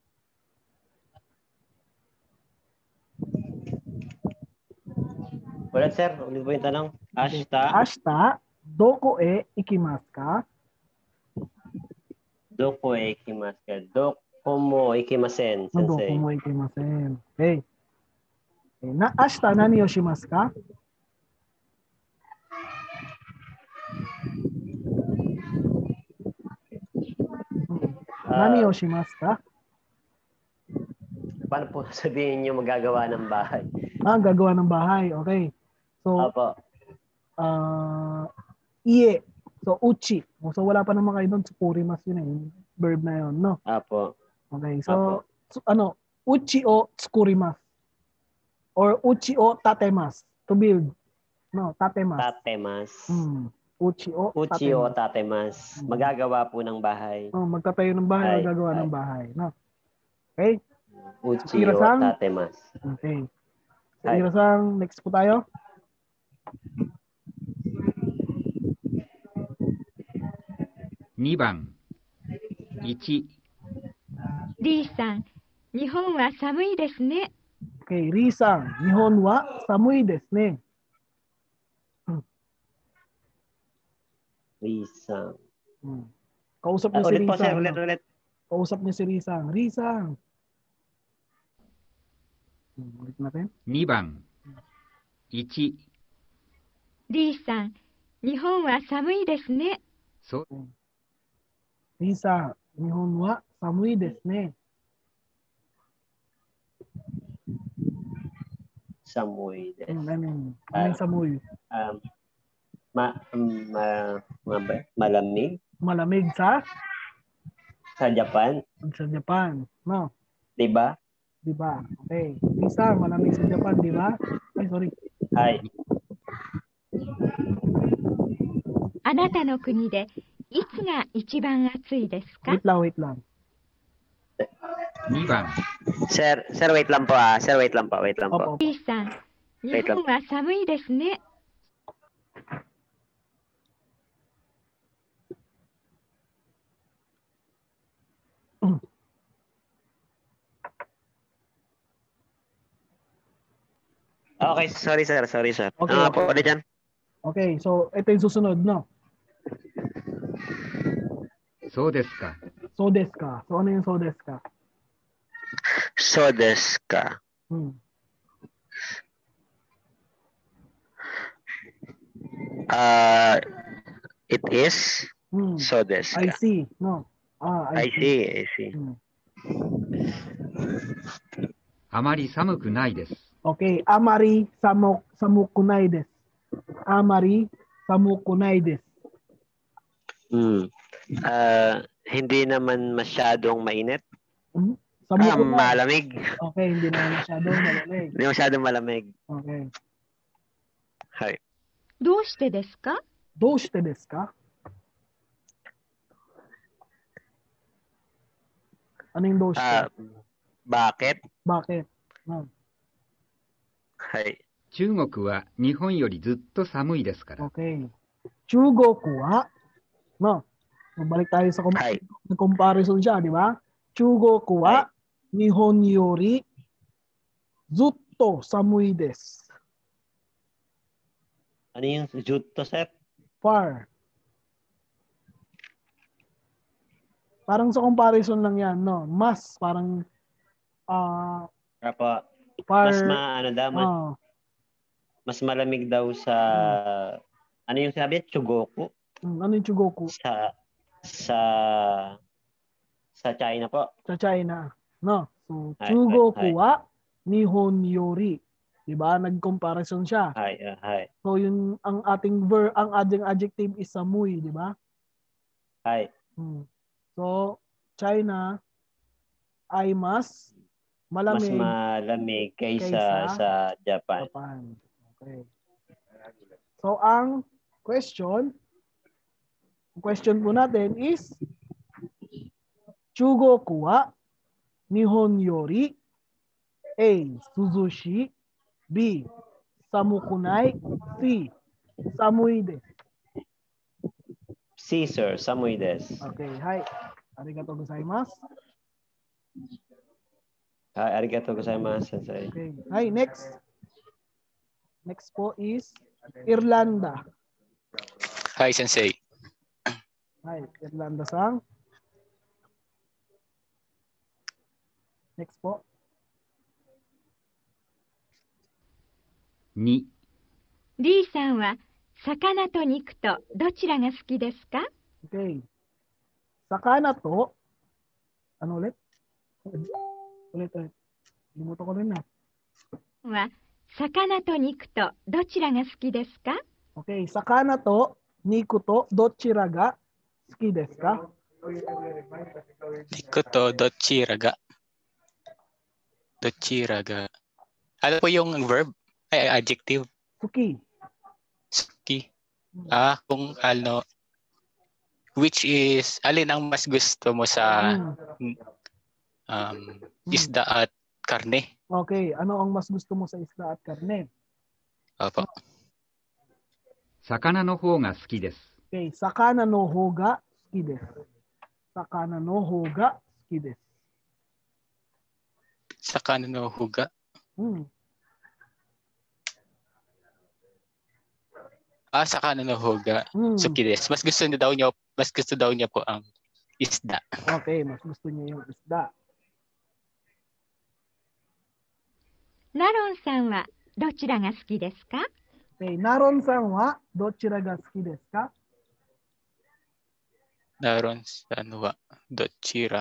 S9: Ulit, sir. Ulit po yung tanong. Ashita.
S1: Ashita doko e ikimasu ka?
S9: Doko e ikimasu ka. Doko mo ikimasen,
S1: No, doko
S9: Sensei.
S1: mo ikimasen. Okay. Okay. Na, ashita nani o shimasu ka? Nani o shimasu ka?
S9: Paano po sabihin nyo magagawa ng bahay?
S1: Ah, gagawa ng bahay. Okay. So,
S9: Apo.
S1: ah, iye. So, uchi. So, wala pa naman kayo doon. Tsukurimas yun eh. Yung verb na yun, no?
S9: Apo.
S1: Okay.
S9: Apo.
S1: So, so ano, uchi o tsukurimas. Or uchi o tatemas. To build. No, tatemas.
S9: Tatemas.
S1: Hmm. Uchi o
S9: Uchi o
S1: tatemas.
S9: tatemas. Magagawa po ng bahay.
S1: Oh, magtatayo ng bahay
S9: Ay,
S1: o gagawa
S9: ay.
S1: ng bahay, no? Okay?
S9: Uchi o
S1: Ira-san?
S9: tatemas.
S1: Okay. So,
S9: Ay.
S1: Ira-san, next po tayo.
S2: にばんいち
S3: リーさん、日本は寒いですね。
S1: Okay, Ri-san, Nihon wa samui desu ne.
S9: Risang.
S1: Hmm. Kausap
S9: Ah,
S1: niya si
S9: ulit po, sir.
S1: Ri-san.
S9: Ulit,
S1: ano?
S9: ulit.
S1: Kausap niya si Ri-san. Ri-san. Hmm, ulit natin.
S2: にばんいち
S3: リーさん、日本は寒いですね。
S2: そう
S1: Ri-san, Nihon wa samui desu ne.
S9: Samuy. Des.
S1: Hmm, ano yun? Ano
S9: Ah.
S1: yung samui?
S9: Um, ma, um, ma, ma, ba? Malamig
S1: Malamig sa?
S9: sa Japan.
S1: Sa Japan. No?
S9: Di ba?
S1: Di ba? Okay. Ri-san, malamig sa Japan, di ba? Ay, sorry.
S9: Hi.
S3: あなたの国でいつが一番暑いですか？
S1: Wait lang, wait lang.
S2: にばん
S9: Sir, sir, wait lang po ah. Sir, wait lang po. Wait lang po.
S1: Opo, opo.
S3: リーさん、日本は寒いですね。
S9: Okay, sorry sir, sorry sir.
S1: Okay,
S9: Ano nga po
S1: okay.
S9: ulit yan?
S1: Okay, so ito yung susunod, no?
S2: そうですか。
S1: So des ka. So ano yung so des ka?
S9: So desu ka.
S1: Hmm.
S9: Uh, it is
S1: Hmm.
S9: so desu
S1: I
S9: ka.
S1: see. No. Ah,
S9: I
S1: I,
S9: see, I see.
S1: Hmm.
S2: あまり寒くないです。
S1: Okay, amari samok samukunay des. Amari samukunay des.
S9: Hmm. Uh, hindi naman masyadong mainit.
S1: Hmm?
S9: Ah,
S1: Samukunay.
S9: malamig.
S1: Okay, hindi na masyadong malamig.
S9: Hindi masyadong malamig.
S1: Okay.
S9: Hi.
S3: どうしてですか？
S1: どうしてですか? Ano yung どうして?
S9: Ah, bakit?
S1: Bakit? No.
S9: Hi.
S2: 中国は日本よりずっと寒いですから。
S1: Okay. Chugoku wa, no. Magbalik tayo sa com- comparison siya, di ba? Chugoku wa Nihon yori zutto samui desu.
S9: Ano yung jutto, sir?
S1: Far. Parang sa comparison lang yan, no? Mas, parang, ah,
S9: Apo.
S1: far,
S9: Mas ma, ano daw, mas,
S1: ah,
S9: mas malamig daw sa, ano yung sabi? Chugoku?
S1: mm, ano yung Chugoku?
S9: Sa, sa, sa China po.
S1: Sa China, no? So,
S9: Ay,
S1: Chugoku
S9: ay, ay.
S1: wa Nihon yori. Diba? Nag-comparison siya.
S9: Hi, uh, hi.
S1: So, yun, ang ating ver, ang ating adjective is samui, di ba?
S9: Hi.
S1: Hmm. So, China ay mas
S9: Mas
S1: malamig
S9: malamig kaysa
S1: kaysa
S9: sa Japan.
S1: Japan. Okay. So, ang question, ang question po natin is, Chugoku wa Nihon yori A. Suzushi B. Samukunai C. Samui desu.
S9: Si, sir. Samui desu.
S1: Okay, hi. Arigatou gozaimasu.
S9: Hi, arigatou gozaimasu, sensei.
S1: Okay. Hi, next. Next po is Irlanda.
S10: Hi, Sensei.
S1: Hi, Irlanda-sang. Next po.
S2: に、
S3: リーさんは魚と肉とどちらが好きですか？
S1: Okay. Sakana to, ano ulit? Ulit, ulit. Limutan ko rin na.
S3: は魚と肉とどちらが好きですか？
S1: Okay, sakana to, niku to, dochira ga suki desu ka?
S10: Niku to dochira ga. Dochira ga. Ano po yung verb? Ay, adjective.
S1: Suki.
S10: Suki. Ah, kung ano, which is, alin ang mas gusto mo sa um, isda at karne?
S1: Okay, ano ang mas gusto mo sa isda at karne?
S10: Opo.
S2: 魚の方が好きです。
S1: Okay, sakana no hoga suki desu. Sakana no hoga suki desu.
S10: Sakana no huga.
S1: Hmm.
S10: Ah, sakana no huga.
S1: Hmm.
S10: Suki desu. Mas gusto niya daw niya, mas gusto daw niya po ang isda.
S1: Okay, mas gusto niya yung isda.
S3: ナロンさんはどちらが好きですか？
S1: Okay, Naron-san wa dochira ga suki desu ka?
S10: Naron san wa dochira.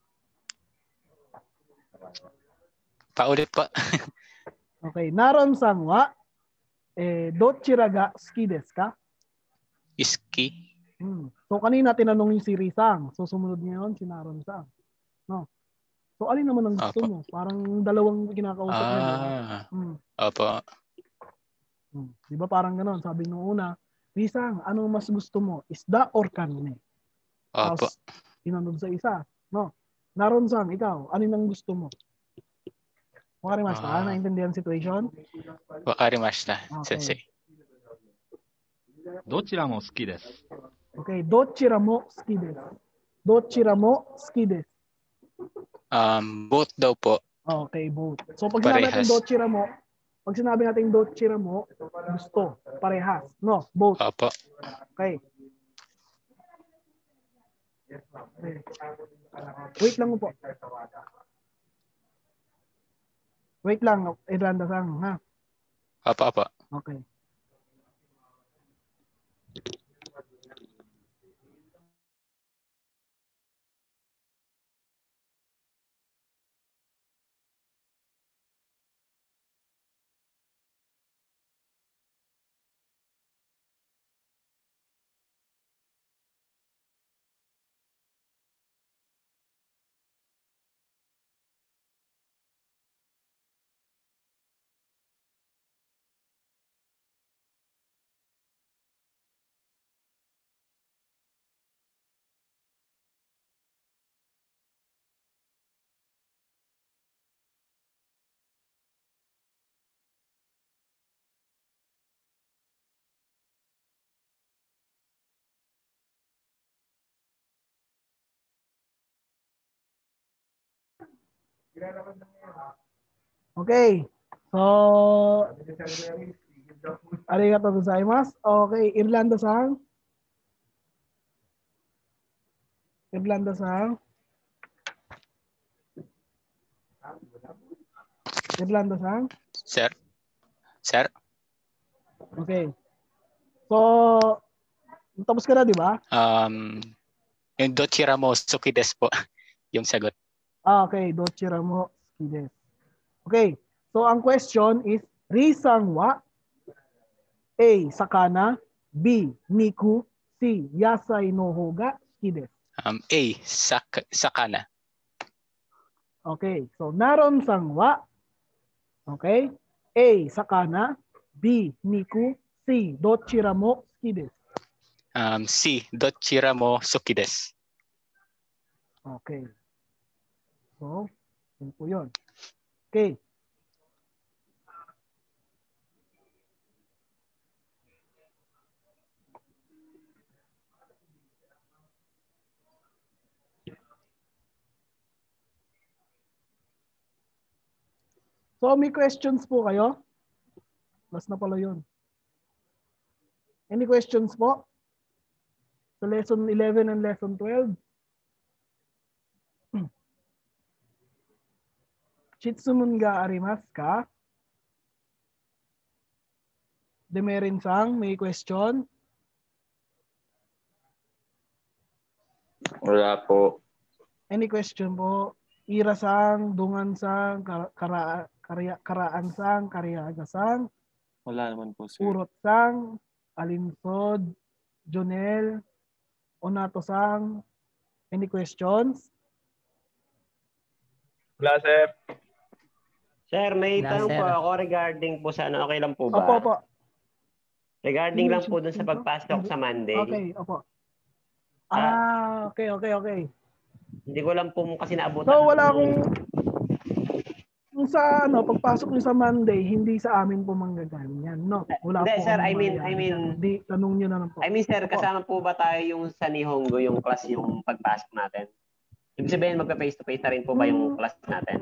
S10: Paulit pa.
S1: Okay, Naron-san wa eh, dochira ga suki desu ka?
S10: Iski.
S1: Hmm. So kanina tinanong yung si Risang. So sumunod ngayon si Naron-san. No. So alin naman ang gusto
S10: Opo.
S1: mo? Parang dalawang kinakausap niya. di ba?
S10: Ah.
S1: Hmm.
S10: Opo.
S1: Hmm. Di ba parang gano'n? Sabi nung una, Risang, ano mas gusto mo? Isda or karne?
S10: Opo.
S1: Tapos tinanong sa isa. No. Naron-san, ikaw, alin ang gusto mo? Wakarimashita?
S10: Ah.
S1: Naintindihan situation?
S10: Wakarimashita,
S1: Okay.
S10: sensei.
S16: どちらも好きです。
S1: Okay, dochira mo suki desu. Dochira mo suki desu.
S10: Um, both daw po.
S1: Okay, both. So pag sinabi natin
S10: Parehas.
S1: dochira mo, pag sinabi natin dochira mo, gusto, parehas. No, both.
S10: Opo.
S1: Okay. Okay. Wait lang po. Wait lang, Irlanda-san, ha?
S10: Opo, opo.
S1: Okay. Okay. So, arigatou gozaimasu. Okay, Irlanda-san. Irlanda-san. Irlanda-san.
S10: Sir? Sir?
S1: Okay. So, tapos ka na, di ba?
S10: Um, yung dochira mo suki desu po. Yung sagot.
S1: Ah, okay. Dochira mo suki desu. Okay. So, ang question is, Risang wa A. Sakana, B. Niku, C. Yasai no hoga suki desu.
S10: Um, A. Sak sakana.
S1: Okay. So, naron sang wa. Okay. A. Sakana, B. Niku, C. Dochira mo suki desu.
S10: Um, C. Dochira mo suki desu.
S1: Okay. So, yun po yun. Okay. So, may questions po kayo? Last na pala yun. Any questions po? Sa lesson eleven and lesson twelve? Shitsumun ga arimasu ka? Demerin-sang, may question?
S7: Wala po.
S1: Any question po? Ira-sang, Dungan-sang, Kara, Kara, Kara, Karaan-sang, Kariaga-sang,
S15: Wala naman po, sir.
S1: Urot-sang, Alinsod, Jonel, Onato-sang. Any questions?
S7: Wala, sir.
S9: Sir, may
S6: Wala,
S9: tanong
S6: sir.
S9: po ako regarding po sa ano, okay lang po ba?
S1: Opo, opo.
S9: Regarding lang po dun sa pagpasok sa Monday.
S1: Okay, opo. Ah, okay, okay, okay.
S9: Hindi ko lang po kasi naabutan.
S1: So, wala akong... Kung sa ano, pagpasok niyo sa Monday, hindi sa amin po manggagaling yan. No, wala
S9: Hindi,
S1: po
S9: sir,
S1: kami
S9: I mean, I
S1: mangyayari
S9: mean,
S1: dyan. Di, tanong niyo na lang po.
S9: I mean, sir,
S1: Opo.
S9: kasama po ba tayo yung sa Nihongo, yung class, yung pagpasok natin? Ibig sabihin, magpa-face-to-face na rin po ba yung class natin?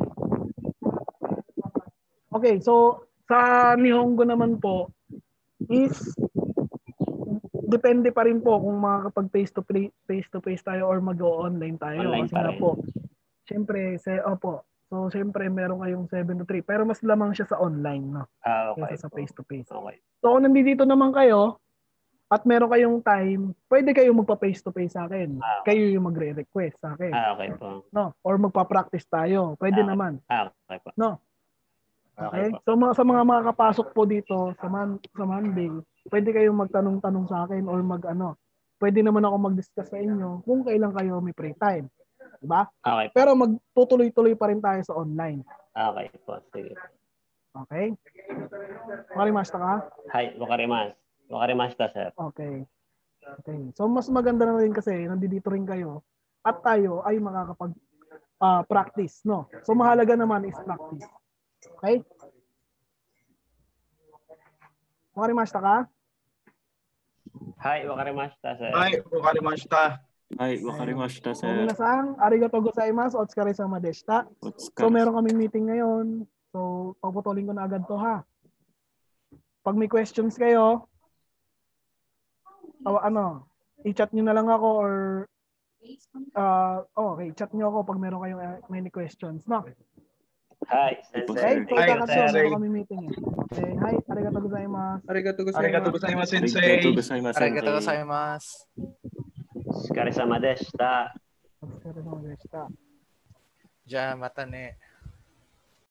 S1: Okay, so sa Nihongo naman po is depende pa rin po kung makakapag face to face to face tayo or mag-online tayo.
S9: Online
S1: Kasi
S9: pa
S1: nga
S9: rin.
S1: po, syempre, se, opo. So, syempre, meron kayong seven to three. Pero mas lamang siya sa online, no?
S9: Ah, okay.
S1: Kaysa sa face to face.
S9: Okay.
S1: So, kung nandito naman kayo at meron kayong time, pwede kayo magpa-face to face sa akin.
S9: Ah, okay.
S1: Kayo yung magre-request sa akin.
S9: Ah, okay po.
S1: No? Or magpa-practice tayo. Pwede
S9: Ah, okay.
S1: naman.
S9: Ah, okay po.
S1: No?
S9: Okay
S1: Okay?
S9: po.
S1: So mga, sa mga makakapasok po dito sa, man, sa Monday, pwede kayong magtanong-tanong sa akin or mag-ano. Pwede naman ako mag-discuss sa inyo kung kailan kayo may free time. Diba?
S9: Okay po.
S1: Pero magtutuloy-tuloy pa rin tayo sa online.
S9: Okay po. Sige.
S1: Okay? Marimasta ka?
S9: Hi, wakarimasu. Wakarimashita, sir.
S1: Okay. Okay. So mas maganda na rin kasi nandito rin kayo at tayo ay makakapag uh, practice, no? So mahalaga naman is practice. Okay? Wakarimashita ka?
S9: Hi, wakarimashita, sir.
S13: Hi, wakarimashita.
S16: はい、わかりました、
S1: So,
S16: sir.
S1: minasan, arigatou gozaimasu, otsukaresama deshita. So, meron kaming meeting ngayon. So, pagputulin ko na agad to ha. Pag may questions kayo, aw, ano, i-chat nyo na lang ako or uh, oh, okay, chat nyo ako pag meron kayong uh, many questions, no?
S9: Hi,
S1: Okay,
S9: Sensei.
S1: so kakasyo, meron kami meeting eh. Okay, hi, arigatou gozaimasu.
S12: Arigatou gozaimasu.
S17: Arigatou gozaimasu, sensei.
S16: Arigatou gozaimasu,
S17: Arigatou
S16: sensei.
S17: gozaimasu.
S9: Otsukaresama deshita.
S1: Otsukaresama deshita.
S17: Ja, mata ne.